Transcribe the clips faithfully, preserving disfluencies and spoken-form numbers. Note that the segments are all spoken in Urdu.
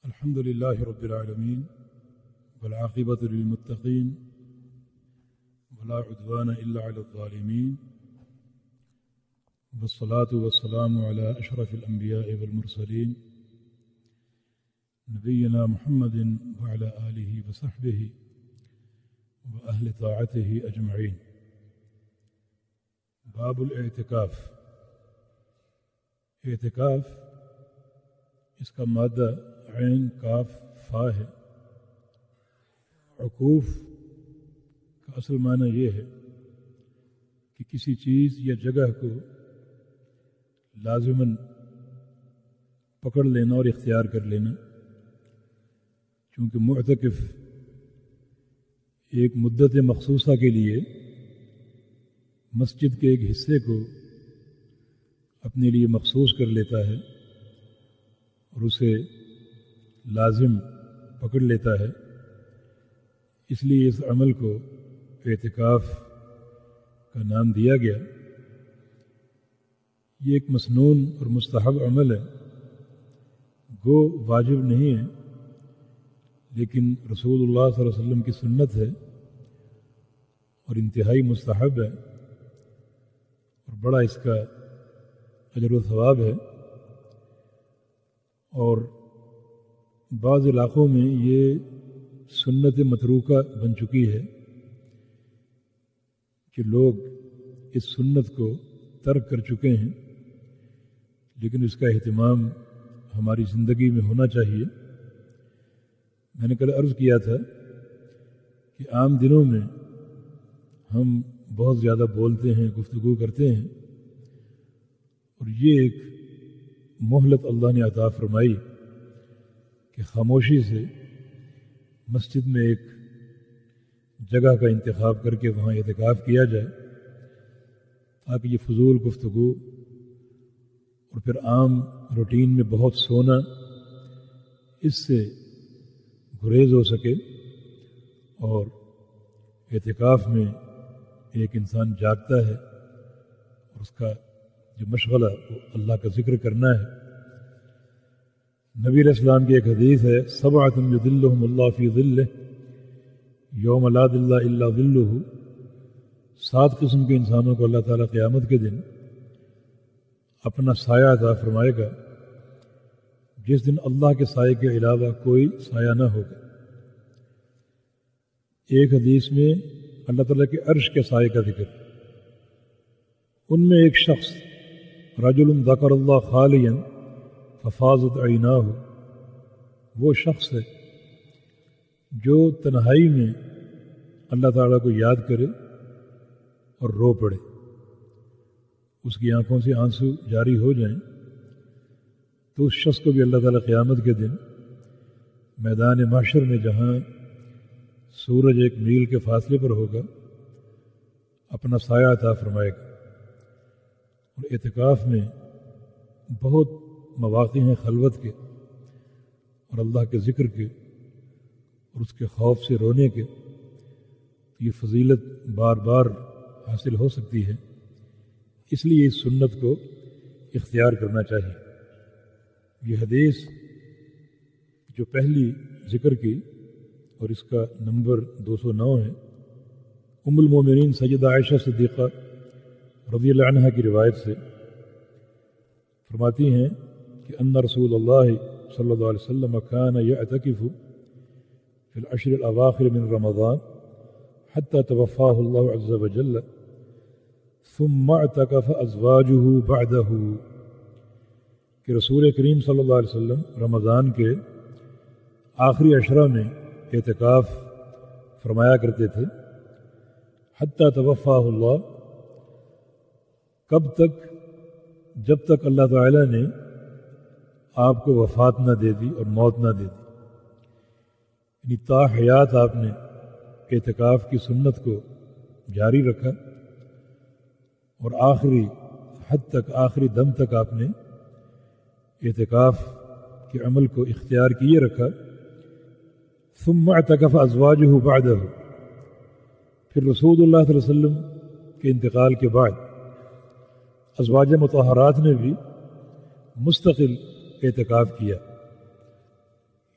الحمد لله رب العالمين والعاقبة للمتقين ولا عدوان إلا على الظالمين والصلاة والسلام على أشرف الأنبياء والمرسلين نبينا محمد وعلى آله وصحبه وأهل طاعته أجمعين. باب الاعتکاف. اعتکاف اس کا مادہ عین کاف فا ہے. عکوف کا اصل معنی یہ ہے کہ کسی چیز یا جگہ کو لازماً پکڑ لینا اور اختیار کر لینا. چونکہ معتکف ایک مدت مخصوصہ کے لیے مسجد کے ایک حصے کو اپنے لیے مخصوص کر لیتا ہے اور اسے لازم پکڑ لیتا ہے، اس لیے اس عمل کو اعتکاف کا نام دیا گیا. یہ ایک مسنون اور مستحب عمل ہے، گو واجب نہیں ہے لیکن رسول اللہ صلی اللہ علیہ وسلم کی سنت ہے اور انتہائی مستحب ہے اور بڑا اس کا اجر و ثواب ہے. اور بعض علاقوں میں یہ سنت متروکہ بن چکی ہے کہ لوگ اس سنت کو ترک کر چکے ہیں، لیکن اس کا اہتمام ہماری زندگی میں ہونا چاہیے. میں نے کل عرض کیا تھا کہ عام دنوں میں ہم بہت زیادہ بولتے ہیں، گفتگو کرتے ہیں، اور یہ ایک مہلت اللہ نے عطا فرمائی کہ خاموشی سے مسجد میں ایک جگہ کا انتخاب کر کے وہاں اعتکاف کیا جائے تاکہ یہ فضول گفتگو اور پھر عام روٹین میں بہت سونا اس سے گریز ہو سکے اور اعتکاف میں ایک انسان جاگتا ہے اور اس کا جو مشغلہ وہ اللہ کا ذکر کرنا ہے. نبی علیہ السلام کی ایک حدیث ہے، سبعۃ یظلھم اللہ فی ظلہ یوم لا ظل الا ظلہ. سات قسم کے انسانوں کو اللہ تعالیٰ قیامت کے دن اپنا سایہ عطا فرمائے گا جس دن اللہ کے سائے کے علاوہ کوئی سایہ نہ ہوگا. ایک حدیث میں اللہ تعالیٰ کے عرش کے سائے کا ذکر، ان میں ایک شخص رجل ذکر اللہ خالیا ففاضت عیناہ، وہ شخص ہے جو تنہائی میں اللہ تعالیٰ کو یاد کرے اور رو پڑے، اس کی آنکھوں سے آنسو جاری ہو جائیں، تو اس شخص کو بھی اللہ تعالیٰ قیامت کے دن میدان محشر میں جہاں سورج ایک میل کے فاصلے پر ہوگا اپنا سایہ عطا فرمائے گا. اور اعتکاف میں بہت مواقع ہیں خلوت کے اور اللہ کے ذکر کے اور اس کے خوف سے رونے کے. یہ فضیلت بار بار حاصل ہو سکتی ہے، اس لیے اس سنت کو اختیار کرنا چاہیے. یہ حدیث جو پہلی ذکر کی اور اس کا نمبر دو سو نو ہے، ام المومنین سیدہ عائشہ صدیقہ رضی اللہ عنہا کی روایت سے فرماتی ہیں کہ ان رسول اللہ صلی اللہ علیہ وسلم کان یعتکف فی العشر الاواخر من رمضان حتی توفاہ اللہ عز وجل ثم اعتکف ازواجہ بعدہ، کہ رسول کریم صلی اللہ علیہ وسلم رمضان کے آخری عشرہ میں اعتکاف فرمایا کرتے تھے. حتی توفاہ اللہ، کب تک؟ جب تک اللہ تعالیٰ نے آپ کو وفات نہ دے دی اور موت نہ دے دی. یعنی تا حیات آپ نے اعتکاف کی سنت کو جاری رکھا اور آخری حد تک، آخری دم تک آپ نے اعتکاف کے عمل کو اختیار کیے رکھا. ثم اعتکف ازواجہ بعدہ، پھر رسول اللہ صلی اللہ علیہ وسلم کے انتقال کے بعد ازواج مطہرات نے بھی مستقل اعتکاف کیا.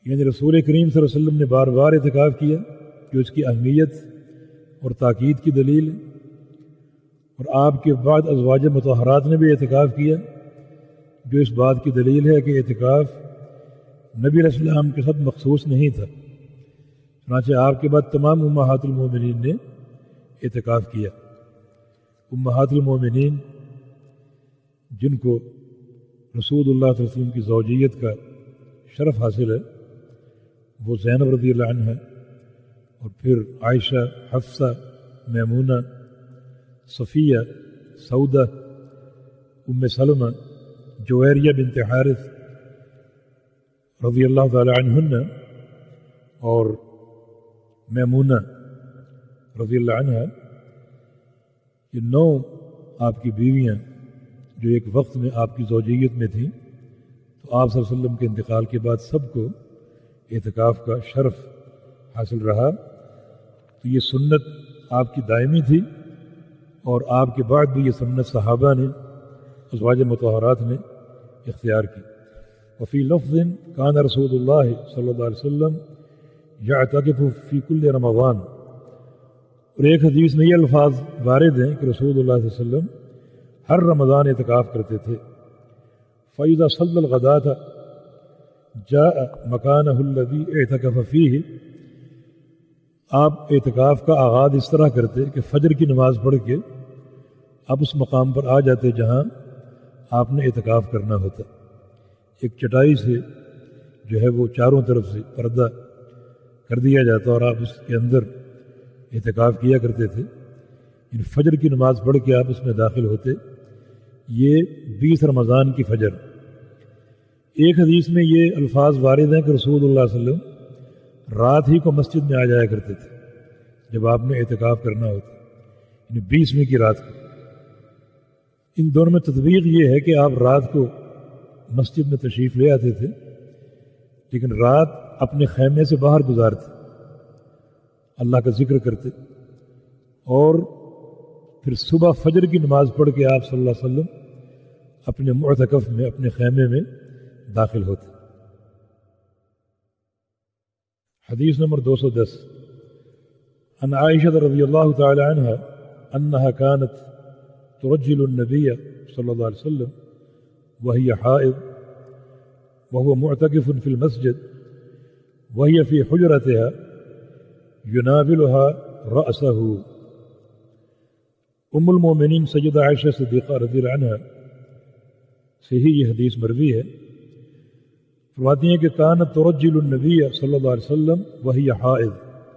یعنی رسول کریم صلی اللہ علیہ وسلم نے بار بار اعتکاف کیا جو اس کی اہمیت اور تاکید کی دلیل ہے، اور آپ کے بعد ازواج مطہرات نے بھی اعتکاف کیا جو اس بات کی دلیل ہے کہ اعتکاف نبی علیہ السلام کے ساتھ مخصوص نہیں تھا، چنانچہ آپ کے بعد تمام امہات المومنین نے اعتکاف کیا۔ امہات المومنین جن کو رسول اللہ صلی اللہ علیہ وسلم کی زوجیت کا شرف حاصل ہے وہ زینب رضی اللہ عنہ اور پھر عائشہ، حفصہ، میمونہ، صفیہ، سودہ، ام سلمہ، جویریہ بنت حارث رضی اللہ تعالی عنہن اور میمونہ رضی اللہ عنہ، یہ نو آپ کی بیویاں جو ایک وقت میں آپ کی زوجیت میں تھیں، تو آپ صلی اللہ علیہ وسلم کے انتقال کے بعد سب کو اعتکاف کا شرف حاصل رہا۔ تو یہ سنت آپ کی دائمی تھی، اور آپ کے بعد بھی یہ سنت صحابہ نے، ازواج مطہرات نے اختیار کی۔ وفی لفظ کان رسول اللہ صلی اللہ علیہ وسلم یعتکف فی کل رمضان، اور ایک حدیث میں یہ الفاظ وارد ہیں کہ رسول اللہ صلی اللہ علیہ وسلم ہر رمضان اعتکاف کرتے تھے۔ فَإِذَا صَلَّى الْغَدَاةَ جَاءَ مَكَانَهُ الَّذِي اعتكف فِيهِ، آپ اعتکاف کا آغاز اس طرح کرتے کہ فجر کی نماز پڑھ کے آپ اس مقام پر آ جاتے جہاں آپ نے اعتکاف کرنا ہوتا۔ ایک چٹائی سے جو ہے وہ چاروں طرف سے پردہ کر دیا جاتا اور آپ اس کے اندر اعتکاف کیا کرتے تھے۔ ان فجر کی نماز پڑھ کے آپ اس میں داخل ہوتے۔ یہ بیس رمضان کی فجر۔ ایک حدیث میں یہ الفاظ وارد ہیں کہ رسول اللہ صلی اللہ علیہ وسلم رات ہی کو مسجد میں آ جایا کرتے تھے جب آپ نے اعتکاف کرنا ہوتا، یعنی بیسویں کی رات کو۔ ان دونوں میں تطبیق یہ ہے کہ آپ رات کو مسجد میں تشریف لے آتے تھے، لیکن رات اپنے خیمے سے باہر گزارتے، اللہ کا ذکر کرتے، اور پھر صبح فجر کی نماز پڑھ کے آپ صلی اللہ علیہ وسلم اپنے معتکف میں، اپنے خیمے میں داخل ہوتے۔ حدیث نمبر دو سو دس، عن عائشہ رضی اللہ تعالی عنہ انہا کانت ترجل النبی صلی اللہ علیہ وسلم وہی حائض وهو معتکف فی المسجد وہی فی حجرتها يناولها رأسه۔ ام المومنین سیدہ عائشہ صدیقہ رضی اللہ عنہ سے ہی یہ حدیث مروی ہے، فرماتی ہیں کہ کانت ترجل النبی صلی اللہ علیہ وسلم وہی حائض،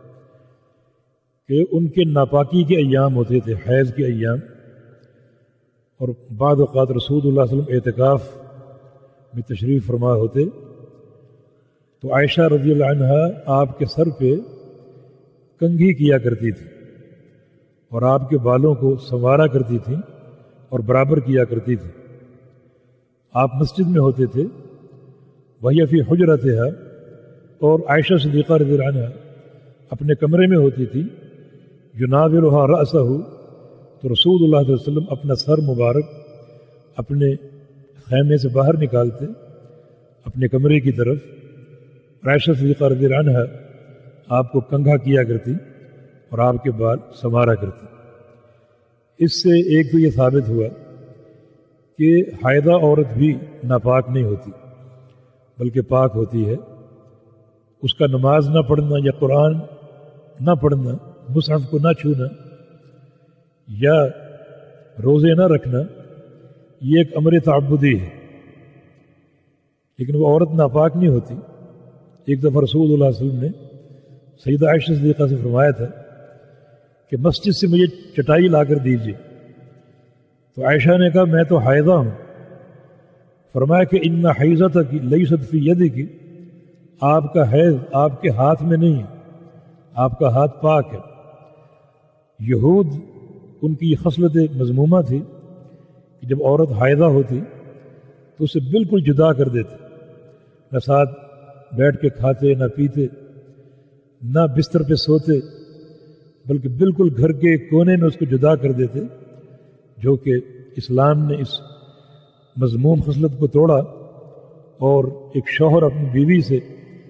کہ ان کے ناپاکی کے ایام ہوتے تھے، حیض کے ایام، اور بعض اوقات رسول اللہ صلی اللہ علیہ وسلم اعتکاف میں تشریف فرما ہوتے تو عائشہ رضی اللہ عنہ آپ کے سر پہ کنگھی کیا کرتی تھی اور آپ کے بالوں کو سنوارا کرتی تھی اور برابر کیا کرتی تھی۔ آپ مسجد میں ہوتے تھے، وہی فی حجرتها، اور عائشہ صدیقہ رضی اللہ عنہ اپنے کمرے میں ہوتی تھی، یناولها رأسہ، تو رسول اللہ صلی اللہ علیہ وسلم اپنا سر مبارک اپنے خیمے سے باہر نکالتے اپنے کمرے کی طرف، عائشہ صدیقہ رضی اللہ عنہ آپ کو کنگھا کیا کرتی اور آپ کے بال سنوارا کرتی۔ اس سے ایک تو یہ ثابت ہوا کہ حائضہ عورت بھی ناپاک نہیں ہوتی بلکہ پاک ہوتی ہے۔ اس کا نماز نہ پڑھنا یا قرآن نہ پڑھنا، مصحف کو نہ چھونا یا روزے نہ رکھنا، یہ ایک امر تعبدی ہے، لیکن وہ عورت ناپاک نہیں ہوتی۔ ایک دفعہ رسول اللہ صلی اللہ علیہ وسلم نے سیدہ عائشہ صدیقہ سے فرمایا تھا کہ مسجد سے مجھے چٹائی لا کر دیجیے، تو عائشہ نے کہا میں تو حائضہ ہوں۔ فرمایا کہ ان حیضتک لیست فی یدک، آپ کا حیض آپ کے ہاتھ میں نہیں ہے، آپ کا ہاتھ پاک ہے۔ یہود ان کی خصلت مذمومہ تھی کہ جب عورت حائضہ ہوتی تو اسے بالکل جدا کر دیتے، نہ ساتھ بیٹھ کے کھاتے، نہ پیتے، نہ بستر پہ سوتے، بلکہ بالکل گھر کے کونے میں اس کو جدا کر دیتے، جو کہ اسلام نے اس مذموم خصلت کو توڑا اور ایک شوہر اپنی بیوی سے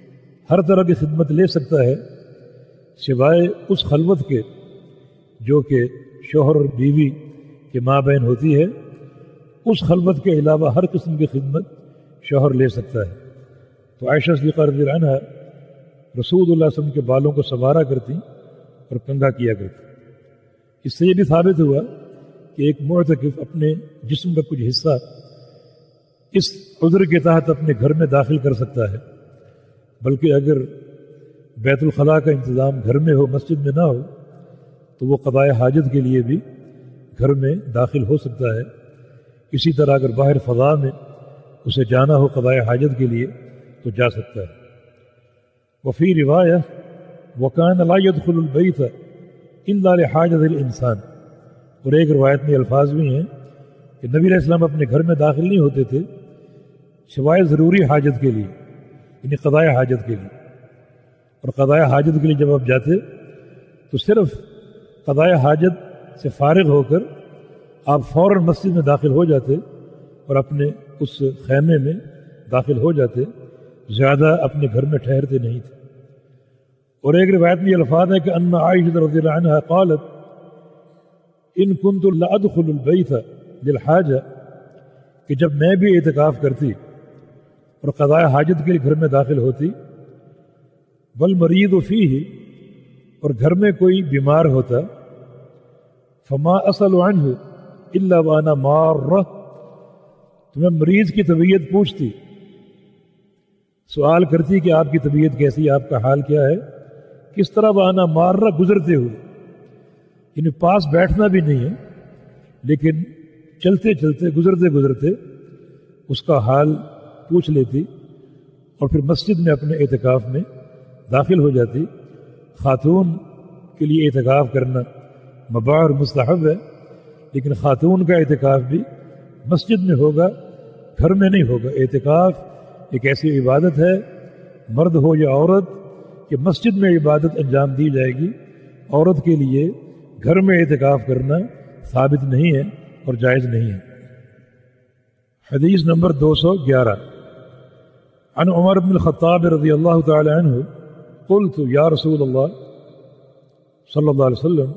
ہر طرح کی خدمت لے سکتا ہے سوائے اس خلوت کے جو کہ شوہر اور بیوی کے مابین ہوتی ہے. اس خلوت کے علاوہ ہر قسم کی خدمت شوہر لے سکتا ہے. تو عائشہ صدیقہ رضی اللہ عنہا رسول اللہ صلی اللہ علیہ وسلم کے بالوں کو سنوارا کرتی اور کنگھا کیا کرتی. اس سے یہ بھی ثابت ہوا کہ ایک معتکف اپنے جسم کا کچھ حصہ اس عذر کے تحت اپنے گھر میں داخل کر سکتا ہے، بلکہ اگر بیت الخلاء کا انتظام گھر میں ہو، مسجد میں نہ ہو، تو وہ قضاء حاجت کے لیے بھی گھر میں داخل ہو سکتا ہے. اسی طرح اگر باہر فضا میں اسے جانا ہو قضاء حاجت کے لیے تو جا سکتا ہے. وفی روایہ وَكَانَ لَا يَدْخُلُ الْبَيْتَ إِلَّا لِحَاجَةِ الْإِنسَانِ، اور ایک روایت میں الفاظ بھی ہیں کہ نبی علیہ السلام اپنے گھر میں داخل نہیں ہوتے تھے سوائے ضروری حاجت کے لیے، یعنی قضاء حاجت کے لیے. اور قضاء حاجت کے لیے جب آپ جاتے تو صرف قضاء حاجت سے فارغ ہو کر آپ فوراً مسجد میں داخل ہو جاتے اور اپنے اس خیمے میں داخل ہو جاتے، زیادہ اپنے گھر میں ٹھہرتے نہیں تھے. اور ایک روایت میں یہ الفاظ ہے کہ ان عائشہ رضی اللہ عنہا قالت ان كنت لادخل البيت للحاجہ، کہ جب میں بھی اعتکاف کرتی اور قضاء حاجت کے لیے گھر میں داخل ہوتی، والمریض فیہ، اور گھر میں کوئی بیمار ہوتا، فما اسأل عنہ الا وانا مارہ، تو میں مریض کی طبیعت پوچھتی، سوال کرتی کہ آپ کی طبیعت کیسی، آپ کا حال کیا ہے، کس طرح وانا مارہ، گزرتے ہوئے، یعنی پاس بیٹھنا بھی نہیں ہے لیکن چلتے چلتے گزرتے گزرتے اس کا حال پوچھ لیتی اور پھر مسجد میں اپنے اعتکاف میں داخل ہو جاتی. خاتون کے لیے اعتکاف کرنا مباح اور مستحب ہے، لیکن خاتون کا اعتکاف بھی مسجد میں ہوگا، گھر میں نہیں ہوگا. اعتکاف ایک ایسی عبادت ہے، مرد ہو یا عورت، کہ مسجد میں عبادت انجام دی جائے گی. عورت کے لیے گھر میں اعتکاف کرنا ثابت نہیں ہے اور جائز نہیں ہے. حدیث نمبر دو سو گیارہ. عن عمر بن الخطاب رضی اللہ تعالی عنہ قلت یا رسول اللہ صلی اللہ علیہ وسلم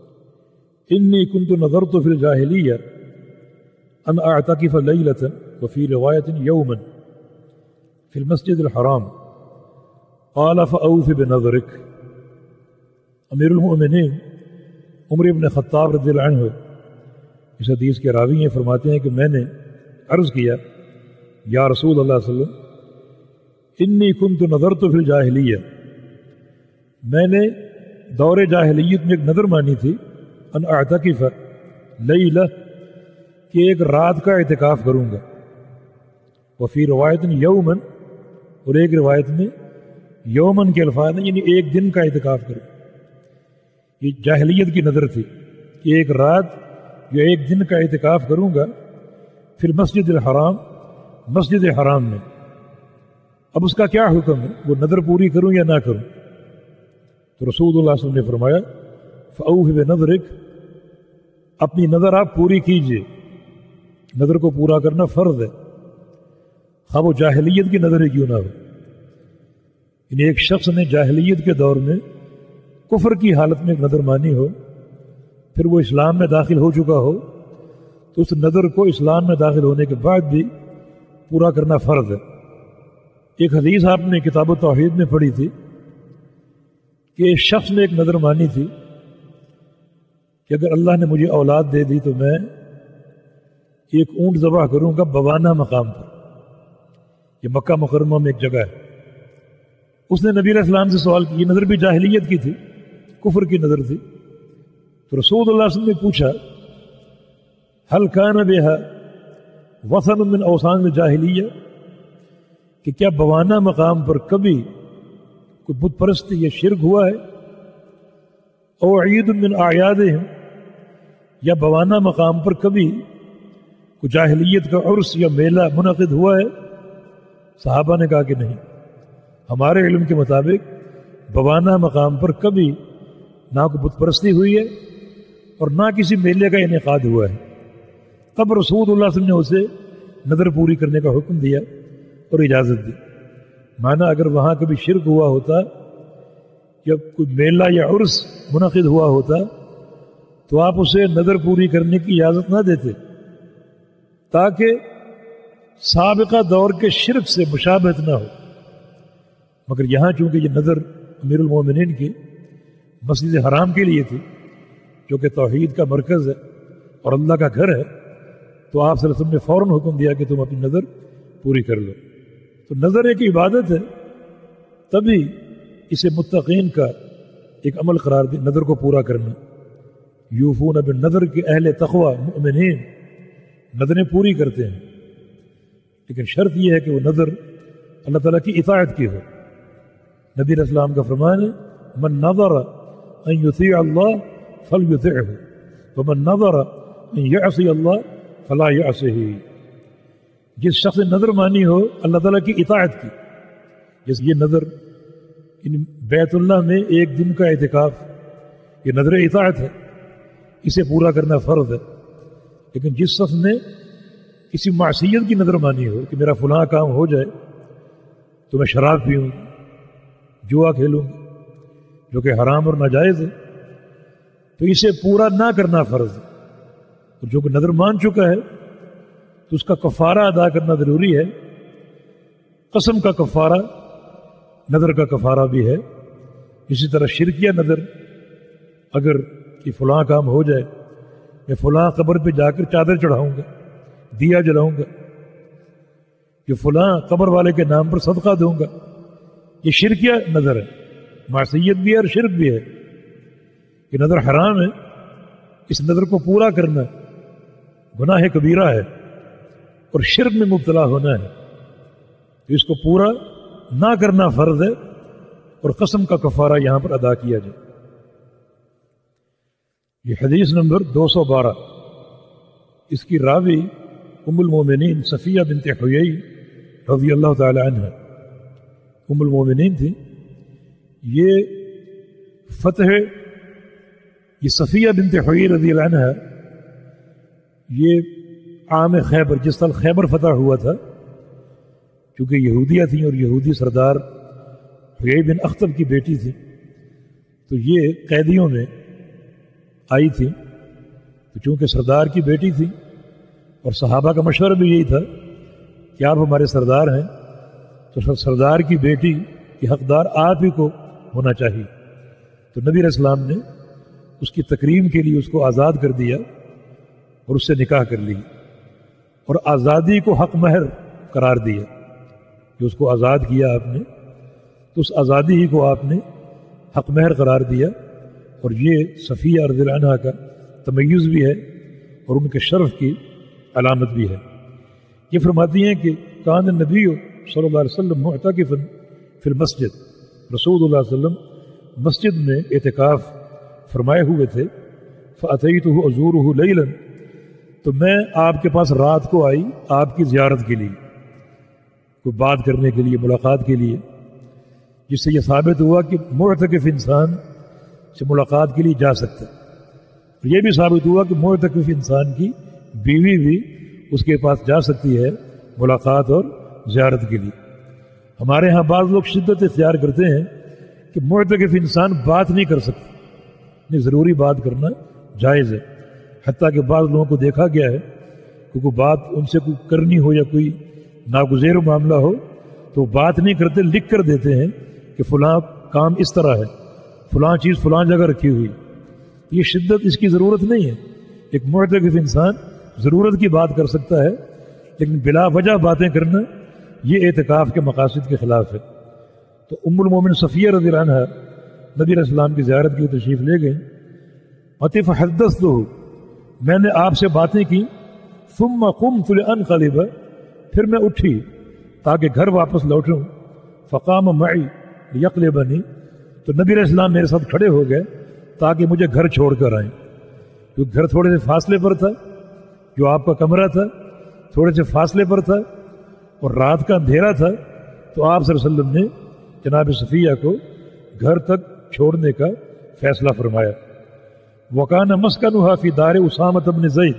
انی كنت نظرت في الجاہلیہ ان اعتکف لیلة وفی روایت یوما فی المسجد الحرام قال فأوف بنظرک. امیر المؤمنین عمر بن خطاب رضی اللہ عنہ اس حدیث کے راوی ہیں، فرماتے ہیں کہ میں نے عرض کیا یا رسول اللہ صلی اللہ علیہ وسلم انی کنت نظرت فی الجاہلیہ، میں نے دور جاہلیت میں ایک نظر مانی تھی، ان اعتکف لیلہ، کہ ایک رات کا اعتکاف کروں گا، وفی روایت یومن، اور ایک روایت میں یومن کے الفاظ ہیں، یعنی ایک دن کا اعتکاف کروں. یہ جاہلیت کی نظر تھی کہ ایک رات جو ایک دن کا اعتکاف کروں گا پھر مسجد الحرام، مسجد حرام میں. اب اس کا کیا حکم ہے، وہ نظر پوری کروں یا نہ کروں؟ تو رسول اللہ صلی اللہ علیہ وسلم نے فرمایا فأوف بنظرک، اپنی نظر آپ پوری کیجئے. نظر کو پورا کرنا فرض ہے، خواہ وہ جاہلیت کی نظر ہی کیوں نہ ہو. یعنی ایک شخص نے جاہلیت کے دور میں کفر کی حالت میں ایک نظر مانی ہو، پھر وہ اسلام میں داخل ہو چکا ہو، تو اس نظر کو اسلام میں داخل ہونے کے بعد بھی پورا کرنا فرض ہے. ایک حدیث آپ نے کتاب التوحید میں پڑھی تھی کہ ایک شخص نے ایک نظر مانی تھی کہ اگر اللہ نے مجھے اولاد دے دی تو میں ایک اونٹ ذبح کروں گا بوانہ مقام پر. یہ مکہ مکرمہ میں ایک جگہ ہے. اس نے نبی علیہ السلام سے سوال کی، یہ نظر بھی جاہلیت کی تھی، کفر کی نظر تھی. تو رسول اللہ صلی اللہ علیہ وسلم نے پوچھا هل كان بها وثن من اوثان الجاہلیہ، کہ کیا بوانہ مقام پر کبھی کوئی بت پرستی یا شرک ہوا ہے؟ او عید من اعیادہم، یا بوانہ مقام پر کبھی کوئی جاہلیت کا عرس یا میلہ منعقد ہوا ہے؟ صحابہ نے کہا کہ نہیں، ہمارے علم کے مطابق بوانہ مقام پر کبھی نہ کوئی بت پرستی ہوئی ہے اور نہ کسی میلے کا انعقاد ہوا ہے. تب رسول اللہ صلی اللہ علیہ وسلم نے اسے نظر پوری کرنے کا حکم دیا اور اجازت دی. مانا اگر وہاں کبھی شرک ہوا ہوتا، جب کوئی میلہ یا عرس منعقد ہوا ہوتا تو آپ اسے نظر پوری کرنے کی اجازت نہ دیتے تاکہ سابقہ دور کے شرک سے مشابہت نہ ہو. مگر یہاں چونکہ یہ نظر امیر المومنین کی مسجد حرام کے لیے تھی جو کہ توحید کا مرکز ہے اور اللہ کا گھر ہے، تو آپ صلی اللہ علیہ وسلم نے فوراً حکم دیا کہ تم اپنی نظر پوری کر لو. تو نظر ایک عبادت ہے، تبھی اسے متقین کا ایک عمل قرار دی، نظر کو پورا کرنا. یوفون بالنذر کے اہل تقوی مؤمنین نظریں پوری کرتے ہیں، لیکن شرط یہ ہے کہ وہ نظر اللہ تعالیٰ کی اطاعت کی ہو. نبی علیہ السلام کا فرمان ہے من نظر ان یطیع اللہ فلیطعہ ومن نظر ان یعصی اللہ فلا یعصہ. جس شخص نے نظر مانی ہو اللہ تعالیٰ کی اطاعت کی، جس یہ نظر ان بیت اللہ میں ایک دن کا اعتکاف یہ نظر اطاعت ہے، اسے پورا کرنا فرض ہے. لیکن جس شخص نے کسی معصیت کی نظر مانی ہو کہ میرا فلاں کام ہو جائے تو میں شراب پیوں، جوا کھیلوں، جو کہ حرام اور ناجائز ہے، تو اسے پورا نہ کرنا فرض ہے. اور جو کہ نظر مان چکا ہے تو اس کا کفارہ ادا کرنا ضروری ہے. قسم کا کفارہ نظر کا کفارہ بھی ہے. اسی طرح شرکیہ نظر، اگر کہ فلاں کام ہو جائے، میں فلاں قبر پہ جا کر چادر چڑھاؤں گا، دیا جلاؤں گا، کہ فلاں قبر والے کے نام پر صدقہ دوں گا، یہ شرکیہ نظر ہے. معصیت بھی ہے اور شرک بھی ہے. یہ نظر حرام ہے، اس نظر کو پورا کرنا گناہ کبیرہ ہے اور شرک میں مبتلا ہونا ہے. تو اس کو پورا نہ کرنا فرض ہے اور قسم کا کفارہ یہاں پر ادا کیا جائے. یہ حدیث نمبر دو سو بارہ. اس کی راوی ام المومنین صفیہ بنت حیی رضی اللہ تعالی عنہ ام المومنین تھی. یہ فتح یہ صفیہ بنت حیی رضی اللہ عنہ یہ عام خیبر، جس سال خیبر فتح ہوا تھا، کیونکہ یہودیہ تھیں اور یہودی سردار حیی بن اخطب کی بیٹی تھی، تو یہ قیدیوں میں آئی تھی. تو چونکہ سردار کی بیٹی تھی اور صحابہ کا مشورہ بھی یہی تھا کہ آپ ہمارے سردار ہیں، تو سردار کی بیٹی کی حقدار آپ ہی کو ہونا چاہیے. تو نبی علیہ السلام نے اس کی تکریم کے لیے اس کو آزاد کر دیا اور اس سے نکاح کر لی، اور آزادی کو حق مہر قرار دیا. کہ اس کو آزاد کیا آپ نے تو اس آزادی ہی کو آپ نے حق مہر قرار دیا. اور یہ صفیہ رضی اللہ عنہا کا تمیز بھی ہے اور ان کے شرف کی علامت بھی ہے. یہ فرماتی ہیں کہ کان النبی صلی اللہ علیہ وسلم معتکفا فی المسجد، رسول اللہ صلی اللہ علیہ وسلم مسجد میں اعتکاف فرمائے ہوئے تھے. فأتیتہ ازورہ لیلا، تو میں آپ کے پاس رات کو آئی آپ کی زیارت کے لیے، کوئی بات کرنے کے لیے، ملاقات کے لیے، جس سے یہ ثابت ہوا کہ معتکف انسان سے ملاقات کے لیے جا سکتا ہے. اور یہ بھی ثابت ہوا کہ معتکف انسان کی بیوی بھی اس کے پاس جا سکتی ہے ملاقات اور زیارت کے لیے. ہمارے ہاں بعض لوگ شدت اختیار کرتے ہیں کہ معتکف انسان بات نہیں کر سکتا، نہیں، ضروری بات کرنا جائز ہے. حتیٰ کہ بعض لوگوں کو دیکھا گیا ہے کہ کوئی بات ان سے کوئی کرنی ہو یا کوئی ناگزیر معاملہ ہو تو بات نہیں کرتے، لکھ کر دیتے ہیں کہ فلاں کام اس طرح ہے، فلاں چیز فلاں جگہ رکھی ہوئی. یہ شدت اس کی ضرورت نہیں ہے. ایک معتکف انسان ضرورت کی بات کر سکتا ہے، لیکن بلا وجہ باتیں کرنا یہ اعتکاف کے مقاصد کے خلاف ہے. تو ام المومن صفیہ رضی اللہ عنہا نبی علیہ السلام کی زیارت کی تشریف لے گئے. عطف حدثتہ، میں نے آپ سے باتیں کی. ثم قمت لانقلب، پھر میں اٹھی تاکہ گھر واپس لوٹوں. فقام معی لیقلبنی، تو نبی علیہ السلام میرے ساتھ کھڑے ہو گئے تاکہ مجھے گھر چھوڑ کر آئیں. کیونکہ گھر تھوڑے سے فاصلے پر تھا، جو آپ کا کمرہ تھا تھوڑے سے فاصلے پر تھا اور رات کا اندھیرا تھا. تو آپ صلی اللہ علیہ وسلم نے جناب صفیہ کو گھر تک چھوڑنے کا فیصلہ فرمایا. وکان مسکنھا فی دار اسامہ بن زید،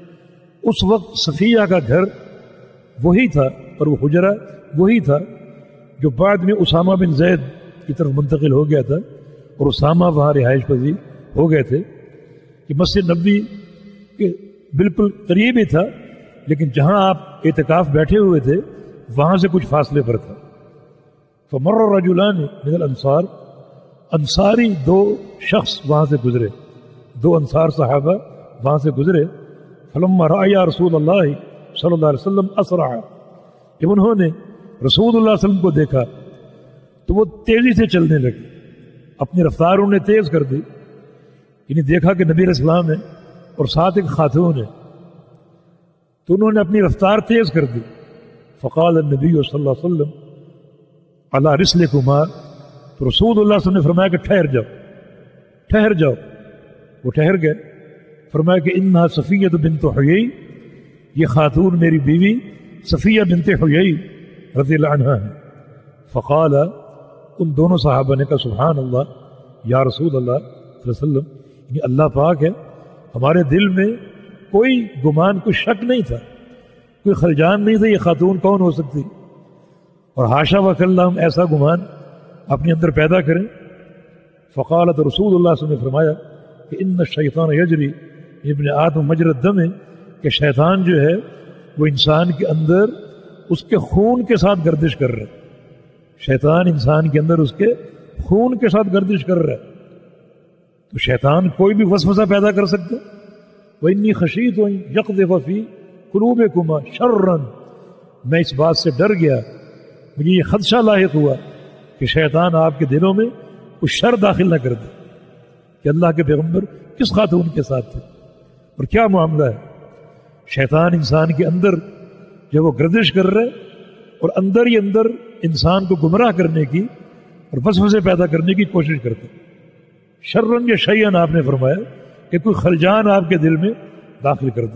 اس وقت صفیہ کا گھر وہی تھا اور وہ حجرہ وہی تھا جو بعد میں اسامہ بن زید کی طرف منتقل ہو گیا تھا، اور اسامہ وہاں رہائش پذیر ہو گئے تھے، کہ مسجد نبوی کے بالکل قریب ہی تھا، لیکن جہاں آپ اعتکاف بیٹھے ہوئے تھے وہاں سے کچھ فاصلے پر تھا۔ فمر رجلان من الانصار، انصاری دو شخص وہاں سے گزرے، دو انصار صحابہ وہاں سے گزرے۔ فلما رأى رسول اللہ صلی اللہ علیہ وسلم اسرع، جب انہوں نے رسول اللہ صلی اللہ علیہ وسلم کو دیکھا تو وہ تیزی سے چلنے لگے، اپنی رفتار انہوں نے تیز کر دی، یعنی دیکھا کہ نبی علیہ السلام ہے اور ساتھ ایک خاتون ہے، تو انہوں نے اپنی رفتار تیز کر دی۔ فقال النبی صلی اللہ علیہ وسلم علی رسلکما، تو رسول اللہ صلی اللہ علیہ وسلم نے فرمایا کہ ٹھہر جاؤ ٹھہر جاؤ وہ ٹھہر گئے۔ فرمایا کہ انہا صفیہ بنت حیی، یہ خاتون میری بیوی صفیہ بنت حیی رضی اللہ عنہا ہے۔ فقال، ان دونوں صحابہ نے کہا سبحان اللہ یا رسول اللہ صلی اللہ علیہ وسلم، یعنی اللہ پاک ہے، ہمارے دل میں کوئی گمان، کوئی شک نہیں تھا، کوئی خلجان نہیں تھا یہ خاتون کون ہو سکتی، اور حاشا وکلا ہم ایسا گمان اپنے اندر پیدا کریں۔ فقالت، رسول اللہ صلی اللہ علیہ وسلم نے فرمایا کہ ان الشیطان یجری ابن آدم مجرى الدم، کہ شیطان جو ہے وہ انسان کے اندر اس کے خون کے ساتھ گردش کر رہا ہے، شیطان انسان کے اندر اس کے خون کے ساتھ گردش کر رہا ہے، تو شیطان کوئی بھی وسوسہ پیدا کر سکتا ہے۔ وَإِنِّي خَشِيتُ أَن يَقْذِفَ فِي قُلُوبِكُمَا شَرًّا، میں اس بات سے ڈر گیا، مجھے یہ خدشہ لاحق ہوا کہ شیطان آپ کے دلوں میں کچھ شر داخل نہ کر دے، کہ اللہ کے پیغمبر کس خاتون کے ساتھ تھے اور کیا معاملہ ہے۔ شیطان انسان کے اندر جب وہ گردش کر رہے اور اندر ہی اندر انسان کو گمراہ کرنے کی اور وسوسے پیدا کرنے کی کوشش کرتے، شرن یا شیئن آپ نے فرمایا کہ کوئی خلجان آپ کے دل میں داخل کر دے۔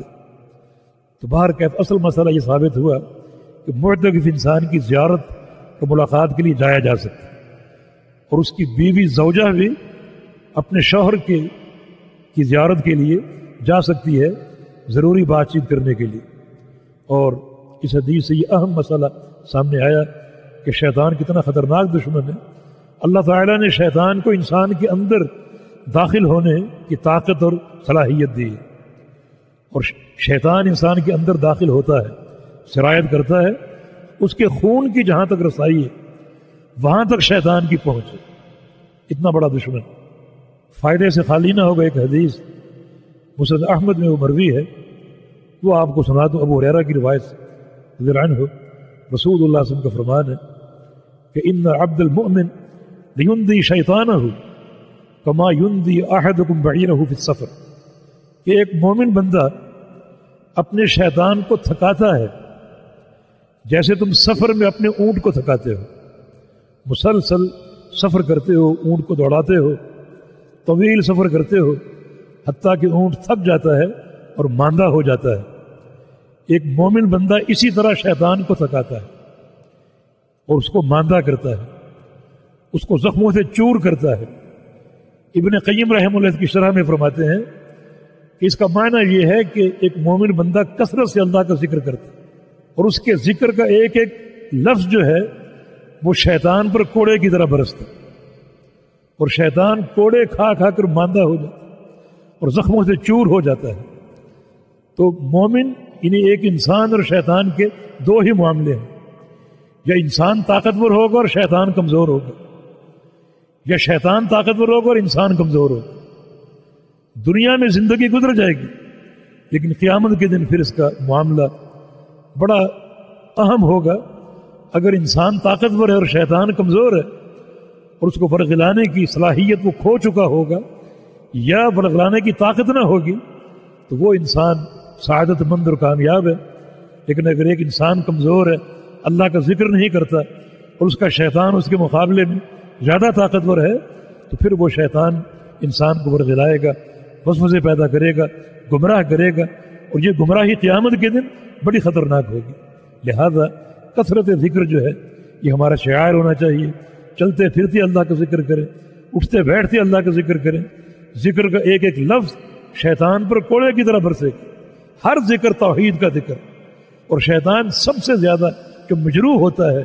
تو باہر کیف اصل مسئلہ یہ ثابت ہوا کہ معتکف انسان کی زیارت اور ملاقات کے لیے جایا جا سکتا ہے، اور اس کی بیوی زوجہ بھی اپنے شوہر کے کی زیارت کے لیے جا سکتی ہے، ضروری بات چیت کرنے کے لیے۔ اور اس حدیث سے یہ اہم مسئلہ سامنے آیا کہ شیطان کتنا خطرناک دشمن ہے۔ اللہ تعالیٰ نے شیطان کو انسان کے اندر داخل ہونے کی طاقت اور صلاحیت دی، اور شیطان انسان کے اندر داخل ہوتا ہے، سرایت کرتا ہے، اس کے خون کی جہاں تک رسائی ہے وہاں تک شیطان کی پہنچ ہے، اتنا بڑا دشمن۔ فائدے سے خالی نہ ہوگا، ایک حدیث مسند احمد میں وہ مروی ہے، وہ آپ کو سنا دوں، ابو ہریرہ کی روایت سے رضی اللہ عنہ، رسول اللہ صلی اللہ علیہ وسلم کا فرمان ہے کہ ان عبد المؤمن لیندی شیطانہ کما یندی احدکم بعیرہ فی السفر، کہ ایک مومن بندہ اپنے شیطان کو تھکاتا ہے جیسے تم سفر میں اپنے اونٹ کو تھکاتے ہو، مسلسل سفر کرتے ہو، اونٹ کو دوڑاتے ہو، طویل سفر کرتے ہو، حتیٰ کہ اونٹ تھک جاتا ہے اور ماندہ ہو جاتا ہے۔ ایک مومن بندہ اسی طرح شیطان کو تھکاتا ہے اور اس کو ماندہ کرتا ہے، اس کو زخموں سے چور کرتا ہے۔ ابن قیم رحمہ اللہ کی شرح میں فرماتے ہیں کہ اس کا معنی یہ ہے کہ ایک مومن بندہ کثرت سے اللہ کا ذکر کرتا ہے، اور اس کے ذکر کا ایک ایک لفظ جو ہے وہ شیطان پر کوڑے کی طرح برستا ہے، اور شیطان کوڑے کھا کھا کر ماندہ ہو جاتا ہے اور زخموں سے چور ہو جاتا ہے۔ تو مومن یعنی ایک انسان اور شیطان کے دو ہی معاملے ہیں، یا انسان طاقتور ہوگا اور شیطان کمزور ہوگا، یا شیطان طاقتور ہوگا اور انسان کمزور ہوگا۔ دنیا میں زندگی گزر جائے گی، لیکن قیامت کے دن پھر اس کا معاملہ بڑا اہم ہوگا۔ اگر انسان طاقتور ہے اور شیطان کمزور ہے اور اس کو ورغلانے کی صلاحیت وہ کھو چکا ہوگا یا ورغلانے کی طاقت نہ ہوگی تو وہ انسان سعادت مند اور کامیاب ہے۔ لیکن اگر ایک انسان کمزور ہے، اللہ کا ذکر نہیں کرتا، اور اس کا شیطان اس کے مقابلے میں زیادہ طاقتور ہے، تو پھر وہ شیطان انسان کو ورغلائے گا، وسوسے پیدا کرے گا، گمراہ کرے گا، اور یہ گمراہی قیامت کے دن بڑی خطرناک ہوگی۔ لہذا کثرت ذکر جو ہے یہ ہمارا شعار ہونا چاہیے، چلتے پھرتے اللہ کا ذکر کریں، اٹھتے بیٹھتے اللہ کا ذکر کریں، ذکر کا ایک ایک لفظ شیطان پر کوڑے کی طرح برسے گا۔ ہر ذکر توحید کا ذکر، اور شیطان سب سے زیادہ جو مجروح ہوتا ہے،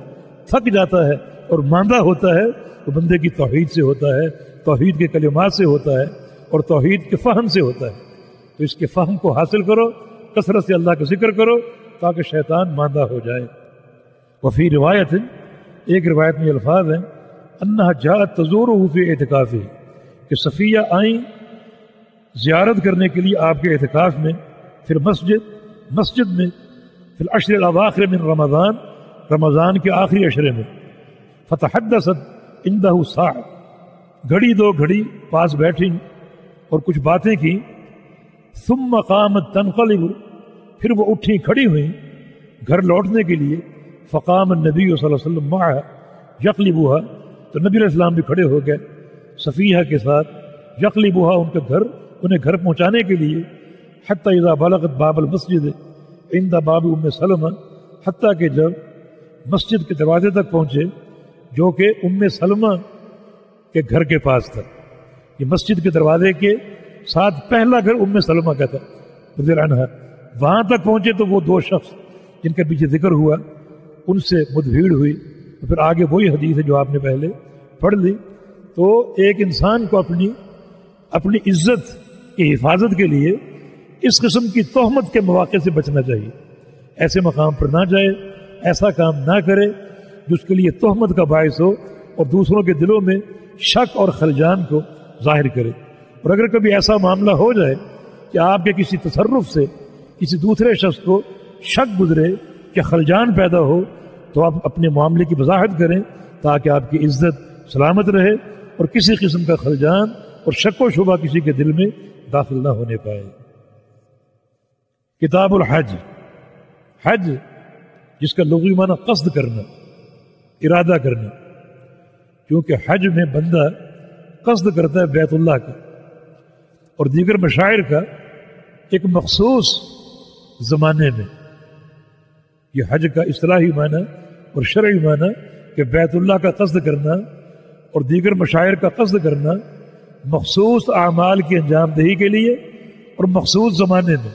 تھک جاتا ہے اور ماندہ ہوتا ہے وہ بندے کی توحید سے ہوتا ہے، توحید کے کلمات سے ہوتا ہے اور توحید کے فہم سے ہوتا ہے. تو اس کے فہم کو حاصل کرو، کثرت سے اللہ کا ذکر کرو تاکہ شیطان ماندہ ہو جائے. وفی روایت، ایک روایت میں الفاظ ہیں انہا جاءت تزورہ فی اعتکافہ، کہ صفیہ آئیں زیارت کرنے کے لیے آپ کے اعتکاف میں، پھر مسجد مسجد میں پھر العشر الاواخر من رمضان، رمضان کے آخری عشرے میں. فتحدثت عنده ساعة، گھڑی دو گھڑی پاس بیٹھیں اور کچھ باتیں کی. ثم قامت تنقلب، پھر وہ اٹھی کھڑی ہوئیں گھر لوٹنے کے لیے. فقام النبی صلی اللہ علیہ وسلم معها یقلبها، تو نبی علیہ السلام بھی کھڑے ہو گئے صفیہ کے ساتھ. یقلبها، ان کے گھر، انہیں گھر پہنچانے کے لیے. حتی اذا بلغت باب المسجد عند باب ام سلمہ، حتیٰ کہ جب مسجد کے دروازے تک پہنچے جو کہ ام سلمہ کے گھر کے پاس تھا. یہ مسجد کے دروازے کے ساتھ پہلا گھر ام سلمہ کا تھا رضی اللہ عنہا. وہاں تک پہنچے تو وہ دو شخص جن کے پیچھے ذکر ہوا ان سے مدبھیڑ ہوئی. پھر آگے وہی حدیث ہے جو آپ نے پہلے پڑھ لی. تو ایک انسان کو اپنی اپنی عزت کی حفاظت کے لیے اس قسم کی تہمت کے مواقع سے بچنا چاہیے. ایسے مقام پر نہ جائے، ایسا کام نہ کرے جو اس کے لیے تہمت کا باعث ہو اور دوسروں کے دلوں میں شک اور خلجان کو ظاہر کرے. اور اگر کبھی ایسا معاملہ ہو جائے کہ آپ کے کسی تصرف سے کسی دوسرے شخص کو شک گزرے کہ خلجان پیدا ہو، تو آپ اپنے معاملے کی وضاحت کریں تاکہ آپ کی عزت سلامت رہے اور کسی قسم کا خلجان اور شک و شبہ کسی کے دل میں داخل نہ ہونے پائے. کتاب الحج، حج جس کا لغوی معنی قصد کرنا، ارادہ کرنا، کیونکہ حج میں بندہ قصد کرتا ہے بیت اللہ کا اور دیگر مشاعر کا ایک مخصوص زمانے میں. یہ حج کا اصطلاحی معنی اور شرعی معنی کہ بیت اللہ کا قصد کرنا اور دیگر مشاعر کا قصد کرنا مخصوص اعمال کی انجام دہی کے لیے اور مخصوص زمانے میں.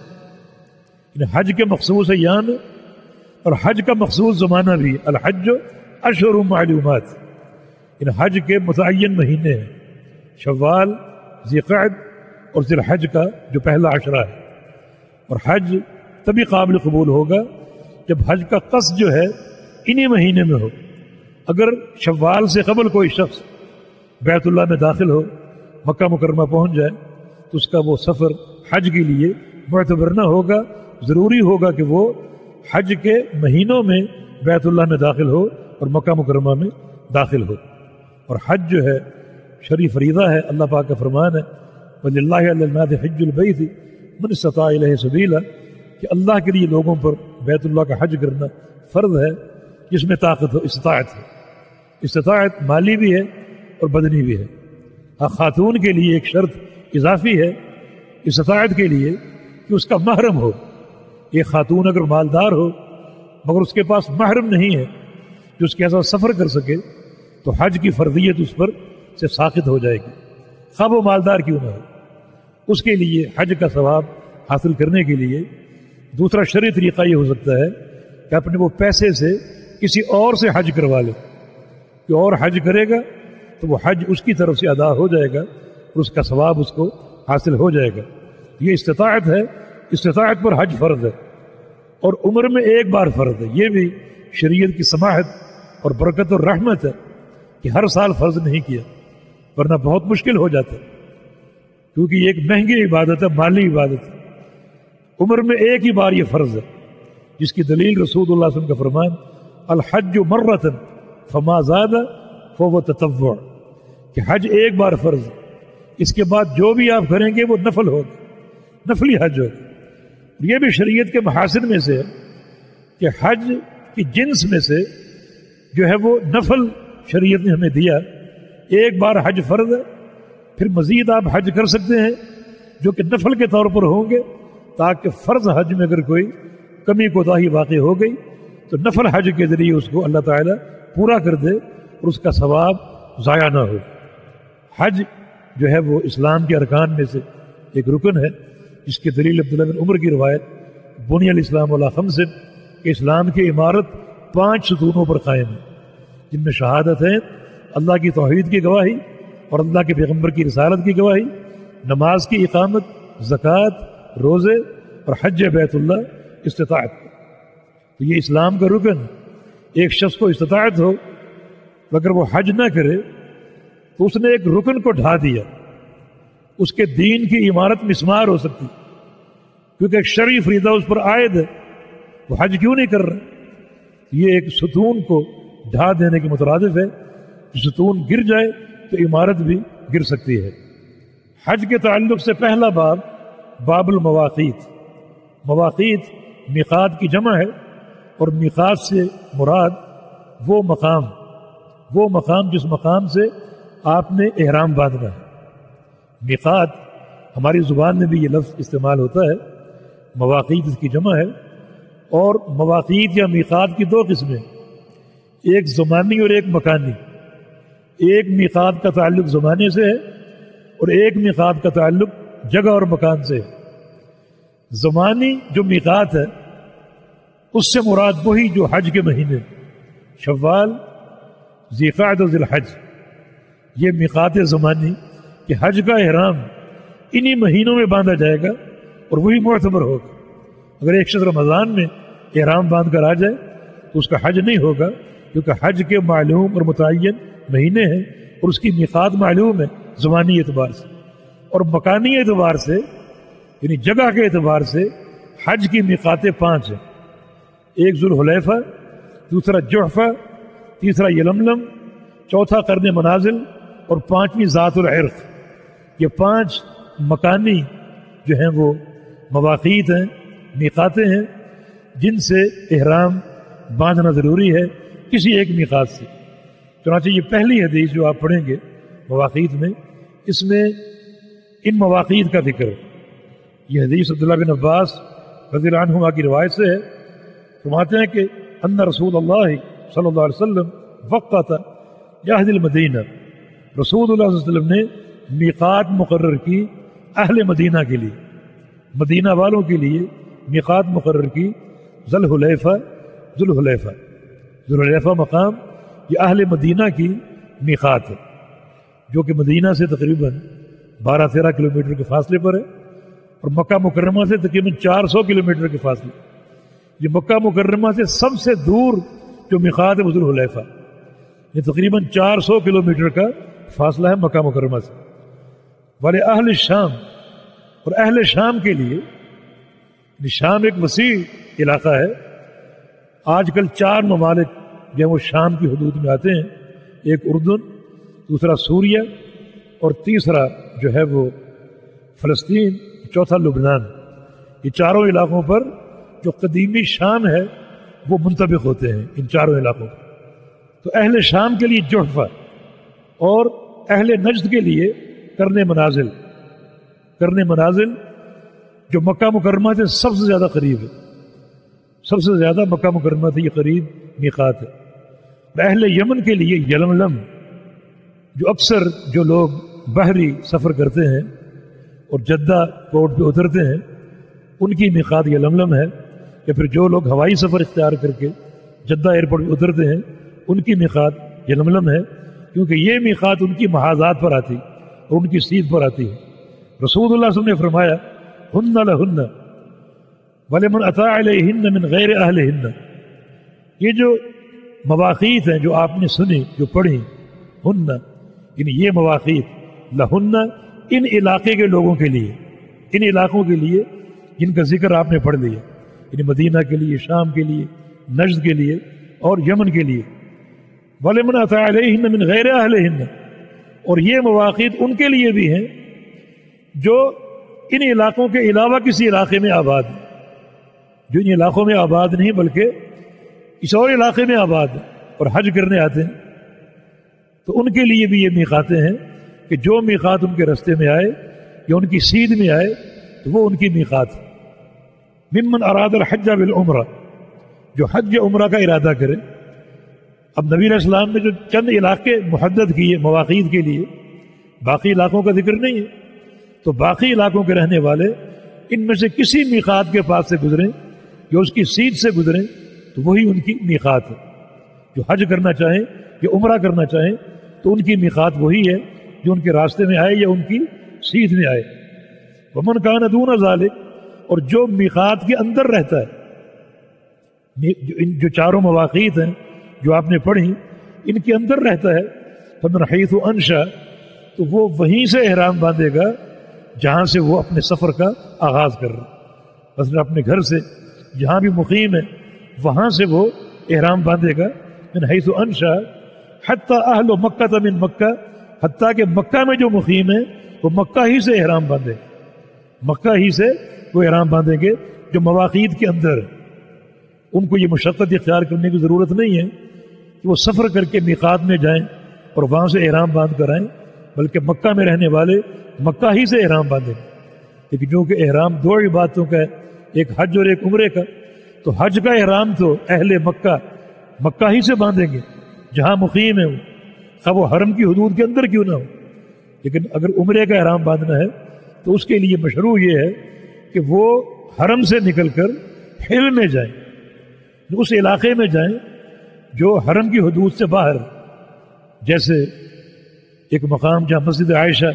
یعنی حج کے مخصوص ایام اور حج کا مخصوص زمانہ بھی. الحج اشہر معلومات، یعنی حج کے متعین مہینے ہیں، شوال، ذی القعدہ اور ذی الحج کا جو پہلا عشرہ ہے. اور حج تبھی قابل قبول ہوگا جب حج کا قصد جو ہے انہی مہینے میں ہو. اگر شوال سے قبل کوئی شخص بیت اللہ میں داخل ہو، مکہ مکرمہ پہنچ جائے، تو اس کا وہ سفر حج کے لیے معتبر نہ ہوگا. ضروری ہوگا کہ وہ حج کے مہینوں میں بیت اللہ میں داخل ہو اور مکہ مکرمہ میں داخل ہو. اور حج جو ہے شرعی فریضہ ہے. اللہ پاک کا فرمان ہے وَلِلَّهِ عَلَى النَّاسِ حِجُّ الْبَيْتِ مَنِ اسْتَطَاعَ إِلَيْهِ سَبِيلًا، کہ اللہ کے لیے لوگوں پر بیت اللہ کا حج کرنا فرض ہے جس میں طاقت ہو، استطاعت ہے. استطاعت مالی بھی ہے اور بدنی بھی ہے. خاتون کے لیے ایک شرط اضافی ہے استطاعت کے لیے کہ اس کا محرم ہو. ایک خاتون اگر مالدار ہو مگر اس کے پاس محرم نہیں ہے جو اس کے ساتھ سفر کر سکے تو حج کی فرضیت اس پر سے ساقط ہو جائے گی، خواہ وہ مالدار کیوں نہ ہو. اس کے لیے حج کا ثواب حاصل کرنے کے لیے دوسرا شرعی طریقہ یہ ہو سکتا ہے کہ اپنے وہ پیسے سے کسی اور سے حج کروا لے، کہ اور حج کرے گا تو وہ حج اس کی طرف سے ادا ہو جائے گا اور اس کا ثواب اس کو حاصل ہو جائے گا. یہ استطاعت ہے. استطاعت پر حج فرض ہے اور عمر میں ایک بار فرض ہے. یہ بھی شریعت کی سماحت اور برکت اور رحمت ہے کہ ہر سال فرض نہیں کیا، ورنہ بہت مشکل ہو جاتا ہے، کیونکہ یہ ایک مہنگی عبادت ہے، مالی عبادت ہے. عمر میں ایک ہی بار یہ فرض ہے، جس کی دلیل رسول اللہ صلی اللہ علیہ وسلم کا فرمان الحج مرۃ فما زاد فهو تطوع، کہ حج ایک بار فرض ہے، اس کے بعد جو بھی آپ کریں گے وہ نفل ہوگا، نفلی حج ہوگا. یہ بھی شریعت کے محاسن میں سے ہے کہ حج کی جنس میں سے جو ہے وہ نفل شریعت نے ہمیں دیا. ایک بار حج فرض ہے، پھر مزید آپ حج کر سکتے ہیں جو کہ نفل کے طور پر ہوں گے، تاکہ فرض حج میں اگر کوئی کمی کوتاہی واقع ہو گئی تو نفل حج کے ذریعے اس کو اللہ تعالیٰ پورا کر دے اور اس کا ثواب ضائع نہ ہو. حج جو ہے وہ اسلام کے ارکان میں سے ایک رکن ہے، جس کی دلیل عبداللہ بن عمر کی روایت بنی الاسلام علی خمس، کہ اسلام کی عمارت پانچ ستونوں پر قائم ہے. جن میں شہادت ہے، اللہ کی توحید کی گواہی اور اللہ کے پیغمبر کی رسالت کی گواہی، نماز کی اقامت، زکوٰۃ، روزے اور حج بیت اللہ استطاعت۔ تو یہ اسلام کا رکن، ایک شخص کو استطاعت ہو اگر وہ حج نہ کرے تو اس نے ایک رکن کو ڈھا دیا، اس کے دین کی عمارت مسمار ہو سکتی، کیونکہ ایک شرعی فریضہ اس پر عائد ہے، وہ حج کیوں نہیں کر رہا؟ یہ ایک ستون کو ڈھا دینے کے مترادف ہے، ستون گر جائے تو عمارت بھی گر سکتی ہے۔ حج کے تعلق سے پہلا باب باب المواقیت۔ مواقیت میقات کی جمع ہے، اور میقات سے مراد وہ مقام وہ مقام جس مقام سے آپ نے احرام باندھنا ہے۔ میقات ہماری زبان میں بھی یہ لفظ استعمال ہوتا ہے، مواقیت اس کی جمع ہے۔ اور مواقیت یا میقات کی دو قسمیں، ایک زمانی اور ایک مکانی۔ ایک میقات کا تعلق زمانے سے ہے اور ایک میقات کا تعلق جگہ اور مکان سے ہے۔ زمانی جو میقات ہے اس سے مراد وہی جو حج کے مہینے شوال، ذی القعدہ اور ذی الحج، یہ میقات زمانی کہ حج کا احرام انہی مہینوں میں باندھا جائے گا اور وہی معتبر ہوگا۔ اگر ایک شخص رمضان میں احرام باندھ کر آ جائے تو اس کا حج نہیں ہوگا، کیونکہ حج کے معلوم اور متعین مہینے ہیں اور اس کی میقات معلوم ہے زمانی اعتبار سے، اور مکانی اعتبار سے یعنی جگہ کے اعتبار سے حج کی میقاتیں پانچ ہیں۔ ایک ذوالحلیفہ، دوسرا جحفہ، تیسرا یلملم، چوتھا قرن منازل اور پانچویں ذات العرق۔ یہ پانچ مکانی جو ہیں وہ مواقیت ہیں، میقاتیں ہیں جن سے احرام باندھنا ضروری ہے کسی ایک میقات سے۔ چنانچہ یہ پہلی حدیث جو آپ پڑھیں گے مواقیت میں، اس میں ان مواقیت کا ذکر ہے۔ یہ حدیث عبداللہ بن عباس رضی اللہ عنہما کی روایت سے ہے، فرماتے ہیں کہ ان رسول اللہ صلی اللہ علیہ وسلم وقت یہد المدینہ، رسول اللہ صلی اللہ علیہ وسلم نے میقات مقرر کی اہل مدینہ کے لیے، مدینہ والوں کے لیے میقات مقرر کی ذوالحلیفہ ذوالحلیفہ ذوالحلیفہ مقام یہ اہل مدینہ کی میقات ہے، جو کہ مدینہ سے تقریباً بارہ تیرہ کلومیٹر کے فاصلے پر ہے، اور مکہ مکرمہ سے تقریباً چار سو کلومیٹر کے فاصلے۔ یہ مکہ مکرمہ سے سب سے دور جو میقات ہے ذوالحلیفہ، یہ تقریباً چار سو کلومیٹر کا فاصلہ ہے مکہ مکرمہ سے۔ والے اہل شام، اور اہل شام کے لیے، شام ایک وسیع علاقہ ہے، آج کل چار ممالک جو وہ شام کی حدود میں آتے ہیں، ایک اردن، دوسرا سوریہ اور تیسرا جو ہے وہ فلسطین، چوتھا لبنان۔ یہ چاروں علاقوں پر جو قدیمی شام ہے وہ منطبق ہوتے ہیں ان چاروں علاقوں پر۔ تو اہل شام کے لیے جحفہ اور اہل نجد کے لیے کرن منازل کرن منازل جو مکہ مکرمہ سے سب سے زیادہ قریب ہے، سب سے زیادہ مکہ مکرمہ سے یہ قریب میقات ہے۔ اہل یمن کے لیے یلملم، جو اکثر جو لوگ بحری سفر کرتے ہیں اور جدہ پورٹ پہ اترتے ہیں ان کی میقات یلملم ہے، یا پھر جو لوگ ہوائی سفر اختیار کر کے جدہ ایئرپورٹ پہ اترتے ہیں ان کی میقات یلملم ہے، کیونکہ یہ میقات ان کی محاذات پر آتی اور ان کی سیدھ پر آتی ہے۔ رسول اللہ صلی اللہ علیہ وسلم نے فرمایا ہن لہن ولمن اطاع علیہن من غیر اہلہن۔ یہ جو مواقیت ہیں جو آپ نے سنی، جو پڑھی، ہن یعنی یہ مواقیت، لہن ان علاقے کے لوگوں کے لیے، ان علاقوں کے لیے جن کا ذکر آپ نے پڑھ لیا، یعنی مدینہ کے لیے، شام کے لیے، نجد کے لیے اور یمن کے لیے۔ وَلِمَنْ أَتَىٰ عَلَيْهِنَّ مِنْ غَيْرِ أَهْلِهِنَّ، اور یہ مواقیت ان کے لیے بھی ہیں جو ان علاقوں کے علاوہ کسی علاقے میں آباد ہیں، جو ان علاقوں میں آباد نہیں بلکہ اس اور علاقے میں آباد ہیں اور حج کرنے آتے ہیں، تو ان کے لیے بھی یہ میقاتیں ہیں کہ جو میقات ان کے رستے میں آئے یا ان کی سیدھ میں آئے تو وہ ان کی میقات ہے۔ ممن اراد الحج بالعمرہ، جو حج عمرہ کا ارادہ کرے۔ اب نبی علیہ السلام نے جو چند علاقے محدد کیے مواقیت کے لیے، باقی علاقوں کا ذکر نہیں ہے، تو باقی علاقوں کے رہنے والے ان میں سے کسی میقات کے پاس سے گزریں یا اس کی سیدھ سے گزریں تو وہی ان کی میقات ہے۔ جو حج کرنا چاہیں یا عمرہ کرنا چاہیں تو ان کی میقات وہی ہے جو ان کے راستے میں آئے یا ان کی سیدھ میں آئے. ومن کان دون ذالک، اور جو میقات کے اندر رہتا ہے، جو چاروں مواقیت ہیں جو آپ نے پڑھی ان کے اندر رہتا ہے، فمن حیث انشا، تو وہ وہیں سے احرام باندھے گا جہاں سے وہ اپنے سفر کا آغاز کر رہا ہے. مثلا اپنے گھر سے جہاں بھی مقیم ہے وہاں سے وہ احرام باندھے گا. من حیث انشا حتی اہل مکہ من مکہ، حتیٰ کہ مکہ میں جو مقیم ہے وہ مکہ ہی سے احرام باندھے، مکہ ہی سے وہ احرام باندھیں گے جو مواقیت کے اندر. ان کو یہ مشقت اختیار کرنے کی ضرورت نہیں ہے کہ وہ سفر کر کے میقات میں جائیں اور وہاں سے احرام باندھ کر آئیں، بلکہ مکہ میں رہنے والے مکہ ہی سے احرام باندھیں گے. لیکن جو کہ احرام دو عبادتوں کا ہے، ایک حج اور ایک عمرے کا، تو حج کا احرام تو اہل مکہ مکہ ہی سے باندھیں گے جہاں مقیم ہے وہ، خواہ وہ حرم کی حدود کے اندر کیوں نہ ہو. لیکن اگر عمرے کا احرام باندھنا ہے تو اس کے لیے مشروع یہ ہے کہ وہ حرم سے نکل کر حل میں جائیں، اس علاقے میں جائیں جو حرم کی حدود سے باہر، جیسے ایک مقام جہاں مسجد عائشہ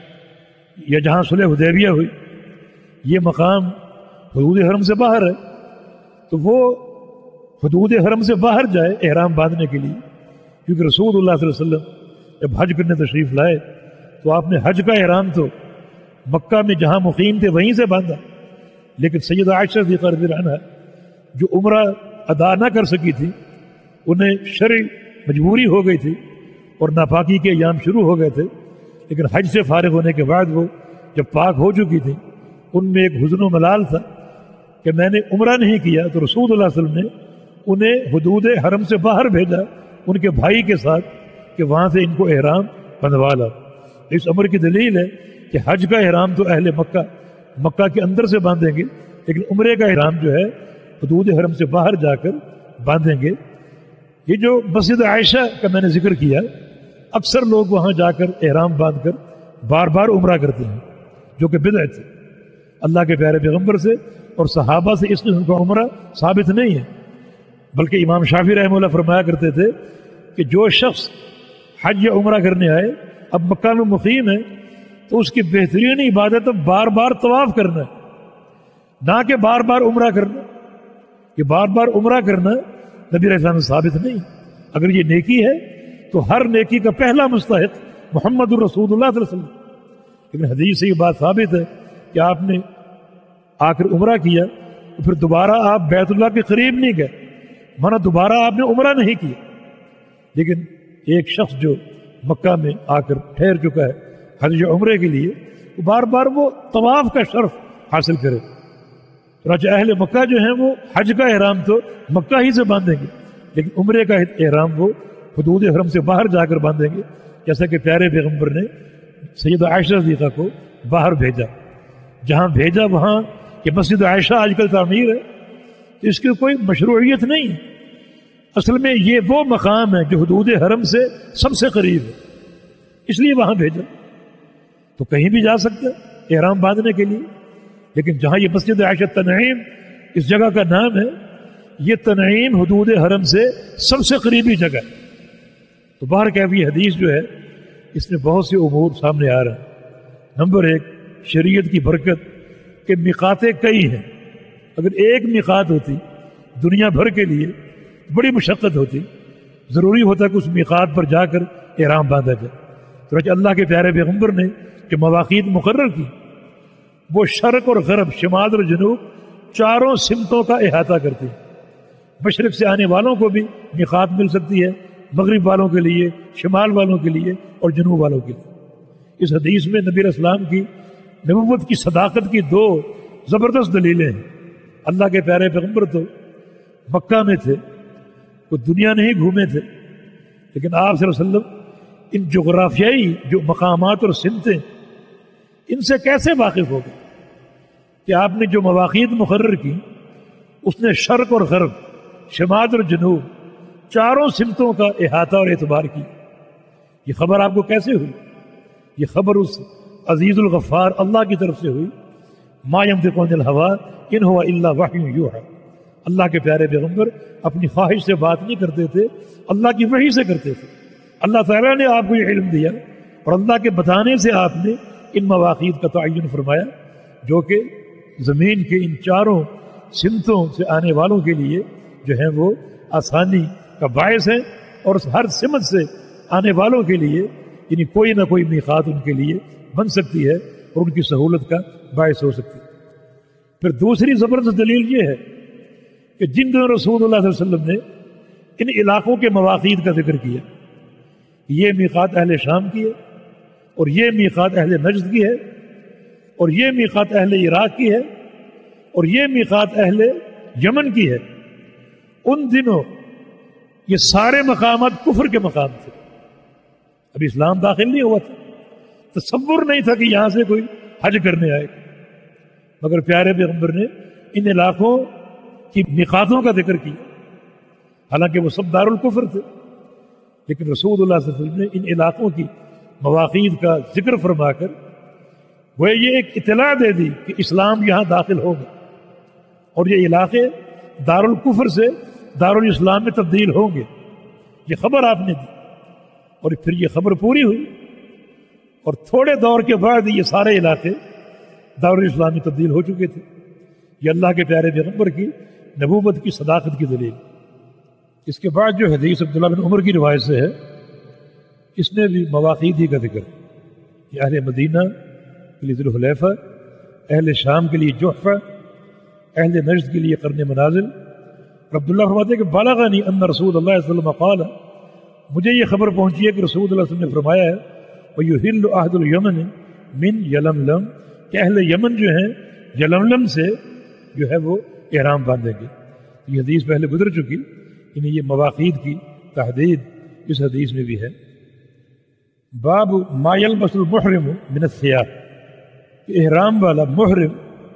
یا جہاں صلح حدیبیہ ہوئی، یہ مقام حدود حرم سے باہر ہے، تو وہ حدود حرم سے باہر جائے احرام باندھنے کے لیے. کیونکہ رسول اللہ صلی اللہ علیہ وسلم جب حج کرنے تشریف لائے تو آپ نے حج کا احرام تو مکہ میں جہاں مقیم تھے وہیں سے باندھا. لیکن سیدہ عائشہ صدیقہ رضی اللہ عنہا جو عمرہ ادا نہ کر سکی تھی، انہیں شرعی مجبوری ہو گئی تھی اور ناپاکی کے ایام شروع ہو گئے تھے، لیکن حج سے فارغ ہونے کے بعد وہ جب پاک ہو چکی تھی، ان میں ایک حزن و ملال تھا کہ میں نے عمرہ نہیں کیا. تو رسول اللہ صلی اللہ علیہ وسلم نے انہیں حدود حرم سے باہر بھیجا ان کے بھائی کے ساتھ کہ وہاں سے ان کو احرام بندھوا لا. اس امر کی دلیل ہے کہ حج کا احرام تو اہل مکہ مکہ کے اندر سے باندھیں گے، لیکن عمرے کا احرام جو ہے حدود حرم سے باہر جا کر باندھیں گے. یہ جو مسجد عائشہ کا میں نے ذکر کیا، اکثر لوگ وہاں جا کر احرام باندھ کر بار بار عمرہ کرتے ہیں، جو کہ بدعت ہے. اللہ کے پیارے پیغمبر سے اور صحابہ سے اس قسم کا عمرہ ثابت نہیں ہے. بلکہ امام شافعی رحمہ اللہ فرمایا کرتے تھے کہ جو شخص حج یا عمرہ کرنے آئے، اب مکہ میں مقیم ہے، تو اس کی بہترین عبادت اب بار بار طواف کرنا ہے، نہ کہ بار بار عمرہ کرنا. یہ بار بار عمرہ کرنا نبی علیہ السلام سے ثابت نہیں. اگر یہ نیکی ہے تو ہر نیکی کا پہلا مستحق محمد الرسول اللہ صلی اللہ علیہ وسلم. لیکن حدیث سے یہ بات ثابت ہے کہ آپ نے آ کر عمرہ کیا تو پھر دوبارہ آپ بیت اللہ کے قریب نہیں گئے، مانا دوبارہ آپ نے عمرہ نہیں کیا. لیکن ایک شخص جو مکہ میں آ کر ٹھہر چکا ہے حج و عمرے کے لیے، تو بار بار وہ طواف کا شرف حاصل کرے. چنانچہ اہل مکہ جو ہیں وہ حج کا احرام تو مکہ ہی سے باندھیں گے، لیکن عمرے کا احرام وہ حدود حرم سے باہر جا کر باندھیں گے، جیسا کہ پیارے پیغمبر نے سیدہ عائشہ صدیقہ کو باہر بھیجا. جہاں بھیجا وہاں کہ مسجد عائشہ آج کل تعمیر ہے، تو اس کی کوئی مشروعیت نہیں ہے. اصل میں یہ وہ مقام ہے جو حدود حرم سے سب سے قریب ہے، اس لیے وہاں بھیجا. تو کہیں بھی جا سکتا ہے احرام باندھنے کے لیے، لیکن جہاں یہ مسجد عائشہ تنعیم اس جگہ کا نام ہے، یہ تنعیم حدود حرم سے سب سے قریبی جگہ ہے. تو باہر کیفی حدیث جو ہے اس میں بہت سے امور سامنے آ رہے ہیں. نمبر ایک، شریعت کی برکت کہ میقاتیں کئی ہیں. اگر ایک میقات ہوتی دنیا بھر کے لیے بڑی مشقت ہوتی، ضروری ہوتا کہ اس میقات پر جا کر احرام باندھا جائے. تو اللہ کے پیارے پیغمبر نے جو مواقیت مقرر کی، وہ شرق اور غرب، شمال اور جنوب، چاروں سمتوں کا احاطہ کرتی. مشرق سے آنے والوں کو بھی میقات مل سکتی ہے، مغرب والوں کے لیے، شمال والوں کے لیے اور جنوب والوں کے لیے. اس حدیث میں نبی علیہ السلام کی نبوت کی صداقت کی دو زبردست دلیلیں ہیں. اللہ کے پیارے پیغمبر تو مکہ میں تھے، وہ دنیا نہیں گھومے تھے، لیکن آپ صلی اللہ علیہ وسلم ان جغرافیائی جو مقامات اور سمتیں، ان سے کیسے واقف ہو گئے کہ آپ نے جو مواقیت مقرر کی اس نے شرق اور غرب، شمال اور جنوب، چاروں سمتوں کا احاطہ اور اعتبار کی. یہ خبر آپ کو کیسے ہوئی؟ یہ خبر اس عزیز الغفار اللہ کی طرف سے ہوئی. ما ينطق عن الهوى ان هو الا وحی یوحی. اللہ کے پیارے پیغمبر اپنی خواہش سے بات نہیں کرتے تھے، اللہ کی وحی سے کرتے تھے. اللہ تعالیٰ نے آپ کو یہ علم دیا اور اللہ کے بتانے سے آپ نے ان مواقیت کا تعین فرمایا جو کہ زمین کے ان چاروں سمتوں سے آنے والوں کے لیے جو ہیں وہ آسانی کا باعث ہیں، اور ہر سمت سے آنے والوں کے لیے یعنی کوئی نہ کوئی میقات ان کے لیے بن سکتی ہے اور ان کی سہولت کا باعث ہو سکتی ہے۔ پھر دوسری زبردست دلیل یہ ہے کہ جن دنوں رسول اللہ صلی اللہ علیہ وسلم نے ان علاقوں کے مواقیت کا ذکر کیا، یہ میقات اہل شام کی ہے اور یہ میقات اہل نجد کی ہے اور یہ میقات اہل عراق کی ہے اور یہ میقات اہل یمن کی ہے، ان دنوں یہ سارے مقامات کفر کے مقام تھے، ابھی اسلام داخل نہیں ہوا تھا، تصور نہیں تھا کہ یہاں سے کوئی حج کرنے آئے، مگر پیارے پیغمبر نے ان علاقوں کی میقاتوں کا ذکر کیا، حالانکہ وہ سب دار الکفر تھے، لیکن رسول اللہ صلی اللہ علیہ وسلم نے ان علاقوں کی مواقیت کا ذکر فرما کر وہ یہ ایک اطلاع دے دی کہ اسلام یہاں داخل ہوگا اور یہ علاقے دار الکفر سے دار الاسلام میں تبدیل ہوں گے، یہ خبر آپ نے دی، اور پھر یہ خبر پوری ہوئی اور تھوڑے دور کے بعد یہ سارے علاقے دار الاسلام میں تبدیل ہو چکے تھے۔ یہ اللہ کے پیارے پیغمبر کی نبوت کی صداقت کی دلیل۔ اس کے بعد جو حدیث عبداللہ بن عمر کی روایت سے ہے، اس میں بھی مواقیت ہی کا ذکر ہے کہ اہل مدینہ کے لیے ذوالحلیفہ، اہل شام کے لیے جحفہ، اہل نجد کے لیے قرن منازل۔ عبداللہ فرماتے ہیں کہ بلغنی ان رسول اللہ صلی اللہ علیہ وسلم قال، مجھے یہ خبر پہنچی ہے کہ رسول اللہ صلی اللہ علیہ وسلم نے فرمایا ہے وَيُحِلُّ أَهْدُ الْيَمَنِ مِنْ يَلَمْلَمْ، کہ اہل یمن جو ہیں یلملم سے جو ہے وہ احرام باندھیں گے۔ یہ حدیث پہلے گزر چکی، یعنی یہ مواقیت کی تحدید اس حدیث میں بھی ہے۔ باب ما يلبس المحرم من الثياب، کہ احرام والا محرم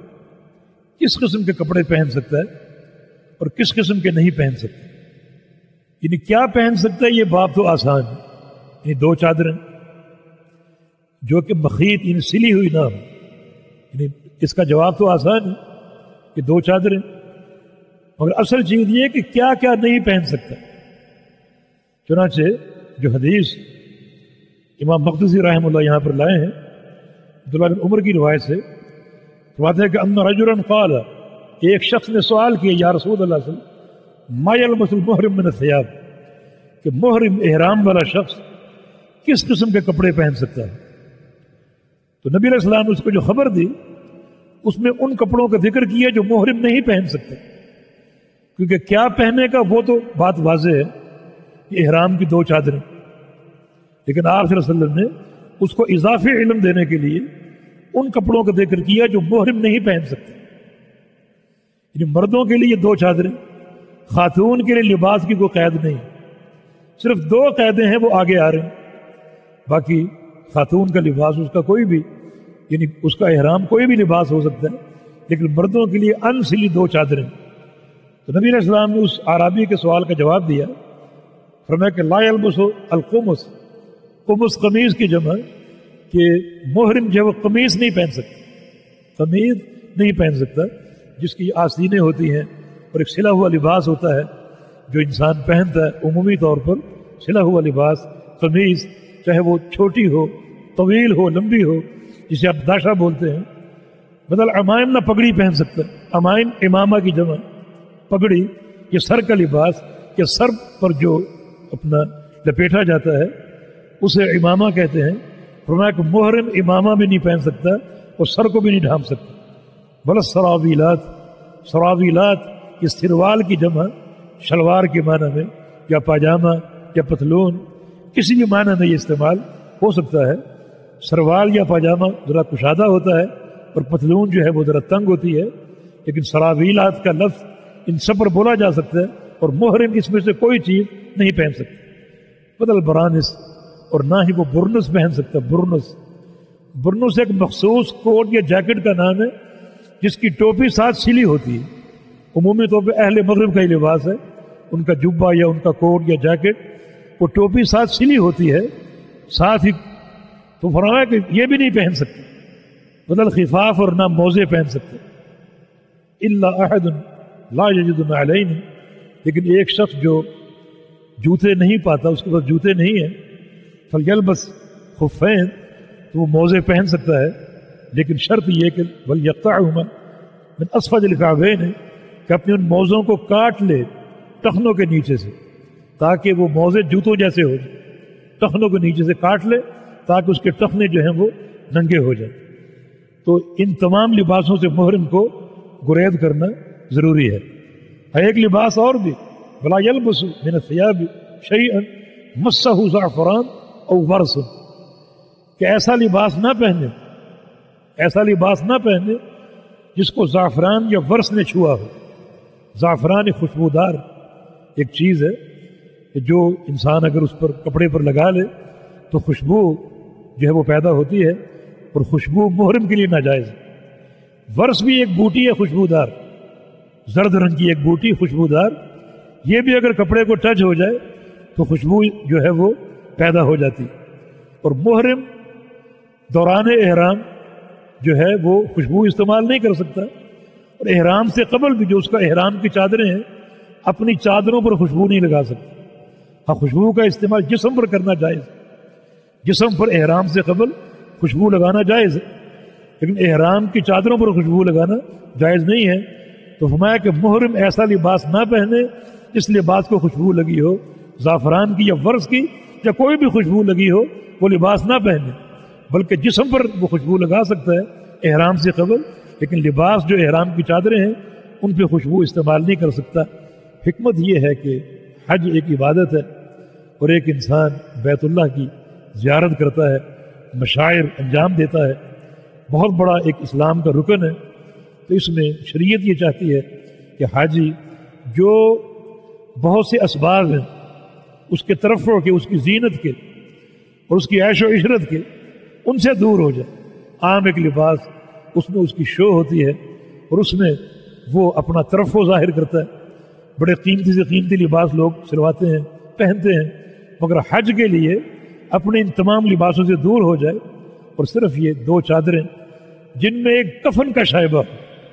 کس قسم کے کپڑے پہن سکتا ہے اور کس قسم کے نہیں پہن سکتا، یعنی کیا پہن سکتا ہے۔ یہ باب تو آسان ہے، یعنی دو چادریں جو کہ مخیط یعنی سلی ہوئی نہ ہو، یعنی اس کا جواب تو آسان ہے کہ دو چادریں، مگر اصل چیز یہ ہے کہ کیا کیا نہیں پہن سکتا۔ چنانچہ جو حدیث امام مقدسی رحمہ اللہ یہاں پر لائے ہیں عبداللہ بن عمر کی روایت سے، فرماتے ہیں کہ ان رجلا قال، ایک شخص نے سوال کیا یا رسول اللہ صلی اللہ علیہ وسلم ما يلبس المحرم من الثياب، کہ محرم احرام والا شخص کس قسم کے کپڑے پہن سکتا ہے۔ تو نبی علیہ السلام نے اس کو جو خبر دی اس میں ان کپڑوں کا ذکر کیا جو محرم نہیں پہن سکتے، کیونکہ کیا پہننے کا وہ تو بات واضح ہے کہ احرام کی دو چادریں، لیکن آپ صلی اللہ علیہ وسلم نے اس کو اضافی علم دینے کے لیے ان کپڑوں کا ذکر کیا جو محرم نہیں پہن سکتے، یعنی مردوں کے لیے دو چادریں، خاتون کے لیے لباس کی کوئی قید نہیں، صرف دو قیدیں ہیں وہ آگے آ رہے ہیں، باقی خاتون کا لباس اس کا کوئی بھی یعنی اس کا احرام کوئی بھی لباس ہو سکتا ہے، لیکن مردوں کے لیے ان سلی دو چادریں۔ تو نبی علیہ السلام نے اس اعرابی کے سوال کا جواب دیا، فرمایا کہ لا یلبس القمص، قمص قمیض کی جمع، کہ محرم جو وہ قمیض نہیں پہن سکتا، قمیض نہیں پہن سکتا جس کی آستینیں ہوتی ہیں اور ایک سلا ہوا لباس ہوتا ہے جو انسان پہنتا ہے عمومی طور پر، سلا ہوا لباس قمیض، چاہے وہ چھوٹی ہو طویل ہو لمبی ہو، جسے آپ داشا بولتے ہیں، بدل عمائم نہ پگڑی پہن سکتا، عمائم امامہ کی جمع، پگڑی یہ سر کا لباس کہ سر پر جو اپنا لپیٹا جاتا ہے اسے امامہ کہتے ہیں۔ فرمایا کہ محرم امامہ بھی نہیں پہن سکتا اور سر کو بھی نہیں ڈھانپ سکتا۔ بل سراویلات، سراویلات یہ سروال کی جمع، شلوار کے معنی میں یا پاجامہ یا پتلون کسی بھی معنی میں یہ استعمال ہو سکتا ہے۔ سروال یا پاجامہ ذرا کشادہ ہوتا ہے اور پتلون جو ہے وہ ذرا تنگ ہوتی ہے، لیکن سراویلات کا لفظ ان سب پر بولا جا سکتا ہے، اور محرم اس میں سے کوئی چیز نہیں پہن سکتا۔ بدل برانس، اور نہ ہی وہ برنس پہن سکتا۔ برنس برنس ایک مخصوص کوٹ یا جیکٹ کا نام ہے جس کی ٹوپی ساتھ سلی ہوتی ہے، عمومی طور پہ اہل مغرب کا ہی لباس ہے، ان کا جبہ یا ان کا کوٹ یا جیکٹ وہ ٹوپی ساتھ سلی ہوتی ہے، ساتھ ہی تو فرمایا کہ یہ بھی نہیں پہن سکتے۔ بدل خفاف، اور نہ موزے پہن سکتے۔ الا احد لا یجد نعلین، لیکن ایک شخص جو جوتے نہیں پاتا، اس کے پاس جوتے نہیں ہیں، فلیلبس خفین، تو وہ موزے پہن سکتا ہے، لیکن شرط یہ کہ ولیقطعہما من اسفل الکعبین، کہ اپنے ان موزوں کو کاٹ لے ٹخنوں کے نیچے سے، تاکہ وہ موزے جوتوں جیسے ہو جائیں، ٹخنوں کے نیچے سے کاٹ لے تاکہ اس کے ٹخنے جو ہیں وہ ننگے ہو جائیں۔ تو ان تمام لباسوں سے محرم کو گریز کرنا ضروری ہے۔ ایک لباس اور بھی، ولا یلبس من الثیاب شیئا مسہ زعفران او ورس، کہ ایسا لباس نہ پہنے ایسا لباس نہ پہنے جس کو زعفران یا ورس نے چھوا ہو۔ زعفران ایک خوشبودار ایک چیز ہے کہ جو انسان اگر اس پر کپڑے پر لگا لے تو خوشبو جو ہے وہ پیدا ہوتی ہے، اور خوشبو محرم کے لیے ناجائز ہے۔ ورس بھی ایک بوٹی ہے خوشبودار، زرد رنگ کی ایک بوٹی خوشبودار، یہ بھی اگر کپڑے کو ٹچ ہو جائے تو خوشبو جو ہے وہ پیدا ہو جاتی۔ اور محرم دوران احرام جو ہے وہ خوشبو استعمال نہیں کر سکتا، اور احرام سے قبل بھی جو اس کا احرام کی چادریں ہیں اپنی چادروں پر خوشبو نہیں لگا سکتا۔ ہاں، خوشبو کا استعمال جسم پر کرنا جائز ہے، جسم پر احرام سے قبل خوشبو لگانا جائز ہے، لیکن احرام کی چادروں پر خوشبو لگانا جائز نہیں ہے۔ تو فرمایا کہ محرم ایسا لباس نہ پہنے جس لباس کو خوشبو لگی ہو، زعفران کی یا ورس کی یا کوئی بھی خوشبو لگی ہو وہ لباس نہ پہنے، بلکہ جسم پر وہ خوشبو لگا سکتا ہے احرام سے قبل، لیکن لباس جو احرام کی چادریں ہیں ان پہ خوشبو استعمال نہیں کر سکتا۔ حکمت یہ ہے کہ حج ایک عبادت ہے، اور ایک انسان بیت اللہ کی زیارت کرتا ہے، مشاعر انجام دیتا ہے، بہت بڑا ایک اسلام کا رکن ہے۔ تو اس میں شریعت یہ چاہتی ہے کہ حاجی جو بہت سے اسباب ہیں اس کے ترفع کے، اس کی زینت کے اور اس کی عیش و عشرت کے، ان سے دور ہو جائے۔ عام ایک لباس، اس میں اس کی شو ہوتی ہے اور اس میں وہ اپنا ترفع ظاہر کرتا ہے، بڑے قیمتی سے قیمتی لباس لوگ سلواتے ہیں، پہنتے ہیں، مگر حج کے لیے اپنے ان تمام لباسوں سے دور ہو جائے اور صرف یہ دو چادریں جن میں ایک کفن کا شائبہ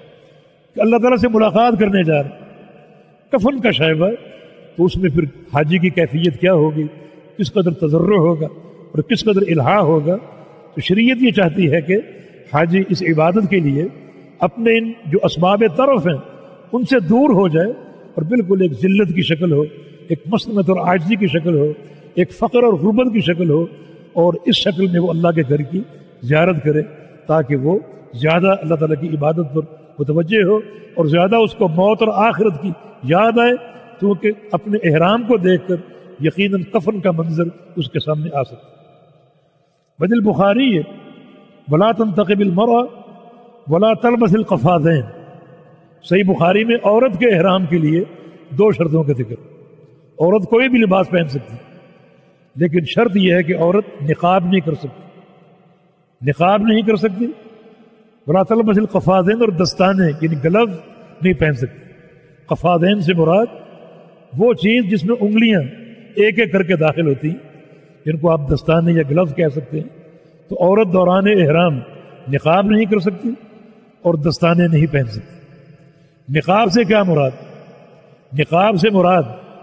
کہ اللہ تعالیٰ سے ملاقات کرنے جا رہے، کفن کا شائبہ، تو اس میں پھر حاجی کی کیفیت کیا ہوگی، کس قدر تضرع ہوگا اور کس قدر الہا ہوگا۔ تو شریعت یہ چاہتی ہے کہ حاجی اس عبادت کے لیے اپنے ان جو اسباب طرف ہیں ان سے دور ہو جائے اور بالکل ایک ذلت کی شکل ہو، ایک مسکنت اور عاجزی کی شکل ہو، ایک فقر اور غربت کی شکل ہو، اور اس شکل میں وہ اللہ کے گھر کی زیارت کرے تاکہ وہ زیادہ اللہ تعالیٰ کی عبادت پر متوجہ ہو اور زیادہ اس کو موت اور آخرت کی یاد آئے، کیونکہ اپنے احرام کو دیکھ کر یقیناً کفن کا منظر اس کے سامنے آ سکتا۔ بدل البخاری ہے ولا تنتقب المرأة ولا تلبس القفازین، صحیح بخاری میں عورت کے احرام کے لیے دو شرطوں کا ذکر۔ عورت کوئی بھی لباس پہن سکتی، لیکن شرط یہ ہے کہ عورت نقاب نہیں کر سکتی، نقاب نہیں کر سکتی، ولا تلبس القفازین، اور دستانے یعنی گلوز نہیں پہن سکتی۔ قفازین سے مراد وہ چیز جس میں انگلیاں ایک ایک کر کے داخل ہوتی ہیں، جن کو آپ دستانے یا گلوز کہہ سکتے ہیں۔ تو عورت دوران احرام نقاب نہیں کر سکتی اور دستانے نہیں پہن سکتی۔ نقاب سے کیا مراد؟ نقاب سے مراد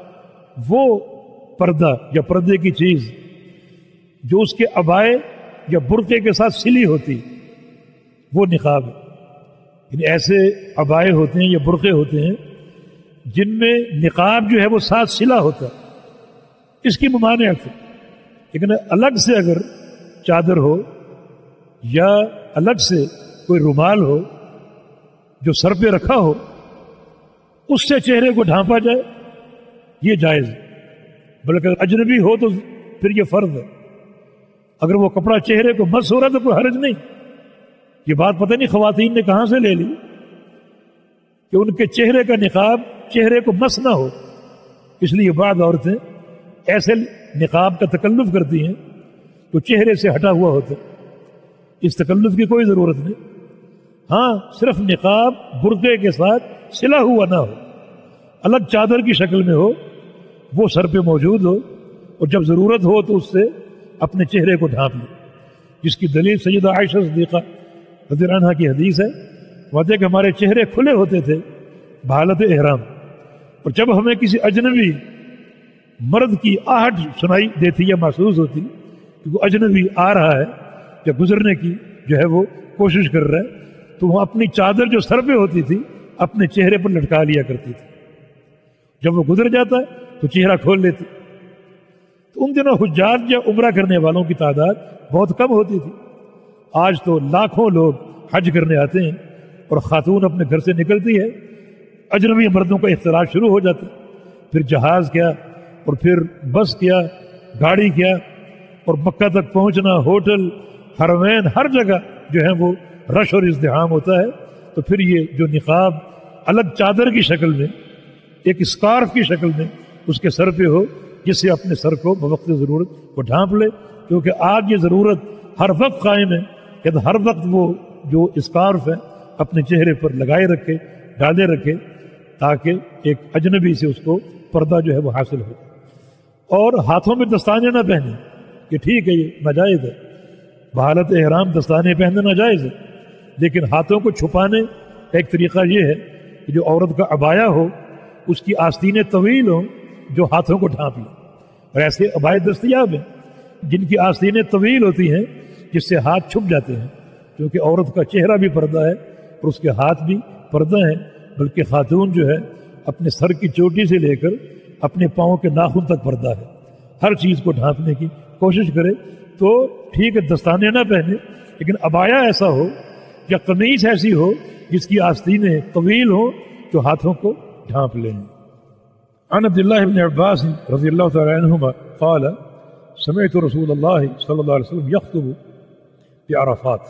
وہ پردہ یا پردے کی چیز جو اس کے عبائے یا برقعے کے ساتھ سلی ہوتی، وہ نقاب ہے۔ یعنی ایسے عبائے ہوتے ہیں یا برقعے ہوتے ہیں جن میں نقاب جو ہے وہ ساتھ سلا ہوتا ہے، اس کی ممانعت ہے۔ لیکن الگ سے اگر چادر ہو یا الگ سے کوئی رومال ہو جو سر پہ رکھا ہو، اس سے چہرے کو ڈھانپا جائے، یہ جائز ہے۔ بلکہ اجنبی ہو تو پھر یہ فرض ہے۔ اگر وہ کپڑا چہرے کو مس ہو رہا تو کوئی حرج نہیں۔ یہ بات پتہ نہیں خواتین نے کہاں سے لے لی کہ ان کے چہرے کا نقاب چہرے کو مس نہ ہو، اس لیے بعض عورتیں ایسے نقاب کا تکلف کرتی ہیں تو چہرے سے ہٹا ہوا ہوتا ہے۔ اس تکلف کی کوئی ضرورت نہیں۔ ہاں، صرف نقاب برقعے کے ساتھ سلا ہوا نہ ہو، الگ چادر کی شکل میں ہو، وہ سر پہ موجود ہو، اور جب ضرورت ہو تو اس سے اپنے چہرے کو ڈھانپ لے، جس کی دلیل سیدہ عائشہ صدیقہ رضی اللہ عنہا کی حدیث ہے، وہ کہ ہمارے چہرے کھلے ہوتے تھے بحالت احرام، اور جب ہمیں کسی اجنبی مرد کی آہٹ سنائی دیتی یا محسوس ہوتی کیونکہ اجنبی آ رہا ہے یا گزرنے کی جو ہے وہ کوشش کر رہا ہے، تو وہ اپنی چادر جو سر پہ ہوتی تھی اپنے چہرے پر لٹکا لیا کرتی تھی، جب وہ گزر جاتا ہے تو چہرہ کھول لیتی۔ تو ان دنوں حجاج یا عمرہ کرنے والوں کی تعداد بہت کم ہوتی تھی، آج تو لاکھوں لوگ حج کرنے آتے ہیں، اور خاتون اپنے گھر سے نکلتی ہے، اجنبی مردوں کا اختلاط شروع ہو جاتا ہے، پھر جہاز کیا اور پھر بس کیا، گاڑی کیا، اور مکہ تک پہنچنا، ہوٹل، حرمین، ہر جگہ جو ہے وہ رش اور ازدحام ہوتا ہے۔ تو پھر یہ جو نقاب الگ چادر کی شکل میں، ایک اسکارف کی شکل میں اس کے سر پہ ہو، جس سے اپنے سر کو بوقت ضرورت وہ ڈھانپ لے، کیونکہ آج یہ ضرورت ہر وقت قائم ہے کہ ہر وقت وہ جو اسکارف ہے اپنے چہرے پر لگائے رکھے، ڈالے رکھے، تاکہ ایک اجنبی سے اس کو پردہ جو ہے وہ حاصل ہو۔ اور ہاتھوں میں دستانے نہ پہنے، کہ ٹھیک ہے یہ ناجائز ہے، بحالت احرام دستانے پہننا ناجائز ہے، لیکن ہاتھوں کو چھپانے کا ایک طریقہ یہ ہے کہ جو عورت کا عبایا ہو اس کی آستینیں طویل ہوں جو ہاتھوں کو ڈھانپ لیں، اور ایسے عبائے دستیاب ہیں جن کی آستینیں طویل ہوتی ہیں جس سے ہاتھ چھپ جاتے ہیں، کیونکہ عورت کا چہرہ بھی پردہ ہے اور اس کے ہاتھ بھی پردہ ہیں، بلکہ خاتون جو ہے اپنے سر کی چوٹی سے لے کر اپنے پاؤں کے ناخن تک پردہ ہے، ہر چیز کو ڈھانپنے کی کوشش کرے۔ تو ٹھیک ہے دستانے نہ پہنے، لیکن عبایا ایسا ہو یا قمیص ایسی ہو جس کی آستینیں طویل ہوں جو ہاتھوں کو ڈھانپ لیں۔ عن عبد الله بن عباس رضی اللہ تعالی عنہما قال سمعت رسول اللہ صلی اللہ علیہ وسلم يخطب بعرفات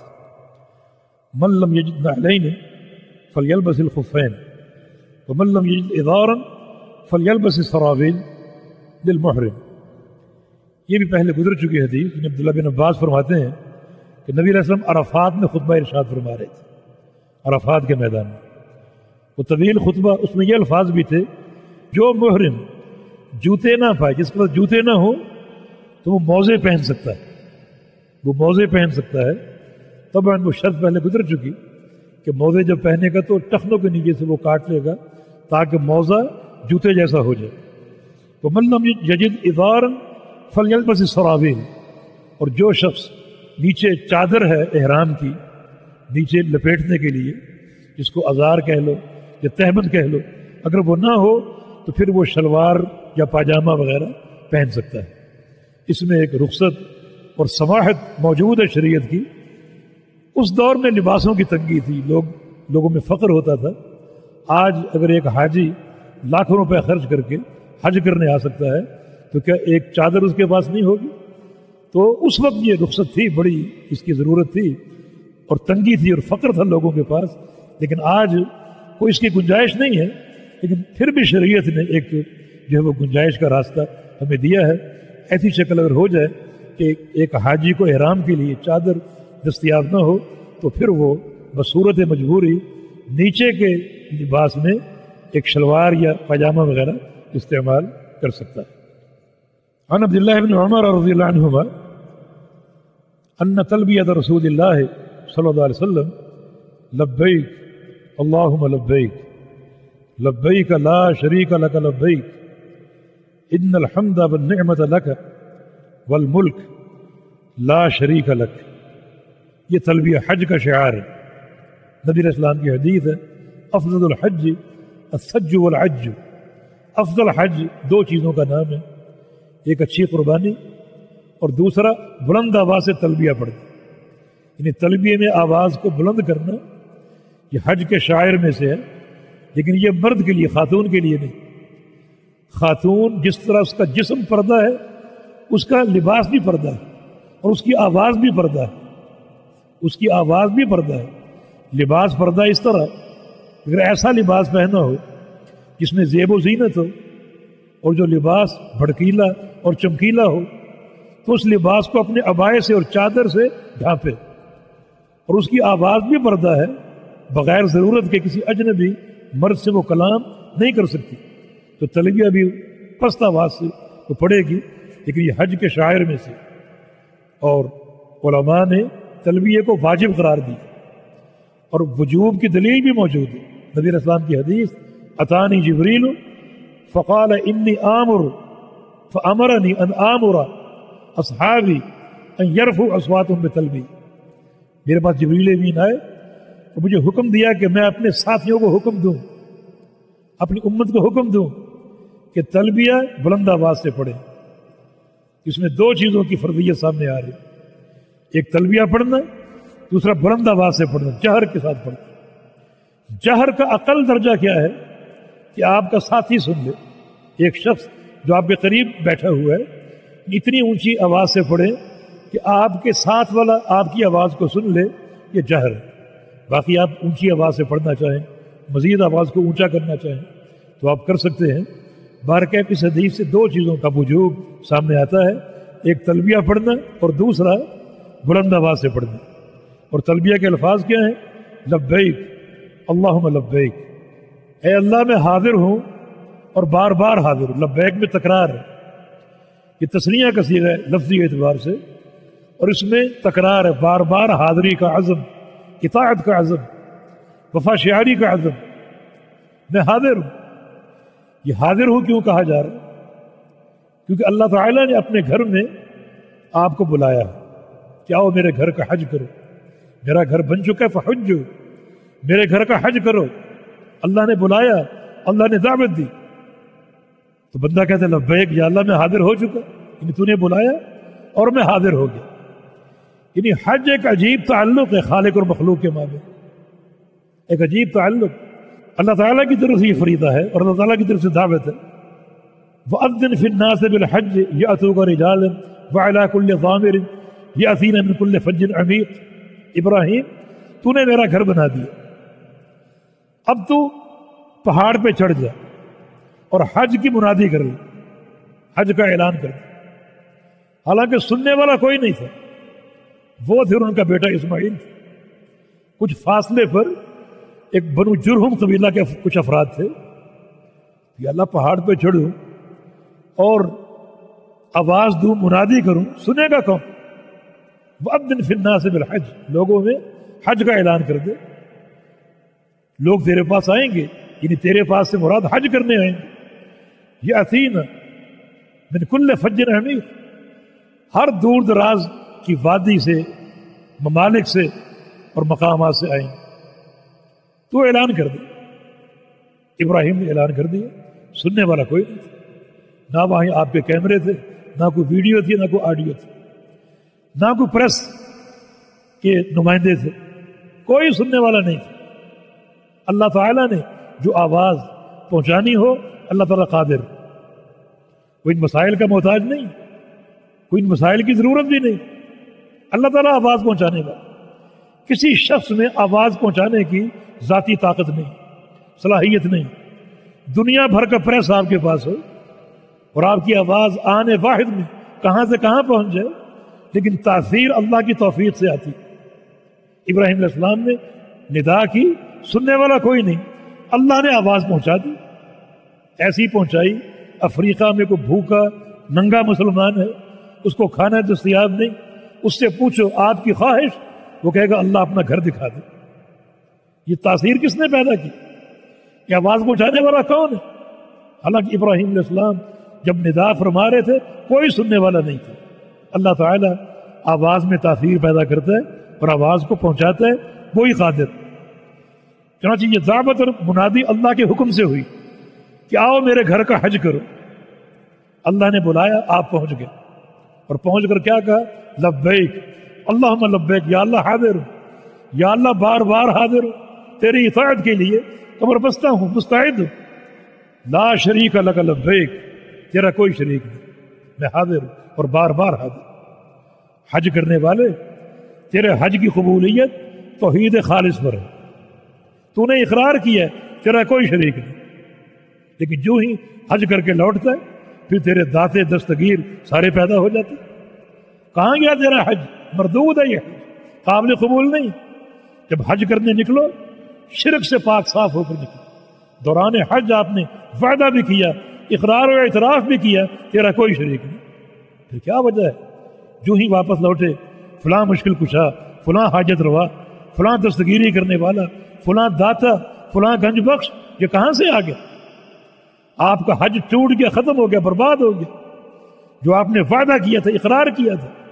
من لم يجد نعلين فليلبس الخفين ومن لم يجد ازارا فليلبس السراويل للمحرم۔ یہ بھی پہلے گزر چکی حدیث، عبداللہ بن عباس فرماتے ہیں کہ نبی علیہ السلام عرفات میں خطبہ ارشاد فرما رہے تھے، عرفات کے میدان میں وہ طویل خطبہ، اس میں یہ الفاظ بھی تھے جو محرم جوتے نہ پائے، جس کے پاس جوتے نہ ہو تو وہ موزے پہن سکتا ہے، وہ موزے پہن سکتا ہے۔ طبعاً وہ شرط پہلے گزر چکی کہ موزے جب پہنے گا تو ٹخنوں کے نیچے سے وہ کاٹ لے گا تاکہ موزہ جوتے جیسا ہو جائے۔ تو من لم یجد ازارا فلیلبس السراویل، اور جو شخص نیچے چادر ہے احرام کی نیچے لپیٹنے کے لیے، جس کو ازار کہہ لو یا تہمد کہہ لو، اگر وہ نہ ہو تو پھر وہ شلوار یا پاجامہ وغیرہ پہن سکتا ہے۔ اس میں ایک رخصت اور سماحت موجود ہے شریعت کی۔ اس دور میں لباسوں کی تنگی تھی، لوگ لوگوں میں فقر ہوتا تھا۔ آج اگر ایک حاجی لاکھوں روپے خرچ کر کے حج کرنے آ سکتا ہے تو کیا ایک چادر اس کے پاس نہیں ہوگی؟ تو اس وقت یہ رخصت تھی، بڑی اس کی ضرورت تھی اور تنگی تھی اور فقر تھا لوگوں کے پاس، لیکن آج کوئی اس کی گنجائش نہیں ہے، لیکن پھر بھی شریعت نے ایک جو ہے وہ گنجائش کا راستہ ہمیں دیا ہے۔ ایسی شکل اگر ہو جائے کہ ایک حاجی کو احرام کے لیے چادر دستیاب نہ ہو تو پھر وہ بصورت مجبوری نیچے کے لباس میں ایک شلوار یا پاجامہ وغیرہ استعمال کر سکتا ہے۔ عن عبد الله بن عمر رضی اللہ عنہما ان تلبیۃ رسول اللہ صلی اللہ علیہ وسلم لبیک اللہم لبیک لبیک لا شریک لک لبیک ان الحمد والنعمت لک والملک لا شریک لک۔ یہ تلبیہ حج کا شعار ہے، نبی علیہ السلام کی حدیث ہے، افضل الحج السج والعج۔ افضل حج دو چیزوں کا نام ہے، ایک اچھی قربانی اور دوسرا بلند آواز سے تلبیہ پڑھنا، یعنی تلبیہ میں آواز کو بلند کرنا یہ حج کے شاعر میں سے ہے، لیکن یہ مرد کے لیے، خاتون کے لیے نہیں۔ خاتون جس طرح اس کا جسم پردہ ہے اس کا لباس بھی پردہ ہے اور اس کی آواز بھی پردہ ہے، اس کی آواز بھی پردہ ہے۔ لباس پردہ اس طرح اگر ایسا لباس پہنا ہو جس میں زیب و زینت ہو اور جو لباس بھڑکیلا اور چمکیلا ہو تو اس لباس کو اپنے عبائے سے اور چادر سے ڈھانپے، اور اس کی آواز بھی پردہ ہے، بغیر ضرورت کے کسی اجنبی مرد سے وہ کلام نہیں کر سکتی، تو تلبیہ بھی پست آواز سے وہ پڑے گی، لیکن یہ حج کے شاعر میں سے۔ اور علماء نے تلبیہ کو واجب قرار دی اور وجوب کی دلیل بھی موجود ہے۔ نبی علیہ السلام کی حدیث اتانی جبریل فقال انی آمر فامرنی ان آمر اصحابی ان یرفعوا اصواتهم بطلبی، میرے پاس جبریل امین آئے اور مجھے حکم دیا کہ میں اپنے ساتھیوں کو حکم دوں، اپنی امت کو حکم دوں کہ تلبیہ بلند آواز سے پڑھیں۔ اس میں دو چیزوں کی فرضیت سامنے آ رہی ہے، ایک تلبیہ پڑھنا، دوسرا بلند آواز سے پڑھنا، جہر کے ساتھ پڑھنا۔ جہر کا اقل درجہ کیا ہے کہ آپ کا ساتھی سن لے، ایک شخص جو آپ کے قریب بیٹھا ہوا ہے اتنی اونچی آواز سے پڑھے کہ آپ کے ساتھ والا آپ کی آواز کو سن لے، یہ جہر ہے۔ باقی آپ اونچی آواز سے پڑھنا چاہیں، مزید آواز کو اونچا کرنا چاہیں تو آپ کر سکتے ہیں۔ بارکیف اس حدیث سے دو چیزوں کا وجوب سامنے آتا ہے، ایک تلبیہ پڑھنا اور دوسرا بلند آواز سے پڑھنا۔ اور تلبیہ کے الفاظ کیا ہیں؟ لبیک اللہم لبیک، اے اللہ میں حاضر ہوں اور بار بار حاضر ہوں۔ لبیک میں تکرار ہے، یہ تسنیہ کا صیغہ ہے لفظی اعتبار سے، اور اس میں تکرار ہے، بار بار حاضری کا عزم، اطاعت کا عزم، وفا شعاری کا عزم۔ میں حاضر ہوں۔ یہ حاضر ہوں کیوں کہا جا رہا ہے؟ کیونکہ اللہ تعالیٰ نے اپنے گھر میں آپ کو بلایا ہے کہ آؤ میرے گھر کا حج کرو، میرا گھر بن چکا ہے فحجو، میرے گھر کا حج کرو۔ اللہ نے بلایا، اللہ نے دعوت دی، تو بندہ کہتا ہے لبیک یا اللہ میں حاضر ہو چکا، یعنی تو نے بلایا اور میں حاضر ہو گیا۔ یعنی حج ایک عجیب تعلق ہے خالق اور مخلوق کے مابین، ایک عجیب تعلق۔ اللہ تعالیٰ کی طرف سے یہ فریضہ ہے اور اللہ تعالیٰ کی طرف سے دعوت ہے۔ وَأَذِّنْ فِي النَّاسِ بِالْحَجِّ يَأْتُوكَ رِجَالًا وَعَلَىٰ كُلِّ ضَامِرٍ يَأْتِينَ مِنْ كُلِّ فَجٍّ عَمِيقٍ۔ ابراہیم تو نے میرا گھر بنا دیا، اب تو پہاڑ پہ چڑھ جا اور حج کی منادی کر لے، حج کا اعلان کر دے۔ حالانکہ سننے والا کوئی نہیں تھا، وہ پھر ان کا بیٹا اسماعیل تھا۔ کچھ فاصلے پر ایک بنو جرہم قبیلہ کے کچھ افراد تھے کہ اللہ پہاڑ پہ چڑھوں اور آواز دوں، منادی کروں، سنے گا کون؟ وَأَذِّنْ فِي النَّاسِ بِالْحَجِّ، لوگوں میں حج کا اعلان کر دے، لوگ تیرے پاس آئیں گے، یعنی تیرے پاس سے مراد حج کرنے آئیں گے۔ یأتین من کل فج عمیق، ہر دور دراز کی وادی سے، ممالک سے اور مقامات سے آئیں گے، تو اعلان کر دے۔ ابراہیم نے اعلان کر دیا، سننے والا کوئی نہیں تھا، نہ وہاں آپ کے کیمرے تھے، نہ کوئی ویڈیو تھی، نہ کوئی آڈیو تھی، نہ کوئی پریس کے نمائندے تھے، کوئی سننے والا نہیں تھا۔ اللہ تعالیٰ نے جو آواز پہنچانی ہو، اللہ تعالیٰ قادر، کوئی ان مسائل کا محتاج نہیں، کوئی ان مسائل کی ضرورت بھی نہیں۔ اللہ تعالیٰ آواز پہنچانے والا، کسی شخص میں آواز پہنچانے کی ذاتی طاقت نہیں، صلاحیت نہیں۔ دنیا بھر کا پریس آپ کے پاس ہو اور آپ کی آواز آنے واحد میں کہاں سے کہاں پہنچ جائے، لیکن تاثیر اللہ کی توفیق سے آتی۔ ابراہیم علیہ السلام نے ندا کی، سننے والا کوئی نہیں، اللہ نے آواز پہنچا دی، ایسی پہنچائی۔ افریقہ میں کوئی بھوکا ننگا مسلمان ہے، اس کو کھانا دستیاب نہیں، اس سے پوچھو آپ کی خواہش، وہ کہے گا اللہ اپنا گھر دکھا دے۔ یہ تاثیر کس نے پیدا کی؟ یہ آواز پہنچانے والا کون ہے؟ حالانکہ ابراہیم علیہ السلام جب ندا فرما رہے تھے کوئی سننے والا نہیں تھا۔ اللہ تعالیٰ آواز میں تاثیر پیدا کرتا ہے اور آواز کو پہنچاتا ہے، وہی قادر۔ چنانچہ یہ دعوت اور منادی اللہ کے حکم سے ہوئی کہ آؤ میرے گھر کا حج کرو۔ اللہ نے بلایا، آپ پہنچ گئے، اور پہنچ کر کیا کہا؟ لبیک اللہم لبیک، یا اللہ حاضر ہوں، یا اللہ بار بار حاضر ہوں، تیری اطاعت کے لیے کمر بستہ ہوں، مستعد ہوں۔ لا شریک لک لبیک، تیرا کوئی شریک نہیں، میں حاضر ہوں اور بار بار حاضر۔ حج کرنے والے، تیرے حج کی قبولیت توحید خالص پر ہے، تو نے اقرار کیا ہے تیرا کوئی شریک نہیں، لیکن جو ہی حج کر کے لوٹتا ہے پھر تیرے داتے دستگیر سارے پیدا ہو جاتے۔ کہاں گیا تیرا حج؟ مردود ہے یہ حج، قابل قبول نہیں۔ جب حج کرنے نکلو شرک سے پاک صاف ہو کر نکلو۔ دوران حج آپ نے وعدہ بھی کیا، اقرار و اعتراف بھی کیا، تیرا کوئی شریک نہیں، پھر کیا وجہ ہے؟ جو ہی واپس لوٹے فلاں مشکل کشا، فلاں حاجت روا، فلاں دستگیری کرنے والا، فلاں داتا، فلاں گنج بخش، یہ کہاں سے آ گیا؟ آپ کا حج ٹوٹ گیا، ختم ہو گیا، برباد ہو گیا۔ جو آپ نے وعدہ کیا تھا، اقرار کیا تھا،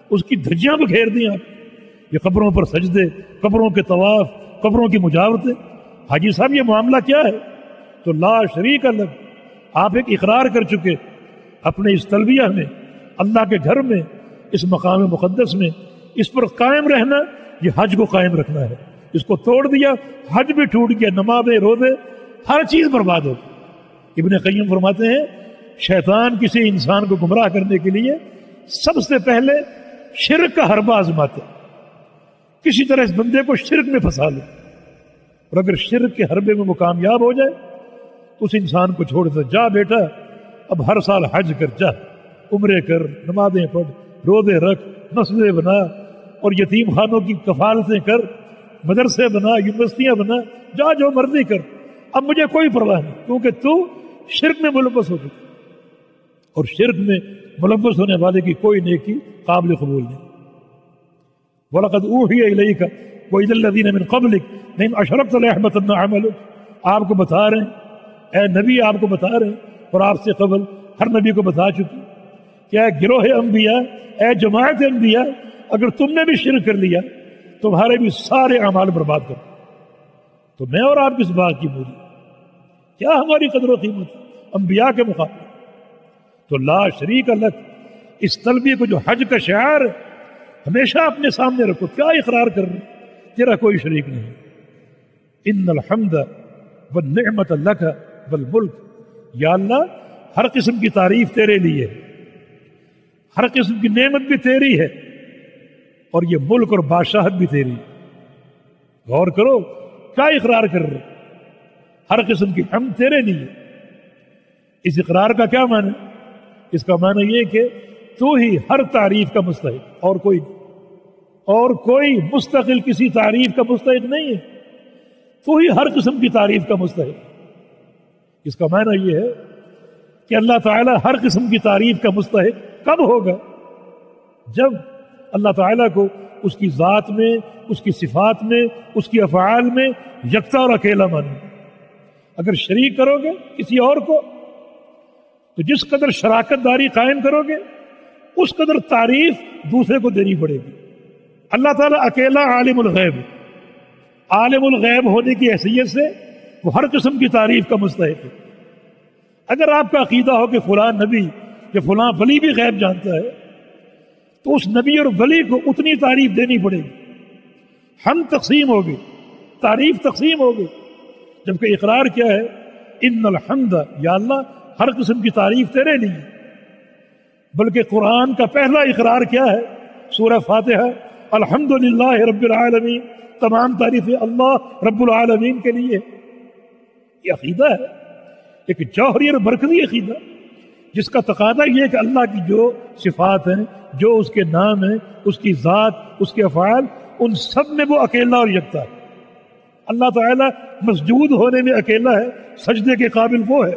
اس کی دھجیاں بکھیر دیں آپ، یہ قبروں پر سجدے، قبروں کے طواف، قبروں کی مجاورتیں۔ حاجی صاحب یہ معاملہ کیا ہے؟ تو لا شریک الگ، آپ ایک اقرار کر چکے اپنے اس تلبیہ میں، اللہ کے گھر میں، اس مقام مقدس میں، اس پر قائم رہنا، یہ حج کو قائم رکھنا ہے۔ اس کو توڑ دیا، حج بھی ٹوٹ گیا، نمازیں، روزے، ہر چیز برباد ہو گئی۔ ابن قیم فرماتے ہیں شیطان کسی انسان کو گمراہ کرنے کے لیے سب سے پہلے شرک کا حربہ آزماتے، کسی طرح اس بندے کو شرک میں پھنسا لے، اور اگر شرک کے حربے میں وہ کامیاب ہو جائے تو اس انسان کو چھوڑ دے، جا بیٹا اب ہر سال حج کر، جا عمرے کر، نمازیں پڑھ، روزے رکھ، مسجدیں بنا اور یتیم خانوں کی کفالتیں کر، مدرسے بنا، یونیورسٹیاں بنا، جا جو مرضی کر، اب مجھے کوئی پرواہ نہیں، کیونکہ تو شرک میں ملوث ہو چکا، اور شرک میں ملوث ہونے والے کی کوئی نیکی قابل قبول نہیں۔ وَلَقَدْ أُوحِيَ إِلَيْكَ وَإِلَى الَّذِينَ مِنْ قَبْلِكَ لَئِنْ أَشْرَكْتَ لَيَحْبَطَنَّ عَمَلُكَ، آپ کو بتا رہے ہیں، اے نبی آپ کو بتا رہے ہیں، اور آپ سے قبل ہر نبی کو بتا چکے کہ اے گروہ انبیاء، اے جماعت انبیاء، اگر تم نے بھی شرک کر لیا تمہارے بھی سارے اعمال برباد کر دیں، تو میں اور آپ کس بات کی بولی، کیا ہماری قدر و قیمت ہے انبیاء کے مقابلے؟ تو لا شریک الگ، اس تلبیہ کو جو حج کا شعار ہے ہمیشہ اپنے سامنے رکھو، کیا اقرار کر رہے، تیرا کوئی شریک نہیں۔ ان الحمد والنعمت لک والملک، یا اللہ ہر قسم کی تعریف تیرے لیے، ہر قسم کی نعمت بھی تیری ہے، اور یہ ملک اور بادشاہت بھی تیری ہے۔ غور کرو کیا اقرار کر رہے، ہر قسم کی حمد تیرے لیے۔ اس اقرار کا کیا معنی؟ اس کا معنی یہ کہ تو ہی ہر تعریف کا مستحق، اور کوئی اور کوئی مستقل کسی تعریف کا مستحق نہیں ہے، تو ہی ہر قسم کی تعریف کا مستحق۔ اس کا معنی یہ ہے کہ اللہ تعالیٰ ہر قسم کی تعریف کا مستحق کب ہوگا؟ جب اللہ تعالیٰ کو اس کی ذات میں، اس کی صفات میں، اس کی افعال میں یکتا اور اکیلا مانو۔ اگر شریک کرو گے کسی اور کو تو جس قدر شراکت داری قائم کرو گے اس قدر تعریف دوسرے کو دینی پڑے گی۔ اللہ تعالیٰ اکیلا عالم الغیب، عالم الغیب ہونے کی حیثیت سے وہ ہر قسم کی تعریف کا مستحق ہے۔ اگر آپ کا عقیدہ ہو کہ فلاں نبی یا فلاں ولی بھی غیب جانتا ہے تو اس نبی اور ولی کو اتنی تعریف دینی پڑے گی، ہم تقسیم ہوگی، تعریف تقسیم ہوگی، جبکہ اقرار کیا ہے؟ ان الحمد، یا اللہ ہر قسم کی تعریف تیرے لیے۔ بلکہ قرآن کا پہلا اقرار کیا ہے؟ سورہ فاتحہ، الحمدللہ رب العالمین، تمام تعریفیں اللہ رب العالمین کے لیے۔ یہ عقیدہ ہے، ایک جوہری اور برکتی عقیدہ، جس کا تقاضا یہ ہے کہ اللہ کی جو صفات ہیں، جو اس کے نام ہیں، اس کی ذات، اس کے افعال، ان سب میں وہ اکیلا اور یکتا ہے۔ اللہ تعالیٰ مسجود ہونے میں اکیلا ہے، سجدے کے قابل وہ ہے،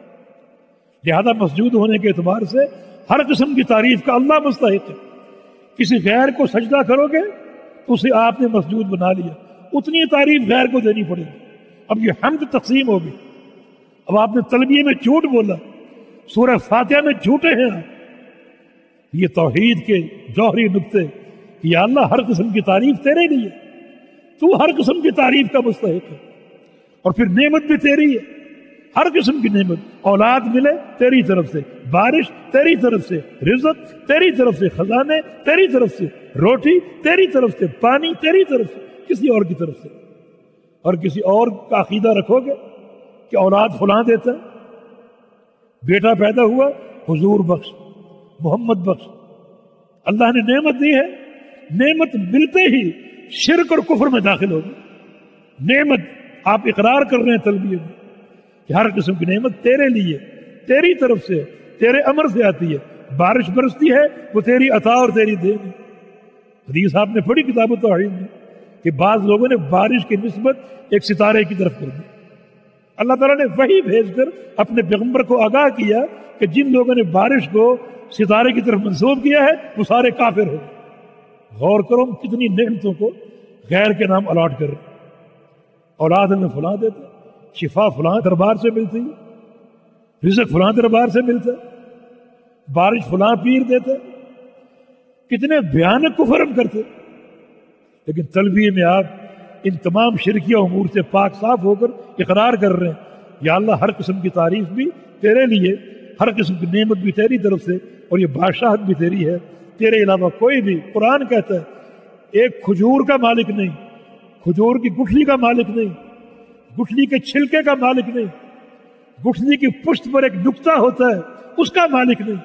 لہذا مسجود ہونے کے اعتبار سے ہر قسم کی تعریف کا اللہ مستحق ہے۔ کسی غیر کو سجدہ کرو گے تو اسے آپ نے مسجود بنا لیا، اتنی تعریف غیر کو دینی پڑے گی۔ اب یہ حمد تقسیم ہوگی۔ اب آپ نے تلبیہ میں جھوٹ بولا، سورہ فاتحہ میں جھوٹے ہیں آپ۔ یہ توحید کے جوہری نقطے کہ یا اللہ ہر قسم کی تعریف تیرے لیے، تو ہر قسم کی تعریف کا مستحق ہے، اور پھر نعمت بھی تیری ہے، ہر قسم کی نعمت، اولاد ملے تیری طرف سے، بارش تیری طرف سے، رزق تیری طرف سے، خزانے تیری طرف سے، روٹی تیری طرف سے، پانی تیری طرف سے، کسی اور کی طرف سے۔ اور کسی اور کا عقیدہ رکھو گے کہ اولاد فلاں دیتا ہے، بیٹا پیدا ہوا حضور بخش، محمد بخش، اللہ نے نعمت دی ہے، نعمت ملتے ہی شرک اور کفر میں داخل ہوگی۔ نعمت آپ اقرار کر رہے ہیں تلبیہ میں کہ ہر قسم کی نعمت تیرے لیے، تیری طرف سے، تیرے امر سے آتی ہے، بارش برستی ہے وہ تیری عطا اور تیری دین ہے۔ حدیث آپ نے پڑھی کتاب التوحید میں کہ بعض لوگوں نے بارش کی نسبت ایک ستارے کی طرف کر دی۔ اللہ تعالیٰ نے وحی بھیج کر اپنے پیغمبر کو آگاہ کیا کہ جن لوگوں نے بارش کو ستارے کی طرف منسوب کیا ہے وہ سارے کافر ہو۔ غور کرو کتنی نعمتوں کو غیر کے نام الاٹ کر رہے، اولاد میں فلاں دیتے، شفا فلاں دربار سے ملتی، رزق فلاں دربار سے ملتا، بارش فلاں پیر دیتا، کتنے بھیانک کفر ہم کرتے، لیکن تلبیہ میں آپ ان تمام شرکیہ امور سے پاک صاف ہو کر اقرار کر رہے ہیں، یا اللہ ہر قسم کی تعریف بھی تیرے لیے، ہر قسم کی نعمت بھی تیری طرف سے، اور یہ بادشاہت بھی تیری ہے، تیرے علاوہ کوئی بھی، قرآن کہتا ہے ایک کھجور کا مالک نہیں، کھجور کی گٹھلی کا مالک نہیں، گٹھلی کے چھلکے کا مالک نہیں، گٹھلی کی پشت پر ایک نقطہ ہوتا ہے اس کا مالک نہیں،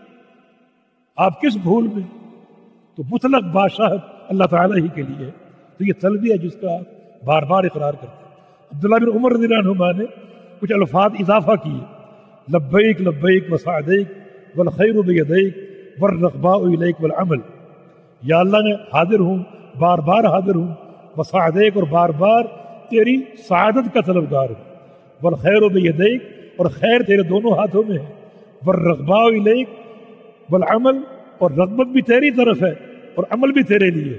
آپ کس بھول میں؟ تو مطلق بادشاہت اللہ تعالیٰ ہی کے لیے ہے۔ تو یہ تلبیہ جس کا آپ بار بار اقرار کرتے ہیں۔ عبداللہ بن عمر رضی اللہ عنہما نے کچھ الفاظ اضافہ کیے، لبیک لبیک وسعدیک والخیر بیدیک والرغباء الیک والعمل، یا اللہ میں حاضر ہوں، بار بار حاضر ہوں، وسعدیک اور بار بار تیری سعادت کا طلبگار ہوں، والخیر بیدیک اور خیر تیرے دونوں ہاتھوں میں ہے، والرغباء الیک والعمل اور رغبت بھی تیری طرف ہے اور عمل بھی تیرے لیے۔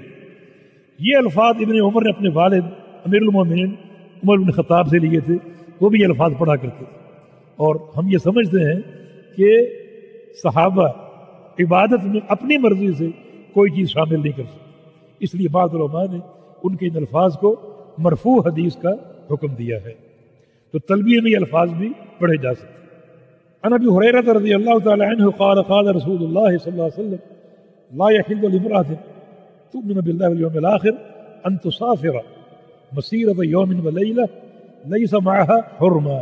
یہ الفاظ ابن عمر نے اپنے والد امیر المومنین عمر بن خطاب سے لیے تھے، وہ بھی یہ الفاظ پڑھا کرتے تھے، اور ہم یہ سمجھتے ہیں کہ صحابہ عبادت میں اپنی مرضی سے کوئی چیز شامل نہیں کر سکتے، اس لیے بعض علماء نے ان کے ان الفاظ کو مرفوع حدیث کا حکم دیا ہے۔ تو تلبیہ میں یہ الفاظ بھی پڑھے جا سکتے ہیں۔ عن ابی ہریرہ رضی اللہ تعالی عنہ قال قال رسول اللہ صلی اللہ علیہ وسلم لا يحل لامرأة تؤمن بالله واليوم الآخر ان تسافر مسيرة يوم وليلة ليس معها حرمة۔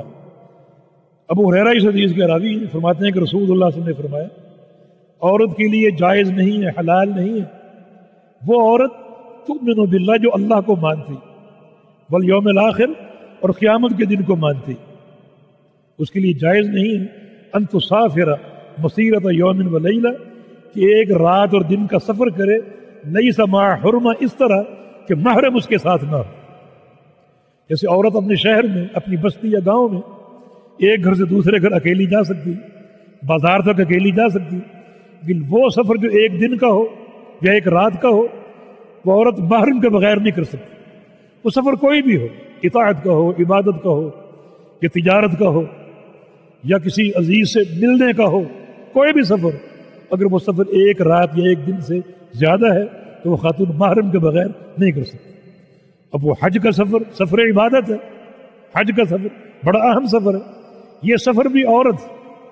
ابو ہریرہ اس حدیث کے راوی فرماتے ہیں کہ رسول اللہ صلی اللہ علیہ وسلم نے فرمایا عورت کے لیے جائز نہیں ہے، حلال نہیں ہے وہ عورت تؤمن باللہ جو اللہ کو مانتی، والیوم الآخر اور قیامت کے دن کو مانتی، اس کے لیے جائز نہیں ہے ان تسافر مسیرۃ یوم ولیلہ کہ ایک رات اور دن کا سفر کرے، لیس مع حرمہ اس طرح کہ محرم اس کے ساتھ نہ ہو۔ جیسے عورت اپنے شہر میں، اپنی بستی یا گاؤں میں ایک گھر سے دوسرے گھر اکیلی جا سکتی، بازار تک اکیلی جا سکتی، لیکن وہ سفر جو ایک دن کا ہو یا ایک رات کا ہو وہ عورت محرم کے بغیر نہیں کر سکتی۔ وہ سفر کوئی بھی ہو، اطاعت کا ہو، عبادت کا ہو، یا تجارت کا ہو، یا کسی عزیز سے ملنے کا ہو، کوئی بھی سفر، اگر وہ سفر ایک رات یا ایک دن سے زیادہ ہے تو وہ خاتون محرم کے بغیر نہیں کر سکتی۔ اب وہ حج کا سفر سفر عبادت ہے، حج کا سفر بڑا اہم سفر ہے، یہ سفر بھی عورت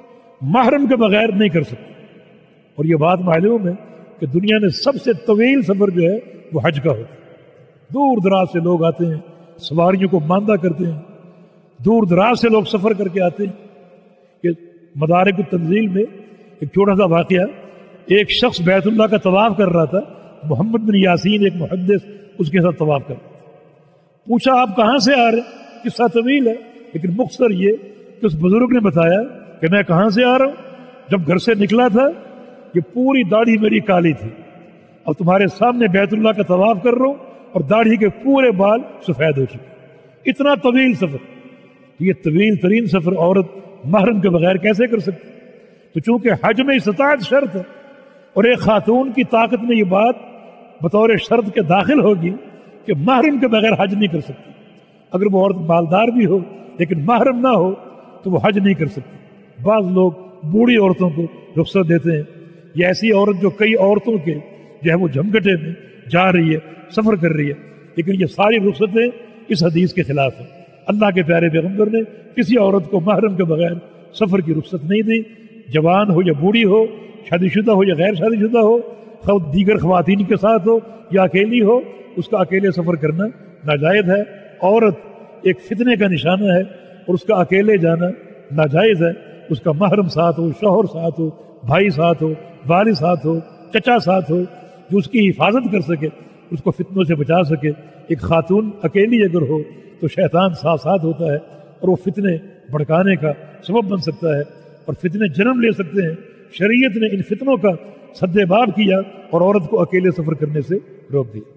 محرم کے بغیر نہیں کر سکتی۔ اور یہ بات معلوم ہے کہ دنیا میں سب سے طویل سفر جو ہے وہ حج کا ہوتا ہے۔ دور دراز سے لوگ آتے ہیں، سواریوں کو ماندہ کرتے ہیں، دور دراز سے لوگ سفر کر کے آتے ہیں۔ کہ مدارک التنزیل میں ایک چھوٹا سا واقعہ، ایک شخص بیت اللہ کا طواف کر رہا تھا، محمد بن یاسین ایک محدث اس کے ساتھ طواف کر رہا تھا۔ پوچھا آپ کہاں سے آ رہے ہیں؟ قصہ طویل ہے لیکن مختصر یہ کہ اس بزرگ نے بتایا کہ میں کہاں سے آ رہا ہوں، جب گھر سے نکلا تھا یہ پوری داڑھی میری کالی تھی، اب تمہارے سامنے بیت اللہ کا طواف کر رہا ہوں اور داڑھی کے پورے بال سفید ہو چکے۔ اتنا طویل سفر، یہ طویل ترین سفر عورت محرم کے بغیر کیسے کر سکتی؟ تو چونکہ حج میں استطاعت شرط ہے اور ایک خاتون کی طاقت میں یہ بات بطور شرط کے داخل ہوگی کہ محرم کے بغیر حج نہیں کر سکتی۔ اگر وہ عورت مالدار بھی ہو لیکن محرم نہ ہو تو وہ حج نہیں کر سکتی۔ بعض لوگ بوڑھی عورتوں کو رخصت دیتے ہیں، یہ ایسی عورت جو کئی عورتوں کے جو ہے وہ جھمگٹے میں جا رہی ہے، سفر کر رہی ہے، لیکن یہ ساری رخصتیں اس حدیث کے خلاف ہیں۔ اللہ کے پیارے پیغمبر نے کسی عورت کو محرم کے بغیر سفر کی رخصت نہیں دی، جوان ہو یا بوڑھی ہو، شادی شدہ ہو یا غیر شادی شدہ ہو، خود دیگر خواتین کے ساتھ ہو یا اکیلی ہو، اس کا اکیلے سفر کرنا ناجائز ہے۔ عورت ایک فتنے کا نشانہ ہے اور اس کا اکیلے جانا ناجائز ہے۔ اس کا محرم ساتھ ہو، شوہر ساتھ ہو، بھائی ساتھ ہو، والد ساتھ ہو، چچا ساتھ ہو، جو اس کی حفاظت کر سکے، اس کو فتنوں سے بچا سکے۔ ایک خاتون اکیلی اگر ہو تو شیطان ساتھ ساتھ ہوتا ہے اور وہ فتنے بھڑکانے کا سبب بن سکتا ہے اور فتنے جنم لے سکتے ہیں۔ شریعت نے ان فتنوں کا سد باب کیا اور عورت کو اکیلے سفر کرنے سے روک دیا۔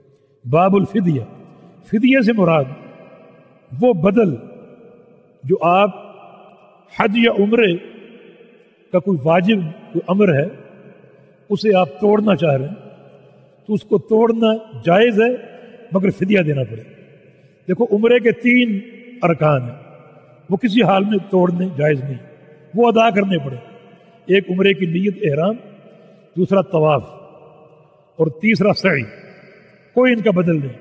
باب الفدیہ، فدیہ سے مراد وہ بدل جو آپ حج یا عمرے کا کوئی واجب کوئی امر ہے اسے آپ توڑنا چاہ رہے ہیں تو اس کو توڑنا جائز ہے مگر فدیہ دینا پڑے۔ دیکھو عمرے کے تین ارکان ہیں، وہ کسی حال میں توڑنے جائز نہیں، وہ ادا کرنے پڑے۔ ایک عمرے کی نیت احرام، دوسرا طواف، اور تیسرا سعی، کوئی ان کا بدل نہیں.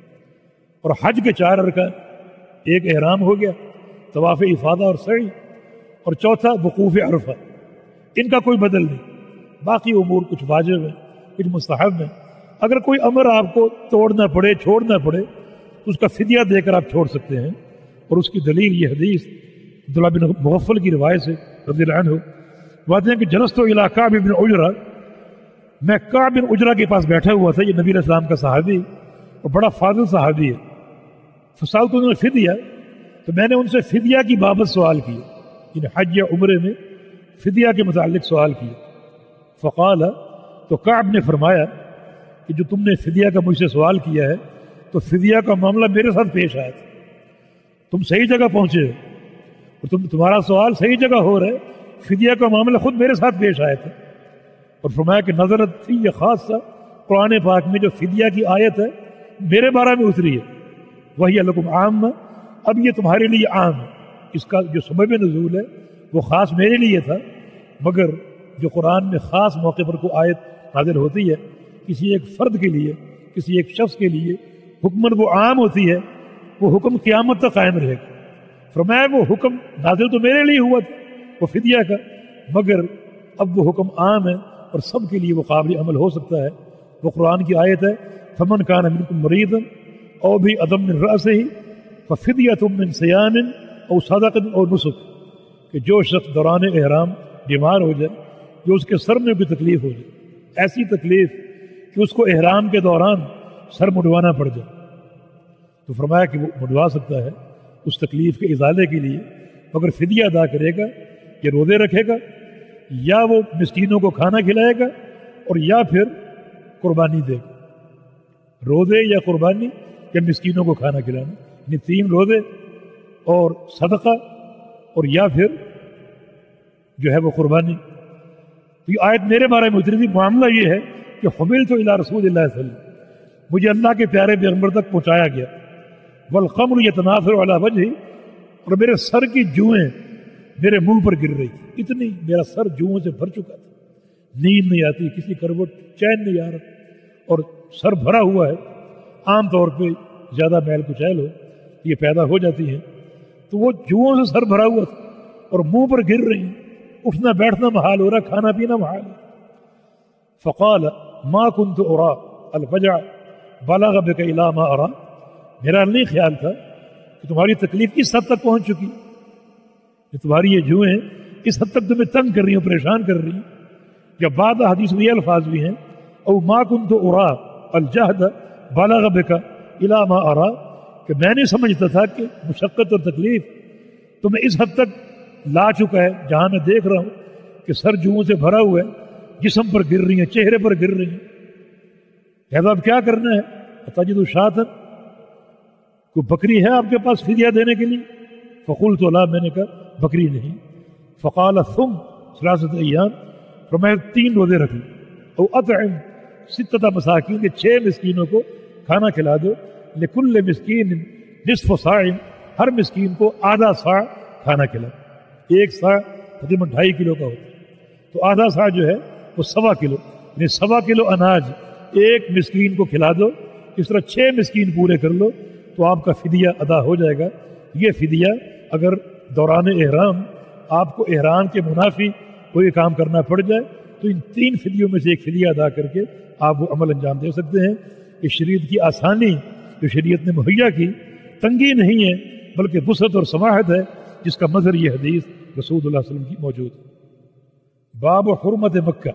اور حج کے چار ارکان، ایک احرام ہو گیا، طواف افاضہ اور سعی، اور چوتھا وقوف عرفہ، ان کا کوئی بدل نہیں. باقی امور کچھ واجب ہیں، کچھ مستحب ہیں. اگر کوئی امر آپ کو توڑنا پڑے، چھوڑنا پڑے، تو اس کا فدیہ دے کر آپ چھوڑ سکتے ہیں. اور اس کی دلیل یہ حدیث عبداللہ بن مغفل کی روایت سے رضی اللہ عنہ بات ہے کہ جلست الی کعب بن عجرہ، میں کعب بن عجرہ کے پاس بیٹھا ہوا تھا. یہ نبی علیہ السلام کا صحابی اور بڑا فاضل صحابی ہے. فسألت انہوں نے فدیہ، تو میں نے ان سے فدیہ کی بابت سوال کیا، یعنی حج یا عمرے میں فدیہ کے متعلق سوال کیا. فقال، تو کعب نے فرمایا کہ جو تم نے فدیہ کا مجھ سے سوال کیا ہے تو فدیہ کا معاملہ میرے ساتھ پیش آیا تھا. تم صحیح جگہ پہنچے ہو اور تم تمہارا سوال صحیح جگہ ہو رہا ہے. فدیہ کا معاملہ خود میرے ساتھ پیش آیا تھا. اور فرمایا کہ نظرت تھی یہ خاص قرآن پاک میں جو فدیہ کی آیت ہے میرے بارے میں اتری ہے، وہی لکم عام، اب یہ تمہارے لیے عام ہے. اس کا جو سبب نزول ہے وہ خاص میرے لیے تھا، مگر جو قرآن میں خاص موقع پر کوئی آیت نازل ہوتی ہے کسی ایک فرد کے لیے، کسی ایک شخص کے لیے، حکمن وہ عام ہوتی ہے، وہ حکم قیامت تک قائم رہے گا. فرمایا وہ حکم نازل تو میرے لیے ہوا تھا وہ فدیہ کا، مگر اب وہ حکم عام ہے اور سب کے لیے وہ قابل عمل ہو سکتا ہے. وہ قرآن کی آیت ہے فمن کان منکم مریضا او بھی عدم من رأسہ ففدیۃ من صیام او صدقۃ او نسک، کہ جو شخص دوران احرام بیمار ہو جائے، جو اس کے سر میں کوئی تکلیف ہو جائے، ایسی تکلیف کہ اس کو احرام کے دوران سر مڈوانا پڑ جائے، تو فرمایا کہ وہ مڈوا سکتا ہے اس تکلیف کے ازالے کے لیے، مگر فدیہ ادا کرے گا یا روزے رکھے گا یا وہ مسکینوں کو کھانا کھلائے گا اور یا پھر قربانی دے گا. روزے یا قربانی یا مسکینوں کو کھانا کھلانا، یعنی تین روزے اور صدقہ اور یا پھر جو ہے وہ قربانی. تو یہ آیت میرے بارے میں اتری تھی. معاملہ یہ ہے کہ حملت الی رسول اللہ صلی اللہ علیہ وسلم، مجھے اللہ کے پیارے پیغمبر تک پہنچایا گیا. والخمر یتناثر علی وجہی، اور میرے سر کی جوئیں میرے منہ پر گر رہی تھی. اتنی میرا سر جوؤں سے بھر چکا تھا، نیند نہیں آتی، کسی کروٹ چین نہیں آ رہا، اور سر بھرا ہوا ہے. عام طور پہ زیادہ میل کچیل ہو یہ پیدا ہو جاتی ہیں، تو وہ جوؤں سے سر بھرا ہوا تھا اور منہ پر گر رہی ہیں. اٹھنا بیٹھنا محال ہو رہا، کھانا پینا محال ہے. فقال ما كنت ارى الفجع بلغ بك الى ما ارى، میرا نہیں خیال تھا کہ تمہاری تکلیف کس حد تک پہنچ چکی، کہ تمہاری یہ جوئیں اس حد تک تمہیں تنگ کر رہی ہیں، پریشان کر رہی ہیں. یا بعض حدیث میں یہ الفاظ بھی ہیں او ما كنت ارى الجهد بلغ بك الى ما ارى، کہ میں نہیں سمجھتا تھا کہ مشقت اور تکلیف تمہیں اس حد تک لا چکا ہے جہاں میں دیکھ رہا ہوں کہ سر جوؤں سے بھرا ہوا ہے، جسم پر گر رہی ہیں، چہرے پر گر رہی ہیں. لہذا اب کیا کرنا ہے؟ تجد شاۃ، کوئی بکری ہے آپ کے پاس فدیہ دینے کے لیے؟ فقلت لا، میں نے کہا بکری نہیں. فقال ثم ثلاثۃ ایام، فرمایا تین روزے رکھ لو. او اطعم ستۃ مساکین، چھ مسکینوں کو کھانا کھلا دو. لکل مسکین نصف صاع، ہر مسکین کو آدھا صاع کھانا کھلا. ایک صاع تقریباً ڈھائی کلو کا ہوتا ہے، تو آدھا صاع جو ہے وہ سوا کلو، یعنی سوا کلو اناج ایک مسکین کو کھلا دو. اس طرح چھ مسکین پورے کر لو تو آپ کا فدیہ ادا ہو جائے گا. یہ فدیہ اگر دوران احرام آپ کو احرام کے منافی کوئی کام کرنا پڑ جائے تو ان تین فدیوں میں سے ایک فدیہ ادا کر کے آپ وہ عمل انجام دے سکتے ہیں. کہ شریعت کی آسانی جو شریعت نے مہیا کی، تنگی نہیں ہے بلکہ وسعت اور سماحت ہے، جس کا مظہر یہ حدیث رسول اللہ صلی اللہ علیہ وسلم کی موجود ہے. باب حرمت مکہ،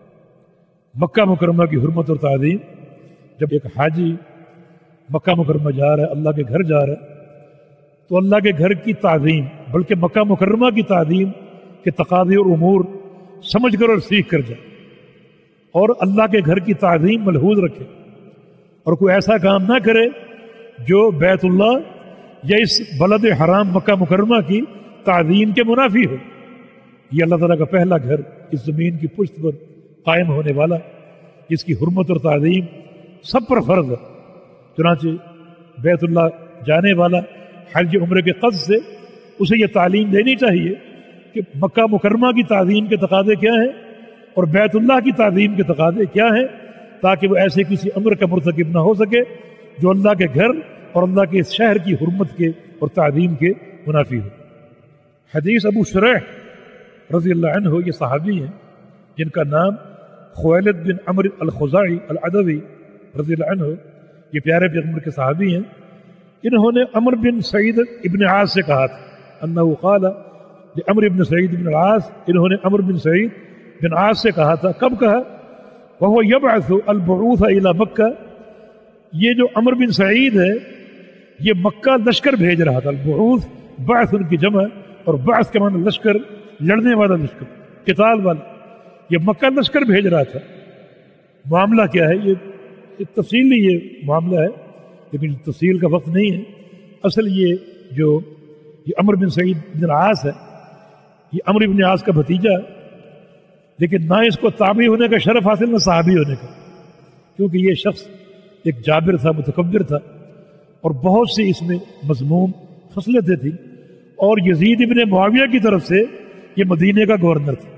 مکہ مکرمہ کی حرمت اور تعظیم. جب ایک حاجی مکہ مکرمہ جا رہا ہے، اللہ کے گھر جا رہا ہے، تو اللہ کے گھر کی تعظیم، بلکہ مکہ مکرمہ کی تعظیم کے تقاضے اور امور سمجھ کر اور سیکھ کر جائے، اور اللہ کے گھر کی تعظیم ملحوظ رکھے، اور کوئی ایسا کام نہ کرے جو بیت اللہ یا اس بلد حرام مکہ مکرمہ کی تعظیم کے منافی ہو. یہ اللہ تعالیٰ کا پہلا گھر اس زمین کی پشت پر قائم ہونے والا، جس کی حرمت اور تعظیم سب پر فرض ہے. چنانچہ بیت اللہ جانے والا حج عمرے کے قصد سے اسے یہ تعلیم دینی چاہیے کہ مکہ مکرمہ کی تعظیم کے تقاضے کیا ہیں اور بیت اللہ کی تعظیم کے تقاضے کیا ہیں، تاکہ وہ ایسے کسی امر کا مرتکب نہ ہو سکے جو اللہ کے گھر اور اللہ کے اس شہر کی حرمت کے اور تعظیم کے منافی ہو۔ حدیث ابو شریح رضی اللہ عنہ، یہ صحابی ہیں جن کا نام خویلد بن عمرو الخزاعی العدوی رضی اللہ عنہ، یہ پیارے پیغمبر کے صحابی ہیں۔ انہوں نے عمر بن سعید ابن عاص سے کہا تھا انہ قال لعمر بن سعید بن العاص، انہوں نے عمر بن سعید بن عاص سے کہا تھا، کب کہا؟ وهو يبعث البعوث الى مکہ، یہ جو عمر بن سعید ہے یہ مکہ لشکر بھیج رہا تھا۔ البعوث بعث ان کی جمع، اور بعث کے معنی لشکر، لڑنے والا لشکر، قتال والا، یہ مکہ لشکر بھیج رہا تھا۔ معاملہ کیا ہے؟ یہ تفصیلی یہ معاملہ ہے لیکن تفصیل کا وقت نہیں ہے۔ اصل یہ جو یہ عمر بن سعید بن العاص ہے، یہ عمر بن عاص کا بھتیجا ہے، لیکن نہ اس کو تابعی ہونے کا شرف حاصل نہ صحابی ہونے کا، کیونکہ یہ شخص ایک جابر تھا، متکبر تھا، اور بہت سی اس میں مذموم خصلتیں تھیں، اور یزید ابن معاویہ کی طرف سے یہ مدینے کا گورنر تھا،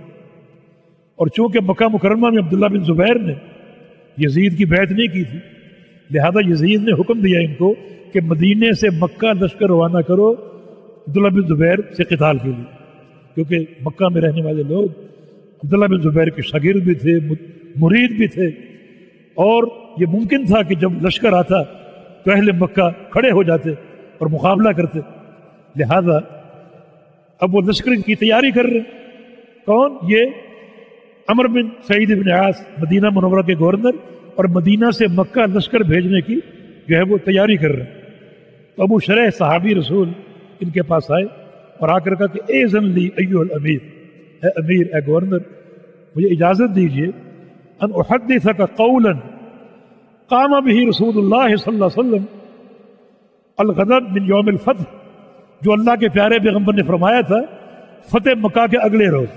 اور چونکہ مکہ مکرمہ میں عبداللہ بن زبیر نے یزید کی بیعت نہیں کی تھی، لہذا یزید نے حکم دیا ان کو کہ مدینے سے مکہ لشکر روانہ کرو عبداللہ بن زبیر سے قتال کے لیے، کیونکہ مکہ میں رہنے والے لوگ عبداللہ بن زبیر کے شاگرد بھی تھے، مرید بھی تھے، اور یہ ممکن تھا کہ جب لشکر آتا تو اہل مکہ کھڑے ہو جاتے اور مقابلہ کرتے، لہذا اب وہ لشکر کی تیاری کر رہے۔ کون؟ یہ عمر بن سعید بن عاص، مدینہ منورہ کے گورنر، اور مدینہ سے مکہ لشکر بھیجنے کی جو ہے وہ تیاری کر رہے ہیں۔ تو ابو شریح صحابی رسول ان کے پاس آئے اور آ کر کہا کہ اذن لی ایھا الامیر، اے امیر، اے گورنر، مجھے اجازت دیجیے ان احدثک قولا قام به رسول اللہ صلی اللہ علیہ وسلم الغد من یوم الفتح، جو اللہ کے پیارے پیغمبر نے فرمایا تھا فتح مکہ کے اگلے روز۔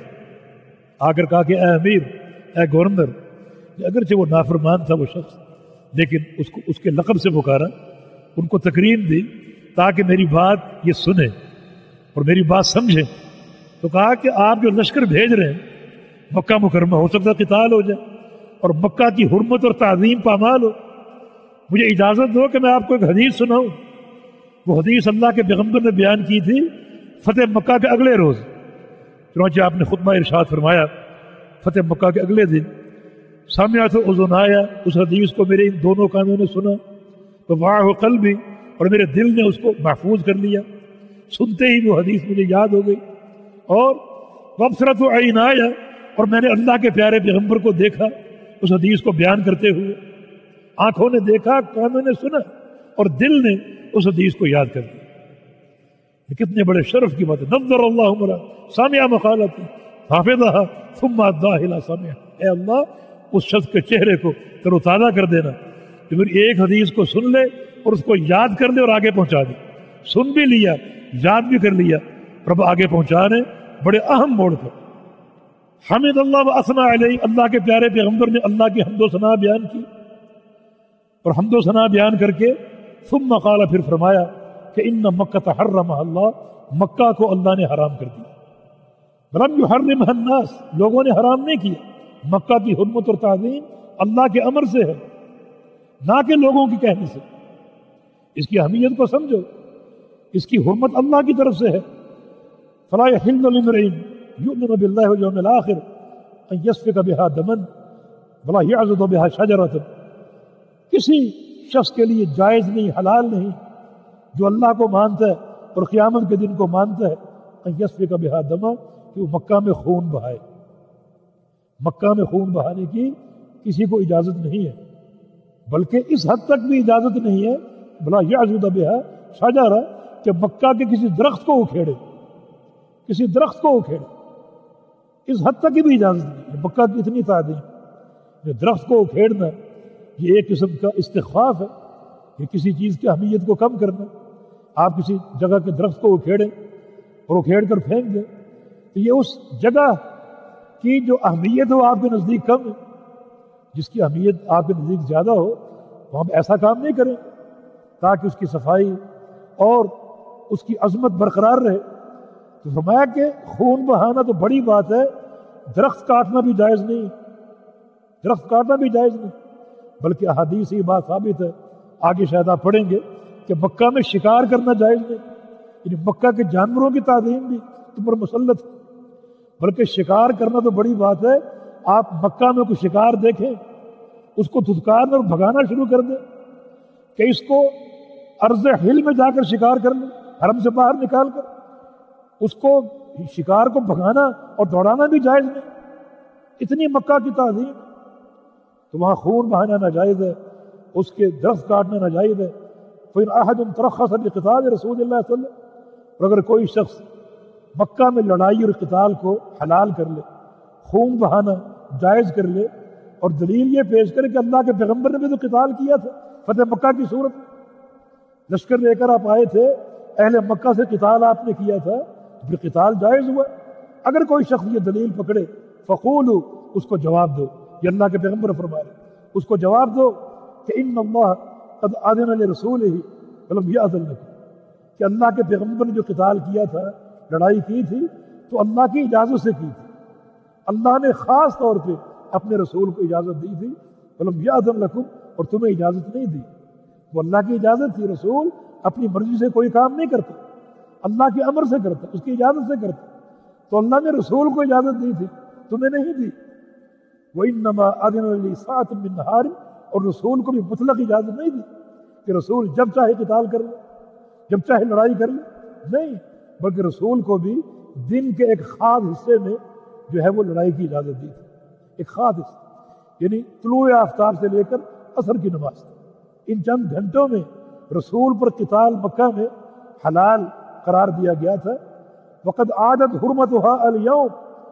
آ کر کہا کہ اے امیر، اے گورنر، اگرچہ وہ نافرمان تھا وہ شخص، لیکن اس کو اس کے لقب سے پکارا، ان کو تکریم دی تاکہ میری بات یہ سنیں اور میری بات سمجھیں۔ تو کہا کہ آپ جو لشکر بھیج رہے ہیں مکہ مکرمہ، ہو سکتا ہے قتال ہو جائے اور مکہ کی حرمت اور تعظیم پامال ہو، مجھے اجازت دو کہ میں آپ کو ایک حدیث سناؤں۔ وہ حدیث اللہ کے پیغمبر نے بیان کی تھی فتح مکہ کے اگلے روز، چنانچہ آپ نے خطبہ ارشاد فرمایا فتح مکہ کے اگلے دن، سمعت اذنایا، اس حدیث کو میرے ان دونوں کانوں نے سنا، تو وعاہ قلبی، اور میرے دل نے اس کو محفوظ کر لیا، سنتے ہی وہ حدیث مجھے یاد ہو گئی، اور وابصرت عینایا، اور میں نے اللہ کے پیارے پیغمبر کو دیکھا اس حدیث کو بیان کرتے ہوئے، آنکھوں نے دیکھا، کانوں نے سنا، اور دل نے اس حدیث کو یاد کر لیا۔ کتنے بڑے شرف کی بات ہے۔ نظر اللہ عمرہ سامع مقالتی حافظہا ثم اداہ الی سامع، اے اللہ اس شخص کے چہرے کو تر و تازہ کر دینا کہ پھر ایک حدیث کو سن لے اور اس کو یاد کر دے اور آگے پہنچا دے، سن بھی لیا، یاد بھی کر لیا، رب آگے پہنچانے بڑے اہم موڑ پر۔ حمد اللہ و اثنا علیہ، اللہ کے پیارے پیغمبر نے اللہ کی حمد و ثنا بیان کی، اور حمد و ثنا بیان کر کے ثم قال، پھر فرمایا کہ ان مکہ حرمہ اللہ، مکہ کو اللہ نے حرام کر دیا، ولم یحرمها الناس، لوگوں نے حرام نہیں کیا، مکہ کی حرمت اور تعظیم اللہ کے امر سے ہے، نہ کہ لوگوں کی کہنے سے۔ اس کی اہمیت کو سمجھو، اس کی حرمت اللہ کی طرف سے ہے۔ فلا یحل لامرئ یؤمن باللہ والیوم الآخر ان یسفک بها دما ولا یعضد بها شجرۃ، کسی شخص کے لیے جائز نہیں، حلال نہیں، جو اللہ کو مانتا ہے اور قیامت کے دن کو مانتا ہے، ان یسفک بها دما، کہ وہ مکہ میں خون بہائے۔ مکہ میں خون بہانے کی کسی کو اجازت نہیں ہے، بلکہ اس حد تک بھی اجازت نہیں ہے بلا یعضد بها شجرہ، کہ مکہ کے کسی درخت کو اکھیڑے، کسی درخت کو اکھیڑے، اس حد تک کی بھی اجازت نہیں ہے۔ مکہ کی اتنی تعظیم، درخت کو اکھیڑنا یہ ایک قسم کا استخفاف ہے، یہ کسی چیز کی اہمیت کو کم کرنا۔ آپ کسی جگہ کے درخت کو اکھیڑیں اور اکھیڑ کر پھینک دیں تو یہ اس جگہ کی جو اہمیت ہو آپ کے نزدیک کم ہے، جس کی اہمیت آپ کے نزدیک زیادہ ہو وہاں پہ ایسا کام نہیں کریں تاکہ اس کی صفائی اور اس کی عظمت برقرار رہے۔ تو فرمایا کہ خون بہانا تو بڑی بات ہے، درخت کاٹنا بھی جائز نہیں، درخت کاٹنا بھی جائز نہیں۔ بلکہ احادیث سے یہ بات ثابت ہے، آگے شاید آپ پڑھیں گے کہ مکہ میں شکار کرنا جائز نہیں، یعنی مکہ کے جانوروں کی تعظیم بھی تم پر مسلط ہے، بلکہ شکار کرنا تو بڑی بات ہے، آپ مکہ میں کوئی شکار دیکھیں اس کو دھتکارنا اور بھگانا شروع کر دیں کہ اس کو ارض حل میں جا کر شکار کر لیں، حرم سے باہر نکال کر اس کو شکار کو بھگانا اور دوڑانا بھی جائز نہیں، اتنی مکہ کی تعظیم، تو وہاں خون بہانا ناجائز ہے، اس کے درخت کاٹنا ناجائز ہے۔ پھر احد ترخص بقتال رسول اللہ صلی اللہ علیہ وسلم، اور اگر کوئی شخص مکہ میں لڑائی اور قتال کو حلال کر لے، خون بہانا جائز کر لے، اور دلیل یہ پیش کرے کہ اللہ کے پیغمبر نے بھی تو قتال کیا تھا فتح مکہ کی صورت میں، لشکر لے کر آپ آئے تھے، اہل مکہ سے قتال آپ نے کیا تھا، پھر قتال جائز ہوا۔ اگر کوئی شخص یہ دلیل پکڑے فقولوا، اس کو جواب دو، یہ اللہ کے پیغمبر فرما رہے، اس کو جواب دو کہ ان اللہ قد اذن لرسولہ ولم یأذن لکم، کہ اللہ کے پیغمبر نے جو قتال کیا تھا، لڑائی کی تھی، تو اللہ کی اجازت سے کی تھی، اللہ نے خاص طور پہ اپنے رسول کو اجازت دی تھی، ولم یأذن لکم، اور تمہیں اجازت نہیں دی، وہ اللہ کی اجازت تھی، رسول اپنی مرضی سے کوئی کام نہیں کرتا، اللہ کے امر سے کرتا، اس کی اجازت سے کرتا، تو اللہ نے رسول کو اجازت دی تھی، تمہیں نہیں دی۔ وَإِنَّمَا أَذِنَ لِسَاعَةٍ مِّن نَّهَارٍ، اور رسول کو بھی مطلق اجازت نہیں دی کہ رسول جب چاہے قتال کر لے، جب چاہے لڑائی کر لے، نہیں، بلکہ رسول کو بھی دن کے ایک خاص حصے میں جو ہے وہ لڑائی کی اجازت دی تھی، ایک خاص حصہ، یعنی طلوع آفتاب سے لے کر عصر کی نماز، ان چند گھنٹوں میں رسول پر قتال مکہ میں حلال قرار دیا گیا تھا۔ وقد عادت حرمتها اليوم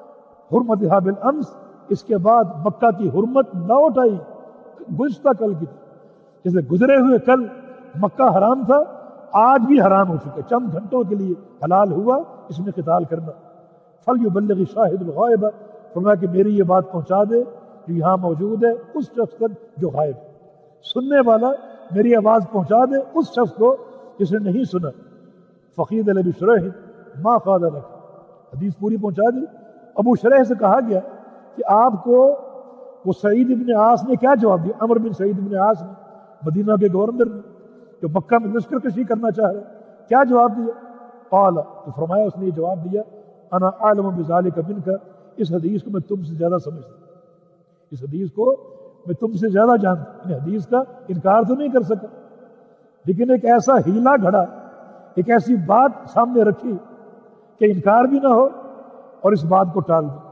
حرمتها بالامس، اس کے بعد مکہ کی حرمت لوٹ آئی، گزشتہ کل کی تھی، جیسے گزرے ہوئے کل مکہ حرام تھا، آج بھی حرام ہو چکا، چند گھنٹوں کے لیے حلال ہوا اس میں قتال کرنا۔ فلیبلغ شاہد الغائب، فرمایا کہ میری یہ بات پہنچا دے جو یہاں موجود ہے اس شخص تک جو غائب، سننے والا میری آواز پہنچا دے اس شخص کو جس نے نہیں سنا۔ فقید ابی شریح ما قال لک، حدیث پوری پہنچا دی۔ ابو شریح سے کہا گیا کہ آپ کو وہ سعید ابن عاص نے کیا جواب دیا، عمر بن سعید ابن عاص نے، مدینہ کے گورنر نے، جو مکہ میں لشکر کشی کرنا چاہ رہے، کیا جواب دیا؟ قال، تو فرمایا اس نے یہ جواب دیا، انا اعلم بذلک منک، اس حدیث کو میں تم سے زیادہ سمجھتا ہوں، اس حدیث کو میں تم سے زیادہ جانتا ہوں، حدیث کا انکار تو نہیں کر سکا، لیکن ایک ایسا ہیلا گھڑا، ایک ایسی بات سامنے رکھی کہ انکار بھی نہ ہو اور اس بات کو ٹال دو۔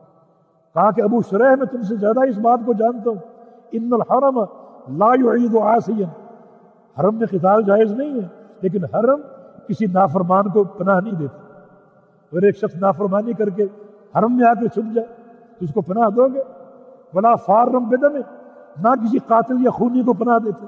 کہا کہ ابو شریح میں تم سے زیادہ اس بات کو جانتا ہوں، ان الحرم لا يعيد عاصيا، حرم میں قتال جائز نہیں ہے، لیکن حرم کسی نافرمان کو پناہ نہیں دیتا۔ اگر ایک شخص نافرمانی کر کے حرم میں آ کے چھپ جائے تو اس کو پناہ دو گے؟ ولا فارم بدم، نہ کسی قاتل یا خونی کو پناہ دیتے،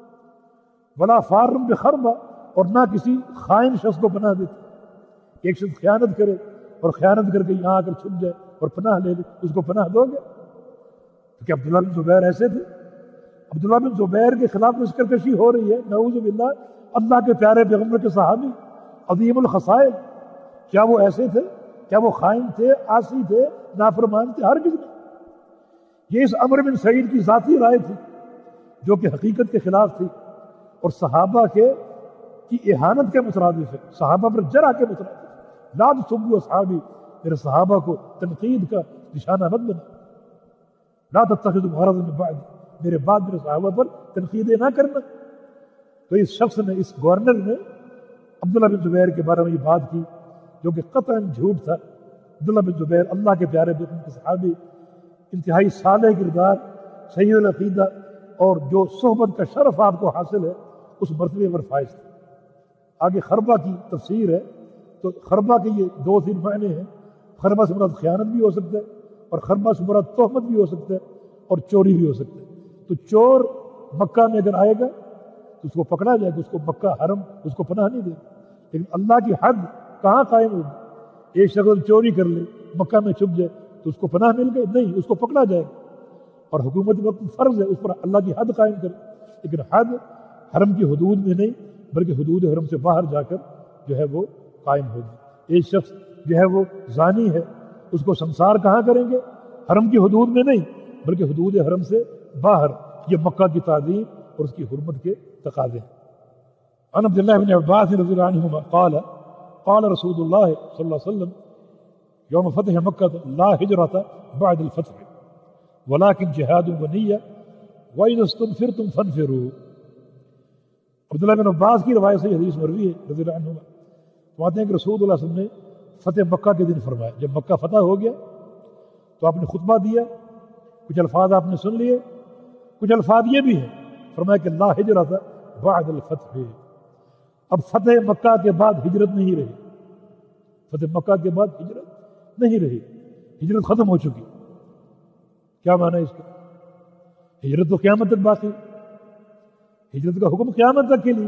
ولا فارم بخربہ، اور نہ کسی خائن شخص کو پناہ دیتے۔ ایک شخص خیانت کرے اور خیانت کر کے یہاں آ کر چھپ جائے اور پناہ لے لے، اس کو پناہ دو گے؟ تو کیا عبداللہ بن زبیر ایسے تھے؟ عبداللہ بن زبیر کے خلاف لشکر کشی ہو رہی ہے، نعوذ باللہ، اللہ کے پیارے پیغمبر کے صحابی عظیم الخصائل، کیا وہ ایسے تھے؟ کیا وہ خائن تھے، عاصی تھے، نافرمان تھے؟ ہرگز نہیں۔ یہ اس عمر بن سعید کی ذاتی رائے تھی جو کہ حقیقت کے خلاف تھی اور صحابہ کے کی اہانت کے مترادف ہے، صحابہ پر جرح کے مترادف ہے۔ لا تسبوا اصحابی، میرے صحابہ کو تنقید کا نشانہ مت بنا، لا تتخذوا غرضا من بعد، میرے بعد میرے صحابہ پر تنقیدیں نہ کرنا۔ تو اس شخص نے، اس گورنر نے عبداللہ بن زبیر کے بارے میں یہ بات کی جو کہ قطعاً جھوٹ تھا۔ عبداللہ بن زبیر اللہ کے پیارے پیغمبر کے صحابی، انتہائی صالح کردار، صحیح العقیدہ، اور جو صحبت کا شرف آپ کو حاصل ہے اس مرتبے پر فائز تھا۔ آگے خربہ کی تفسیر ہے، تو خربہ کے یہ دو تین معنی ہیں، خربہ سے مراد خیانت بھی ہو سکتا ہے، اور خربہ سے مراد تہمت بھی ہو سکتا ہے، اور چوری بھی ہو سکتا ہے۔ تو چور مکہ میں اگر آئے گا تو اس کو پکڑا جائے گا، اس کو مکہ حرم اس کو پناہ نہیں دے گا، لیکن اللہ کی حد کہاں قائم ہوگی؟ ایک شخص چوری کر لے، مکہ میں چھپ جائے تو اس کو پناہ مل گئی؟ نہیں، اس کو پکڑا جائے گا، اور حکومت وقت فرض ہے اس پر اللہ کی حد قائم کرے، لیکن حد حرم کی حدود میں نہیں بلکہ حدود حرم سے باہر جا کر جو ہے وہ قائم ہوگی۔ ایک شخص جو ہے وہ زانی ہے، اس کو سنسار کہاں کریں گے؟ حرم کی حدود میں نہیں بلکہ حدود حرم سے باہر، یہ مکہ کی تعظیم اور اس کی حرمت کے تقاضے ہیں۔ عن عبد اللہ بن عباس رضی اللہ عنہما قال قال رسول اللہ صلی اللہ علیہ وسلم یوم فتح مکہ لا ہجرت بعد الفتح ولكن جہاد ونیہ وَإِذَا اسْتُنْفِرْتُمْ فَانْفِرُوا۔ عبداللہ بن عباس کی روایت سے حدیث مروی ہے رضی اللہ عنہما، فرماتے ہیں کہ رسول اللہ صلی اللہ علیہ وسلم نے فتح مکہ کے دن فرمایا، جب مکہ فتح ہو گیا تو آپ نے خطبہ دیا، کچھ الفاظ آپ نے سن لیے، کچھ الفاظ یہ بھی ہیں، فرمایا کہ لا ہجرت بعد الفتح، اب فتح مکہ کے بعد ہجرت نہیں رہی، فتح مکہ کے بعد ہجرت نہیں رہی، ہجرت ختم ہو چکی۔ کیا معنی ہے اس کا؟ ہجرت تو قیامت تک باقی، ہجرت کا حکم قیامت تک کے لیے،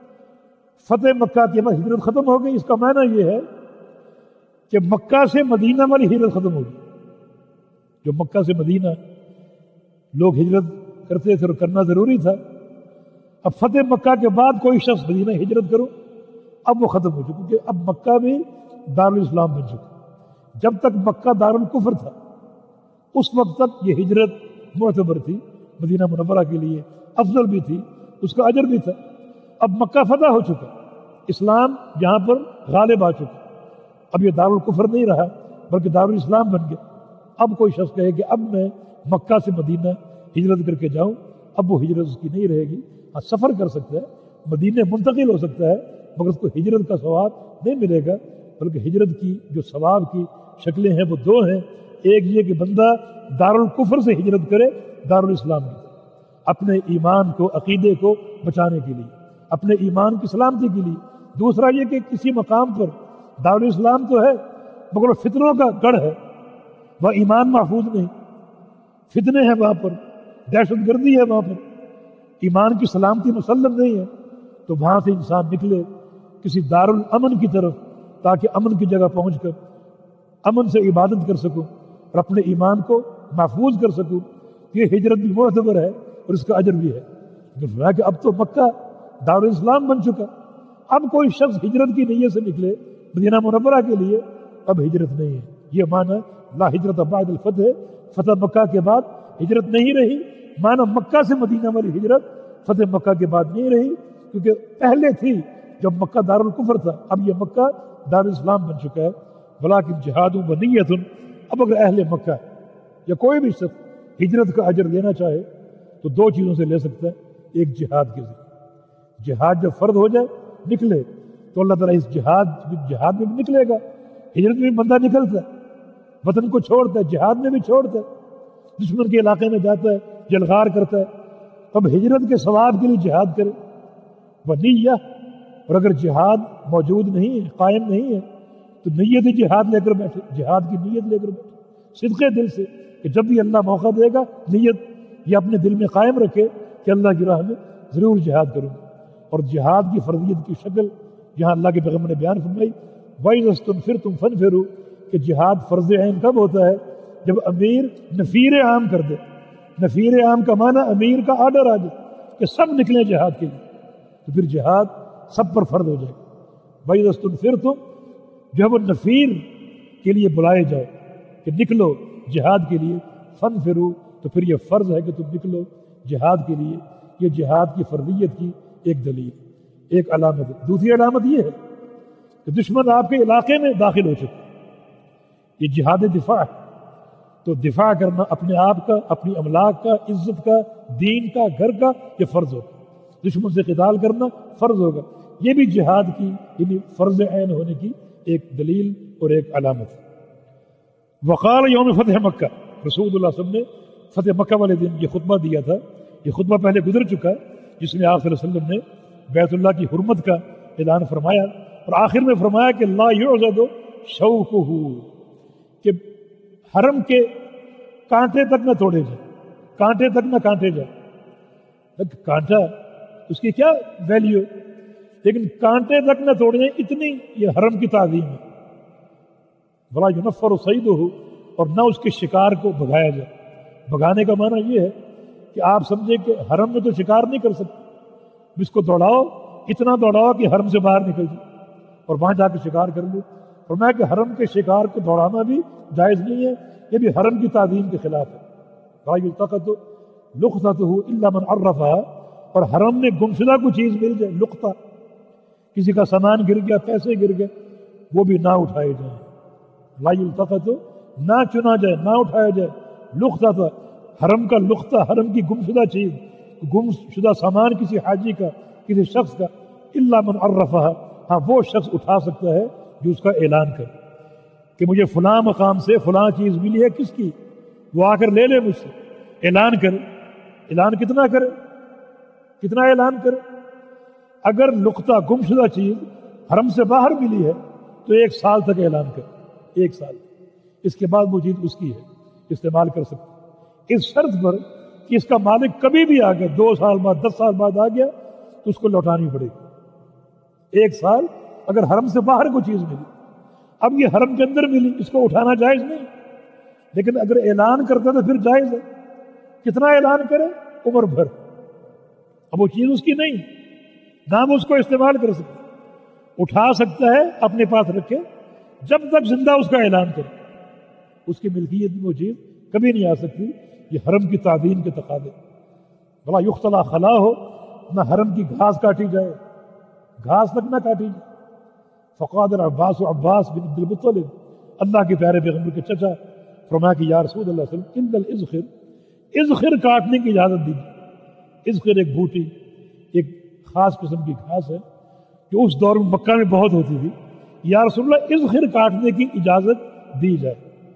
فتح مکہ کے بعد ہجرت ختم ہو گئی، اس کا معنی یہ ہے کہ مکہ سے مدینہ والی ہجرت ختم ہو گئی۔ جو مکہ سے مدینہ لوگ ہجرت کرتے تھے اور کرنا ضروری تھا، اب فتح مکہ کے بعد کوئی شخص مدینہ ہجرت کرو، اب وہ ختم ہو چکی، کیونکہ اب مکہ بھی دارالاسلام بن چکا۔ جب تک مکہ دارالکفر تھا اس وقت تک یہ ہجرت معتبر تھی، مدینہ منورہ کے لیے افضل بھی تھی، اس کا اجر بھی تھا۔ اب مکہ فتح ہو چکا، اسلام یہاں پر غالب آ چکا، اب یہ دارالکفر نہیں رہا بلکہ دارالاسلام بن گیا۔ اب کوئی شخص کہے کہ اب میں مکہ سے مدینہ ہجرت کر کے جاؤں، اب وہ ہجرت اس کی نہیں رہے گی۔ ہاں سفر کر سکتا ہے، مدینہ منتقل ہو سکتا ہے، مگر اس کو ہجرت کا ثواب نہیں ملے گا، بلکہ ہجرت کی جو ثواب کی شکلیں ہیں وہ دو ہیں۔ ایک یہ کہ بندہ دارالکفر سے ہجرت کرے دارالاسلام کی، اپنے ایمان کو، عقیدے کو بچانے کے لیے، اپنے ایمان کی سلامتی کے لیے۔ دوسرا یہ کہ کسی مقام پر دارالاسلام تو ہے مگر وہ فتنوں کا گڑھ ہے، وہاں ایمان محفوظ نہیں، فتنے ہیں وہاں پر، دہشت گردی ہے وہاں پر، ایمان کی سلامتی مسلم نہیں ہے، تو وہاں سے انسان نکلے کسی دارالامن کی طرف تاکہ امن کی جگہ پہنچ کر امن سے عبادت کر سکوں اور اپنے ایمان کو محفوظ کر سکوں۔ یہ ہجرت بھی معتبر ہے اور اس کا اجر بھی ہے۔ فرمایا کہ اب تو مکہ دارالاسلام بن چکا، اب کوئی شخص ہجرت کی نیت سے نکلے مدینہ منورہ کے لیے، اب ہجرت نہیں ہے۔ یہ معنی لا ہجرت بعد الفتح، فتح مکہ کے بعد ہجرت نہیں رہی، معنی مکہ سے مدینہ والی ہجرت فتح مکہ کے بعد نہیں رہی، کیونکہ پہلے تھی جب مکہ دارالکفر تھا، اب یہ مکہ دارالاسلام بن چکا ہے۔ ولیکن جہاد و نیت، اب اگر اہل مکہ یا کوئی بھی شخص ہجرت کا اجر لینا چاہے تو دو چیزوں سے لے سکتا ہے، ایک جہاد کے ذریعے، جہاد جب فرض ہو جائے نکلے تو اللہ تعالیٰ اس جہاد جہاد میں بھی نکلے گا، ہجرت میں بھی بندہ نکلتا ہے، وطن کو چھوڑتا ہے، جہاد میں بھی چھوڑتا ہے، دشمن کے علاقے میں جاتا ہے، جلغار کرتا ہے، اب ہجرت کے ثواب کے لیے جہاد کرے۔ ونیہ، اور اگر جہاد موجود نہیں ہے، قائم نہیں ہے، تو نیت جہاد لے کر بیٹھے، جہاد کی نیت لے کر بیٹھے صدقے دل سے، کہ جب بھی اللہ موقع دے گا نیت یہ اپنے دل میں قائم رکھے کہ اللہ کی راہ میں ضرور جہاد کروں گا۔ اور جہاد کی فرضیت کی شکل جہاں اللہ کے پیغمبر نے بیان فرمائی، وَإِذَا اسْتُنْفِرْتُمْ فَانْفِرُوا، کہ جہاد فرض عین کب ہوتا ہے؟ جب امیر نفیر عام کر دے۔ نفیر عام کا معنی امیر کا آرڈر آ جائے کہ سب نکلیں جہاد کے لیے، تو پھر جہاد سب پر فرض ہو جائے گا۔ وَإِذَا اسْتُنْفِرْتُمْ، جب وہ نفیر کے لیے بلائے جاؤ کہ نکلو جہاد کے لیے، فَانْفِرُوا، تو پھر یہ فرض ہے کہ تم نکلو جہاد کے لیے۔ یہ جہاد کی فرضیت کی ایک دلیل، ایک علامت ہے۔ دوسری علامت یہ ہے کہ دشمن آپ کے علاقے میں داخل ہو چکے، یہ جہاد دفاع ہے، تو دفاع کرنا اپنے آپ کا، اپنی املاک کا، عزت کا، دین کا، گھر کا، یہ فرض ہوگا۔ دشمن سے قتال کرنا فرض ہوگا، یہ بھی جہاد کی یعنی فرض عین ہونے کی ایک دلیل اور ایک علامت ہے۔ وقال یوم فتح مکہ، رسول اللہ صلی اللہ علیہ وسلم نے فتح مکہ والے دن یہ خطبہ دیا تھا، یہ خطبہ پہلے گزر چکا ہے، جس میں آپ صلی اللہ علیہ وسلم نے بیت اللہ کی حرمت کا اعلان فرمایا، اور آخر میں فرمایا کہ لا یعضد شوکہ، کہ حرم کے کانٹے تک نہ توڑے جائے، کانٹے تک نہ کانٹے جائے۔ کانٹا اس کی کیا ویلیو، لیکن کانٹے تک نہ توڑے جائیں، اتنی یہ حرم کی تعظیم ہے۔ ولا ینفر صیدہ، اور نہ اس کے شکار کو بھگایا جائے۔ بھگانے کا معنی یہ ہے کہ آپ سمجھے کہ حرم میں تو شکار نہیں کر سکتے، اس کو دوڑاؤ، اتنا دوڑاؤ کہ حرم سے باہر نکل جائے اور وہاں جا کے شکار کر لو۔ فرمایا کہ حرم کے شکار کو دوڑانا بھی جائز نہیں ہے، یہ بھی حرم کی تعظیم کے خلاف ہے۔ لا یلتقط لقطتہ الا من عرفها، اور حرم میں گمشدہ کوئی چیز مل جائے، لقطہ، کسی کا سامان گر گیا، پیسے گر گئے، وہ بھی نہ اٹھائے جائیں، لا یلتقط، نہ چنا جائے، نہ اٹھایا جائے، لقطہ، حرم کا لقطہ، حرم کی گمشدہ چیز، گم شدہ سامان کسی حاجی کا، کسی شخص کا، الا من عرفها، ہاں وہ شخص اٹھا سکتا ہے جو اس کا اعلان کرے کہ مجھے فلاں مقام سے فلاں چیز ملی ہے، کس کی، وہ آ کر لے لے مجھ سے، اعلان کرے۔ اعلان کتنا کرے، کتنا اعلان کرے؟ اگر لقطہ گمشدہ چیز حرم سے باہر ملی ہے تو ایک سال تک اعلان کرے، ایک سال، اس کے بعد وہ چیز اس کی ہے، استعمال کر سکتے، اس شرط پر کہ اس کا مالک کبھی بھی آ گیا، دو سال بعد، دس سال بعد آ گیا تو اس کو لوٹانی پڑے گی۔ ایک سال اگر حرم سے باہر کوئی چیز ملی، اب یہ حرم کے اندر ملی، اس کو اٹھانا جائز نہیں، لیکن اگر اعلان کرتا تو پھر جائز ہے۔ کتنا اعلان کرے؟ عمر بھر، اب وہ چیز اس کی نہیں، نہ وہ اس کو استعمال کر سکتا، اٹھا سکتا ہے، اپنے پاس رکھے، جب تک زندہ اس کا اعلان کرے، اس کی ملکیت میں وہ چیز کبھی نہیں آ سکتی۔ یہ حرم کی تعظیم کے تقاضے، بلا یختلا خلا ہو، نہ حرم کی گھاس کاٹی جائے، گھاس تک نہ کاٹی جائے۔ فقال العباس، عباس بن عبد المطلب، اللہ کے پیارے پیغمبر کے چچا، فرمایا کہ یا رسول اللہ صلی اللہ علیہ وسلم، ان الازخر، ازخر کاٹنے کی اجازت دیجیے۔ ازخر ایک بوٹی، ایک خاص قسم کی گھاس ہے جو اس دور میں مکہ میں بہت ہوتی تھی، یا رسول اللہ ازخر کاٹنے کی اجازت دی جائے۔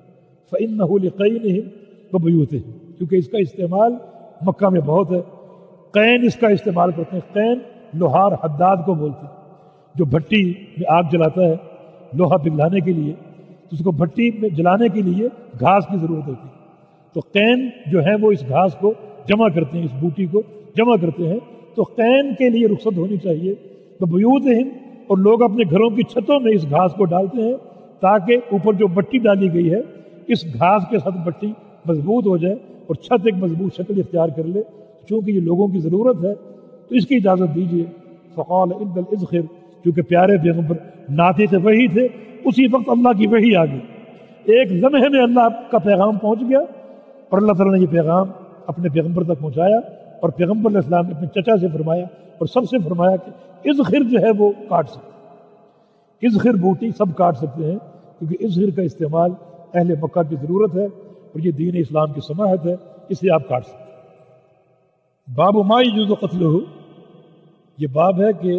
فإنه لقینہم وبیوتہم، کیونکہ اس کا استعمال مکہ میں بہت ہے، قین اس کا استعمال کرتے ہیں، قین لوہار حداد کو بولتے ہیں، جو بھٹی میں آگ جلاتا ہے لوہا پگھلانے کے لیے، تو اس کو بھٹی میں جلانے کے لیے گھاس کی ضرورت ہوتی ہے، تو قین جو ہے وہ اس گھاس کو جمع کرتے ہیں، اس بوٹی کو جمع کرتے ہیں، تو قین کے لیے رخصت ہونی چاہیے۔ تو بیوتہم، اور لوگ اپنے گھروں کی چھتوں میں اس گھاس کو ڈالتے ہیں تاکہ اوپر جو بٹی ڈالی گئی ہے اس گھاس کے ساتھ بٹی مضبوط ہو جائے اور چھت ایک مضبوط شکل اختیار کر لے، چونکہ یہ لوگوں کی ضرورت ہے تو اس کی اجازت دیجیے۔ فقال ان الازخر، کیونکہ پیارے پیغمبر ناطق وحی تھے، اسی وقت اللہ کی وحی آ گئی، ایک لمحے میں اللہ کا پیغام پہنچ گیا، اور اللہ تعالیٰ نے یہ پیغام اپنے پیغمبر تک پہنچایا، اور پیغمبر علیہ السلام نے اپنے چچا سے فرمایا اور سب سے فرمایا کہ ازخر جو ہے وہ کاٹ سکتے، ازخر بوٹی سب کاٹ سکتے ہیں، کیونکہ ازخر کا استعمال اہل مکہ کی ضرورت ہے اور یہ دین اسلام کی سماحت ہے، اسے آپ کاٹ سکتے ہیں۔ باب ما یجوز قتلہ، یہ باب ہے کہ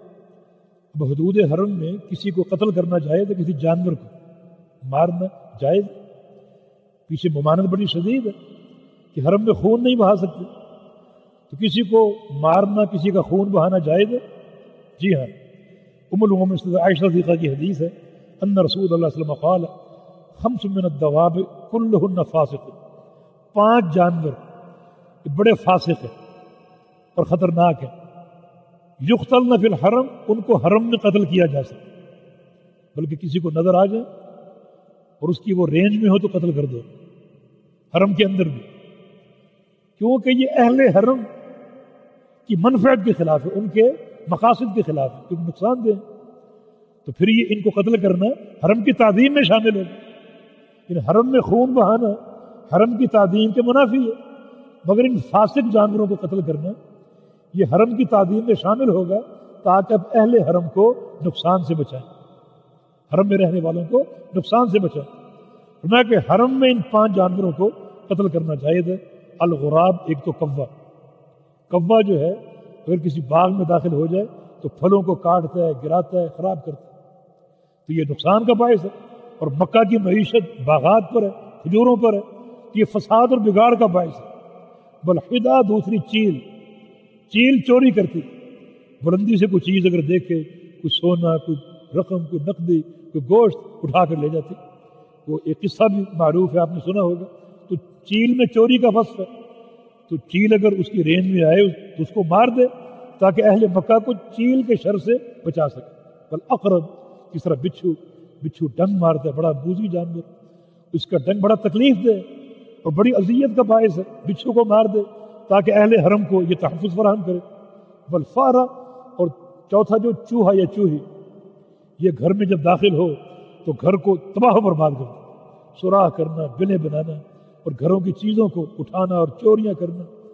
حدود حرم میں کسی کو قتل کرنا جائز ہے، کسی جانور کو مارنا جائز۔ پیچھے ممانعت بڑی شدید ہے کہ حرم میں خون نہیں بہا سکتے، تو کسی کو مارنا، کسی کا خون بہانا جائز ہے۔ جی ہاں، ام المؤمنین عائشہ صدیقہ کی حدیث ہے، ان رسول اللہ صلی اللہ علیہ وسلم قال خمس من الدواب کلہن فاسق، پانچ جانور بڑے فاسق ہیں اور خطرناک ہیں، یقتلن فی الحرم، ان کو حرم میں قتل کیا جا سکتا، بلکہ کسی کو نظر آ جائے اور اس کی وہ رینج میں ہو تو قتل کر دو، حرم کے اندر بھی، کیونکہ یہ اہل حرم کی منفعت کے خلاف ہے، ان کے مقاصد کے خلاف ہے، کیونکہ نقصان دہ، تو پھر یہ ان کو قتل کرنا حرم کی تعظیم میں شامل ہے، ان حرم میں خون بہانا حرم کی تعظیم کے منافی ہے، مگر ان فاسق جانوروں کو قتل کرنا یہ حرم کی تعظیم میں شامل ہوگا تاکہ اب اہل حرم کو نقصان سے بچائیں، حرم میں رہنے والوں کو نقصان سے بچائیں۔ فرمایا کہ حرم میں ان پانچ جانوروں کو قتل کرنا جائز ہے۔ الغراب، ایک تو کوا، کوا جو ہے اگر کسی باغ میں داخل ہو جائے تو پھلوں کو کاٹتا ہے، گراتا ہے، خراب کرتا ہے، تو یہ نقصان کا باعث ہے، اور مکہ کی معیشت باغات پر ہے، کھجوروں پر ہے، تو یہ فساد اور بگاڑ کا باعث ہے۔ بالحدا، دوسری چیل، چیل چوری کرتی، بلندی سے کوئی چیز اگر دیکھے، کوئی سونا، کوئی رقم، کوئی نقدی، کوئی گوشت اٹھا کر لے جاتی، وہ ایک قصہ بھی معروف ہے، آپ نے سنا ہوگا، تو چیل میں چوری کا وصف ہے، تو چیل اگر اس کی رینج میں آئے تو اس کو مار دے تاکہ اہل مکہ کو چیل کے شر سے بچا سکے۔ بالاقرب، اس طرح بچھو، بچھو ڈنگ مارتا ہے، بڑا بوزی جانور، اس کا ڈنگ بڑا تکلیف دے اور بڑی اذیت کا باعث ہے، بچھو کو مار دے تاکہ اہل حرم کو یہ تحفظ فراہم کرے۔ والفارہ، اور چوتھا جو چوہا یا چوہی، یہ گھر میں جب داخل ہو تو گھر کو تباہ و برباد کرنا، سوراخ کرنا، بلیں بنانا اور گھروں کی چیزوں کو اٹھانا اور چوریاں کرنا،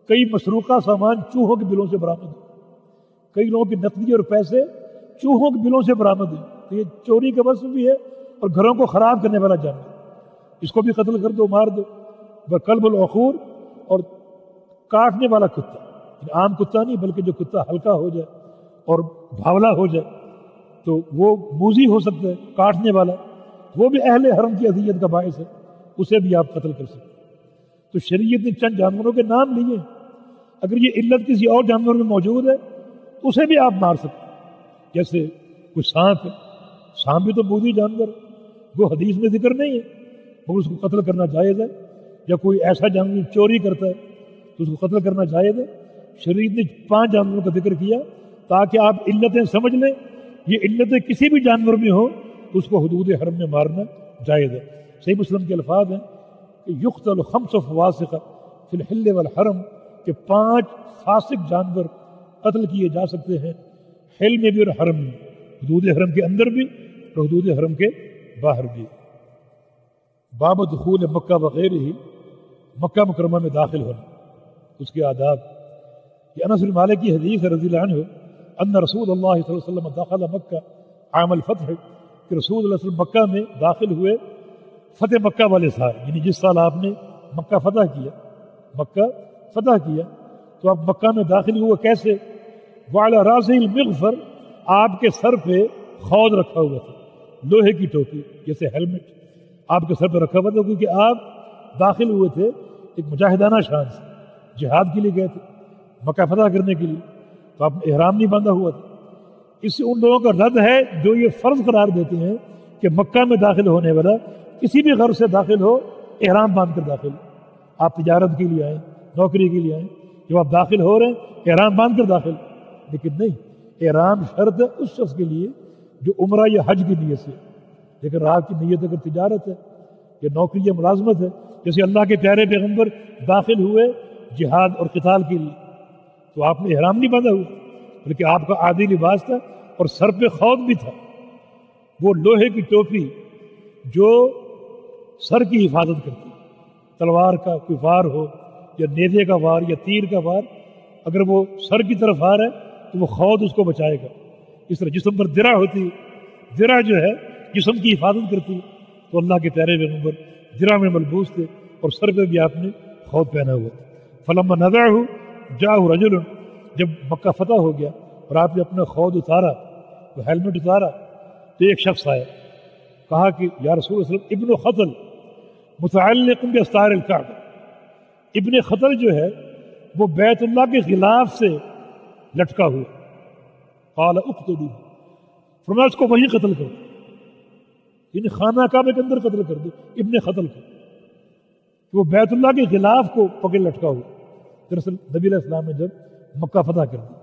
کئی مسروقہ سامان چوہوں کے بلوں سے برآمد ہو، کئی لوگوں کی نقدی اور پیسے چوہوں کے بلوں سے برآمد ہوئے. تو یہ چوری کا وصف بھی ہے اور گھروں کو خراب کرنے والا جانور، اس کو بھی قتل کر دو، مار دو. بقلب العقور، اور کاٹنے والا کتا، عام کتا نہیں بلکہ جو کتا ہلکا ہو جائے اور بھاولا ہو جائے تو وہ موذی ہو سکتا ہے، کاٹنے والا، وہ بھی اہل حرم کی اذیت کا باعث ہے، اسے بھی آپ قتل کر سکتے. تو شریعت نے چند جانوروں کے نام لیے، اگر یہ علت کسی اور جانور میں موجود ہے تو اسے بھی آپ مار سکتے. جیسے کوئی سانپ ہے، سانپ بھی تو موذی جانور ہے، وہ حدیث میں ذکر نہیں ہے مگر اس کو قتل کرنا جائز ہے. یا کوئی ایسا جانور چوری کرتا ہے تو اس کو قتل کرنا جائز ہے. شریعت نے پانچ جانوروں کا ذکر کیا تاکہ آپ علتیں سمجھ لیں. یہ علتیں کسی بھی جانور میں ہو تو اس کو حدود حرم میں مارنا جائز ہے. صحیح مسلم کے الفاظ ہیں کہ یقتل خمس فواسق فی الحل والحرم، کہ پانچ فاسق جانور قتل کیے جا سکتے ہیں حل میں بھی اور حرم میں، حدود حرم کے اندر بھی اور حدود حرم کے باہر بھی. باب دخول مکہ وغیرہ ہی، مکہ مکرمہ میں داخل ہونا، اس کے آداب. یہ انس بن مالک کی حدیث رضی اللہ عنہ ان رسول اللہ صلی اللہ علیہ وسلم دخل مکہ عام الفتح، کہ رسول اللہ صلی اللہ علیہ وسلم مکہ میں داخل ہوئے فتح مکہ والے سال، یعنی جس سال آپ نے مکہ فتح کیا، مکہ فتح کیا تو آپ مکہ میں داخل ہوئے. کیسے؟ وعلی راسہ المغفر، آپ کے سر پہ خود رکھا ہوا تھا، لوہے کی ٹوپی جیسے ہیلمٹ آپ کے سر پہ رکھا ہوا تھا، کیونکہ آپ داخل ہوئے تھے ایک مجاہدانہ شان سے، جہاد کے لیے گئے تھے مکہ فتح کرنے کے لیے، تو آپ نے احرام نہیں باندھا ہوا تھا. اس سے ان لوگوں کا رد ہے جو یہ فرض قرار دیتے ہیں کہ مکہ میں داخل ہونے والا کسی بھی غرض سے داخل ہو احرام باندھ کر داخل. آپ تجارت کے لیے آئیں، نوکری کے لیے آئیں، جب آپ داخل ہو رہے ہیں احرام باندھ کر داخل. لیکن نہیں، احرام شرط ہے اس شخص کے لیے جو عمرہ یا حج کی نیت سے. لیکن آپ کی نیت اگر تجارت ہے یا نوکری یا ملازمت ہے، جیسے اللہ کے پیارے پیغمبر داخل ہوئے جہاد اور قتال کے لیے تو آپ نے احرام نہیں باندھا ہوا بلکہ آپ کا عادی لباس تھا اور سر پہ خود بھی تھا، وہ لوہے کی ٹوپی جو سر کی حفاظت کرتی. تلوار کا کوئی وار ہو یا نیزے کا وار یا تیر کا وار، اگر وہ سر کی طرف آ رہا ہے تو وہ خود اس کو بچائے گا. اس طرح جسم پر درع ہوتی ہے، درع جو ہے جسم کی حفاظت کرتی ہے، تو اللہ کے پیارے پیغمبر درع میں ملبوس تھے اور سر پہ بھی آپ نے خود پہنا ہوا تھا. فلما نزعہ جاءہ رجل، جب مکہ فتح ہو گیا اور آپ نے اپنا خود اتارا، وہ ہیلمٹ اتارا، تو ایک شخص آیا، کہا کہ یا رسول اللہ صلی اللہ علیہ وسلم ابن خطل متعلق باستار الکعبہ. ابن خطل جو ہے وہ بیت اللہ کے غلاف سے لٹکا ہوا. قال اقتلوہ، فرمایا اس کو وہیں قتل کرو، یعنی خانہ کعبہ کے اندر قتل کر دو ابن خطل کو. وہ بیت اللہ کے غلاف کو پکڑ لٹکا ہوا. دراصل نبی علیہ السلام نے جب مکہ فتح کر دیا،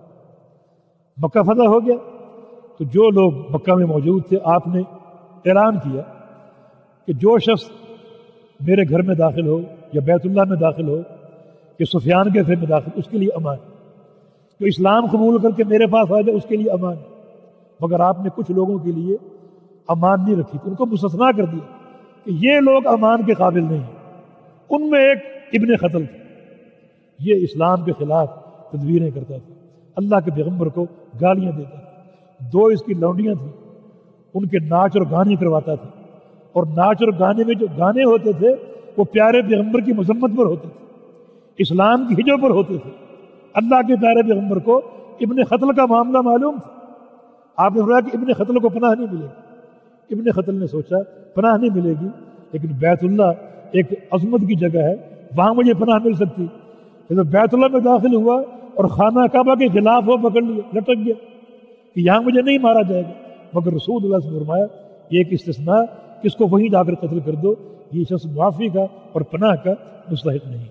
مکہ فتح ہو گیا تو جو لوگ مکہ میں موجود تھے آپ نے اعلان کیا کہ جو شخص میرے گھر میں داخل ہو یا بیت اللہ میں داخل ہو کہ سفیان کے گھر میں داخل، اس کے لیے امان. جو اسلام قبول کر کے میرے پاس آ جائے اس کے لیے امان. مگر آپ نے کچھ لوگوں کے لیے امان نہیں رکھی، ان کو مستثنا کر دیا کہ یہ لوگ امان کے قابل نہیں ہیں. ان میں ایک ابن خطل تھا، یہ اسلام کے خلاف تدبیریں کرتا تھا، اللہ کے پیغمبر کو گالیاں دیتا تھا. دو اس کی لونڈیاں تھیں، ان کے ناچ اور گانے کرواتا تھا، اور ناچ اور گانے میں جو گانے ہوتے تھے وہ پیارے پیغمبر کی مذمت پر ہوتے تھے، اسلام کی ہجو پر ہوتے تھے. اللہ کے پیارے پیغمبر کو ابن خطل کا معاملہ معلوم تھا. آپ نے فرمایا کہ ابن خطل کو پناہ نہیں ملے گی. ابن خطل نے سوچا پناہ نہیں ملے گی، لیکن بیت اللہ ایک عظمت کی جگہ ہے، وہاں مجھے پناہ مل سکتی. جب بیت اللہ میں داخل ہوا اور خانہ کعبہ کے خلاف وہ پکڑ لیا، لٹک گیا کہ یہاں مجھے نہیں مارا جائے گا. مگر رسول اللہ نے فرمایا یہ ایک استثناء کہ اس کو وہیں جا کر قتل کر دو، یہ شخص معافی کا اور پناہ کا مستحق نہیں.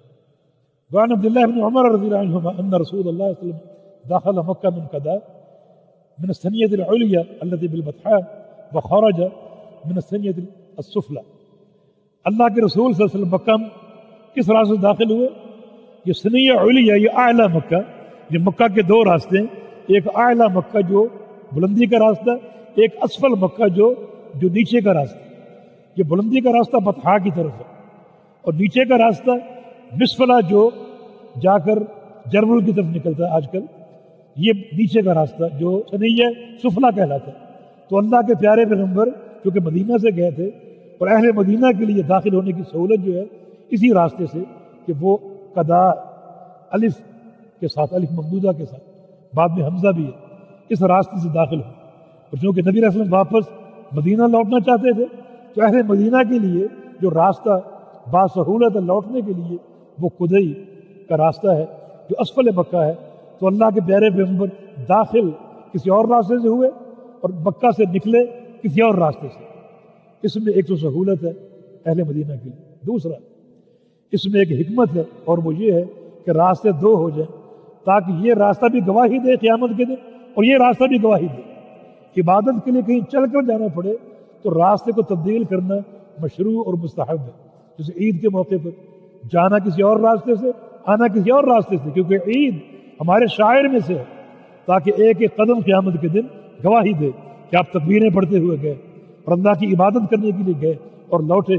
وعن عبد الله بن عمر رضي الله عنهما أن رسول الله صلى الله عليه وسلم دخل مكة من كذا من الثنية العليا التي بالبطحاء وخرج من الثنية السفلى. اللہ کے رسول صلی اللہ علیہ وسلم مکہ کس راستے سے داخل ہوئے؟ یہ ثنیہ علیہ، یہ اعلیٰ مکہ، یہ مکہ کے دو راستے ہیں، ایک اعلیٰ مکہ جو بلندی کا راستہ، ایک اسفل مکہ جو جو نیچے کا راستہ. یہ بلندی کا راستہ بطحاء کی طرف ہے اور نیچے کا راستہ مسفلہ جو جا کر جرول کی طرف نکلتا ہے آج کل، یہ نیچے کا راستہ جو سنیہ سفلا کہلاتا ہے۔ تو اللہ کے پیارے پیغمبر کیونکہ مدینہ سے گئے تھے اور اہل مدینہ کے لیے داخل ہونے کی سہولت جو ہے اسی راستے سے کہ وہ قدا الف کے ساتھ، الف ممدودہ کے ساتھ، بعد میں حمزہ بھی ہے، اس راستے سے داخل ہو۔ اور چونکہ نبی علیہ السلام واپس مدینہ لوٹنا چاہتے تھے تو اہل مدینہ کے لیے جو راستہ باسہولت لوٹنے کے لیے وہ قدئی کا راستہ ہے جو اسفل مکہ ہے۔ تو اللہ کے پیارے پیغمبر داخل کسی اور راستے سے ہوئے اور مکہ سے نکلے کسی اور راستے سے۔ اس میں ایک تو سہولت ہے اہل مدینہ کے لیے، دوسرا اس میں ایک حکمت ہے اور وہ یہ ہے کہ راستے دو ہو جائیں تاکہ یہ راستہ بھی گواہی دے قیامت کے دن اور یہ راستہ بھی گواہی دے۔ عبادت کے لیے کہیں چل کر جانا پڑے تو راستے کو تبدیل کرنا مشروع اور مستحب ہے، جیسے عید کے موقع پر جانا کسی اور راستے سے، آنا کسی اور راستے سے، کیونکہ عید ہمارے شاعر میں سے ہے، تاکہ ایک ایک قدم قیامت کے دن گواہی دے کہ آپ تکبیریں پڑھتے ہوئے گئے اور اللہ کی عبادت کرنے کے لیے گئے اور لوٹے۔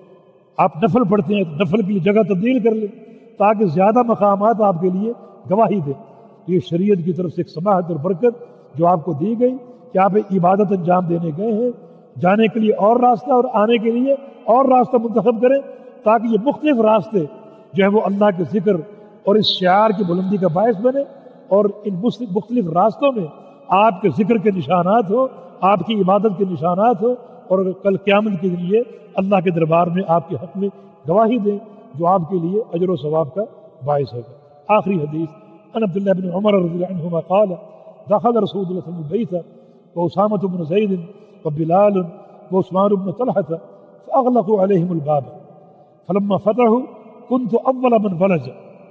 آپ نفل پڑھتے ہیں تو نفل کی جگہ تبدیل کر لیں تاکہ زیادہ مقامات آپ کے لیے گواہی دے۔ یہ شریعت کی طرف سے ایک سماحت اور برکت جو آپ کو دی گئی کہ آپ عبادت انجام دینے گئے ہیں، جانے کے لیے اور راستہ اور آنے کے لیے اور راستہ منتخب کریں تاکہ یہ مختلف راستے جو ہے وہ اللہ کے ذکر اور اس شعار کی بلندی کا باعث بنے، اور ان مختلف راستوں میں آپ کے ذکر کے نشانات ہو، آپ کی عبادت کے نشانات ہو، اور کل قیامت کے لیے اللہ کے دربار میں آپ کے حق میں گواہی دیں جو آپ کے لیے اجر و ثواب کا باعث ہوگا۔ آخری حدیث عن عبداللہ بن عمر رضی اللہ عنہما قال دخل رسول اللہ صلی اللہ علیہ وسلم البیت وأسامة بن زيد وبلال وعثمان بن طلحة فأغلقوا عليهم الباب فلما فتحوا كنت أول من ولج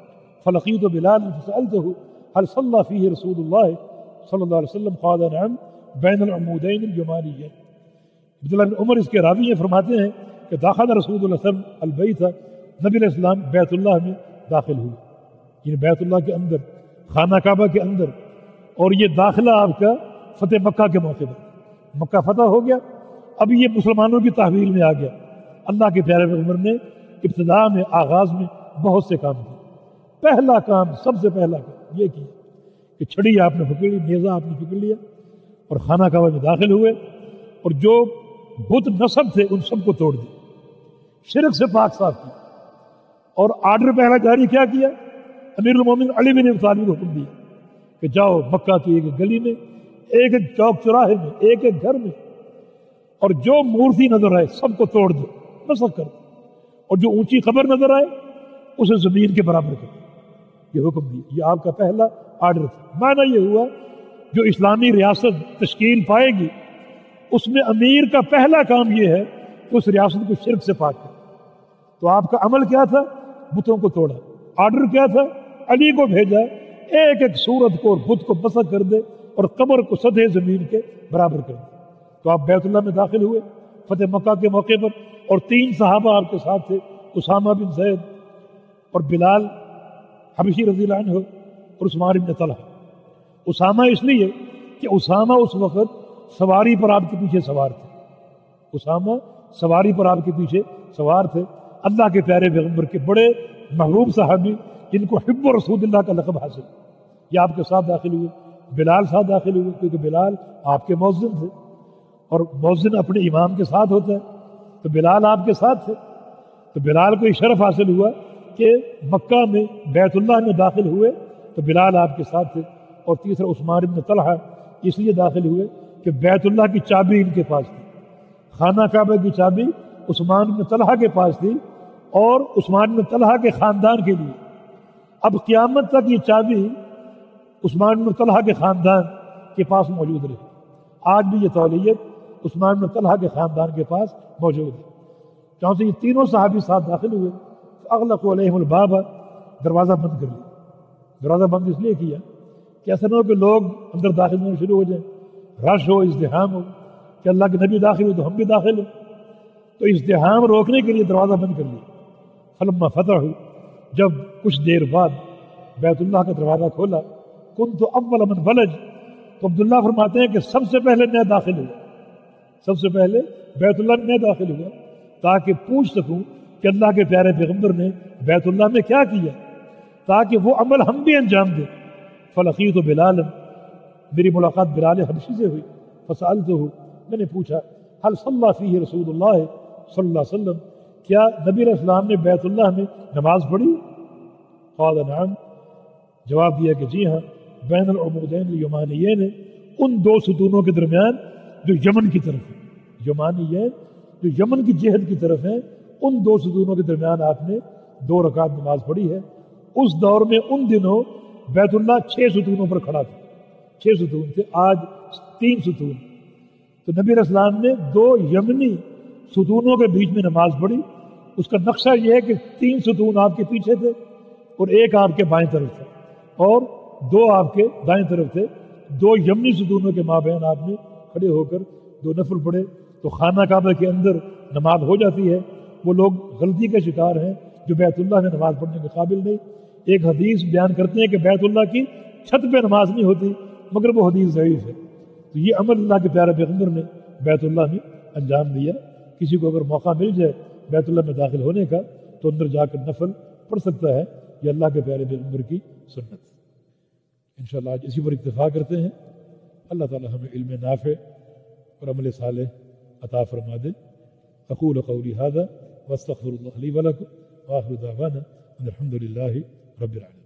فلقيت بلال فسألته هل صلى فيه رسول الله صلى الله عليه وسلم قال نعم بين العمودين الجماليين۔ عبداللہ بن عمر اس کے راوی ہیں، فرماتے ہیں کہ داخل رسول اللہ صلی اللہ علیہ وسلم البیت، نبی علیہ السلام بیت اللہ میں داخل ہوئے، یعنی بیت اللہ کے اندر، خانہ کعبہ کے اندر، اور یہ داخلہ آپ کا فتح مکہ کے موقع پر، مکہ فتح ہو گیا، اب یہ مسلمانوں کی تحویل میں آ گیا۔ اللہ کے پیارے پیغمبر نے ابتداء میں، آغاز میں بہت سے کام کیے۔ پہلا کام، سب سے پہلا کام یہ کیا کہ چھڑی آپ نے پکڑ لی، نیزہ آپ نے پکڑ لیا اور خانہ کعبہ میں داخل ہوئے، اور جو بت نصب تھے ان سب کو توڑ دیا، شرک سے پاک صاف کیا، اور آرڈر پہلا جاری کیا کیا؟ امیر المومنین علی بن ابی طالب کو حکم دیا کہ جاؤ مکہ کی ایک گلی میں، ایک ایک چوک چوراہے میں، ایک ایک گھر میں، اور جو مورتی نظر آئے سب کو توڑ دو، مسخ کر دو، اور جو اونچی قبر نظر آئے اسے زمین کے برابر کر دو۔ یہ حکم دیا، یہ آپ کا پہلا آرڈر تھا۔ معنی یہ ہوا جو اسلامی ریاست تشکیل پائے گی اس میں امیر کا پہلا کام یہ ہے کہ اس ریاست کو شرک سے پاک کرے۔ تو آپ کا عمل کیا تھا؟ بتوں کو توڑا۔ آرڈر کیا تھا؟ علی کو بھیجا ایک ایک صورت کو اور بت کو مسخ کر دے اور قبر کو سطح زمین کے برابر کر دے۔ تو آپ بیت اللہ میں داخل ہوئے فتح مکہ کے موقع پر، اور تین صحابہ آپ کے ساتھ تھے، اسامہ بن زید اور بلال حبشی رضی اللہ عنہ اور عثمان بن طلحہ۔ اسامہ اس لیے کہ اسامہ اس وقت سواری پر آپ کے پیچھے سوار تھے، اسامہ سواری پر آپ کے پیچھے سوار تھے، اللہ کے پیارے پیغمبر کے بڑے محبوب صحابی جن کو حب رسول اللہ کا لقب حاصل، یہ آپ کے ساتھ داخل ہوئے۔ بلال ساتھ داخل ہوئے کیونکہ بلال آپ کے مؤذن تھے، اور مؤذن اپنے امام کے ساتھ ہوتا ہے، تو بلال آپ کے ساتھ تھے۔ تو بلال کو یہ شرف حاصل ہوا کہ مکہ میں بیت اللہ میں داخل ہوئے تو بلال آپ کے ساتھ تھے۔ اور تیسرا عثمان بن طلحہ اس لیے داخل ہوئے کہ بیت اللہ کی چابی ان کے پاس تھی، خانہ کعبہ کی چابی عثمان بن طلحہ کے پاس تھی، اور عثمان بن طلحہ کے خاندان کے لیے اب قیامت تک یہ چابی عثمان بن طلحہ کے خاندان کے پاس موجود رہی۔ آج بھی یہ تولیت عثمان بن طلحہ کے خاندان کے پاس موجود ہے۔ چونکہ یہ تینوں صحابی ساتھ داخل ہوئے، اغلقوا علیہم الباب، دروازہ بند کر لیا۔ دروازہ بند اس لیے کیا کہ ایسا نہ ہو کہ لوگ اندر داخل ہونا شروع ہو جائیں، رش ہو، ازدحام ہو کہ اللہ کے نبی داخل ہو تو ہم بھی داخل ہو، تو ازدحام روکنے کے لیے دروازہ بند کر لیا۔ فلما فتح، جب کچھ دیر بعد بیت اللہ کا دروازہ کھولا، کنت اول من ولج، تو عبداللہ فرماتے ہیں کہ سب سے پہلے میں داخل ہوا، سب سے پہلے بیت اللہ میں داخل ہوا تاکہ پوچھ سکوں کہ اللہ کے پیارے پیغمبر نے بیت اللہ میں کیا کیا۔ تاکہ وہ عمل ہم بھی انجام دیں. فلقیت بلال، میری ملاقات بلال حبشی سے ہوئی. فسألتہ، میں نے پوچھا حل صلی فیہ رسول اللہ صلی اللہ علیہ وسلم، کیا نبی علیہ السلام نے بیت اللہ میں نماز پڑھی؟ قال نعم، جواب دیا کہ جی ہاں. بین العمودین الیمانیین، ان دو ستونوں کے درمیان جو یمن کی طرف ہیں. یمانیین جو یمن کی جہت کی طرف ہیں، ان دو ستونوں کے درمیان آپ نے دو رکعت نماز پڑھی ہے. اس دور میں ان دنوں بیت اللہ چھ ستونوں پر کھڑا تھا. چھ ستون تھے، آج تین ستون. تو نبی علیہ السلام نے دو یمنی ستونوں کے بیچ میں نماز پڑھی. اس کا نقشہ یہ ہے کہ تین ستون آپ کے پیچھے تھے اور ایک آپ کے بائیں طرف تھا اور دو آپ کے دائیں طرف تھے. دو یمنی ستونوں کے مابین آپ نے کھڑے ہو کر دو نفل پڑھے. تو خانہ کعبہ کے اندر نماز ہو جاتی ہے. وہ لوگ غلطی کے شکار ہیں جو بیت اللہ میں نماز پڑھنے کے قابل نہیں. ایک حدیث بیان کرتے ہیں کہ بیت اللہ کی چھت پہ نماز نہیں ہوتی، مگر وہ حدیث ضعیف ہے. تو یہ عمل اللہ کے پیارے پیغمبر نے بیت اللہ میں انجام دیا. کسی کو اگر موقع مل جائے بیت اللہ میں داخل ہونے کا تو اندر جا کر نفل پڑھ سکتا ہے. یہ اللہ کے پیارے پیغمبر کی سنت. انشاءاللہ آج اسی پر اکتفا کرتے ہیں. اللہ تعالی ہمیں علم نافع اور عمل صالح عطا فرما دے. اقول قولی ھذا واستغفر اللہ لی ولکم وآخر دعوانا ان الحمد للہ رب العالمین.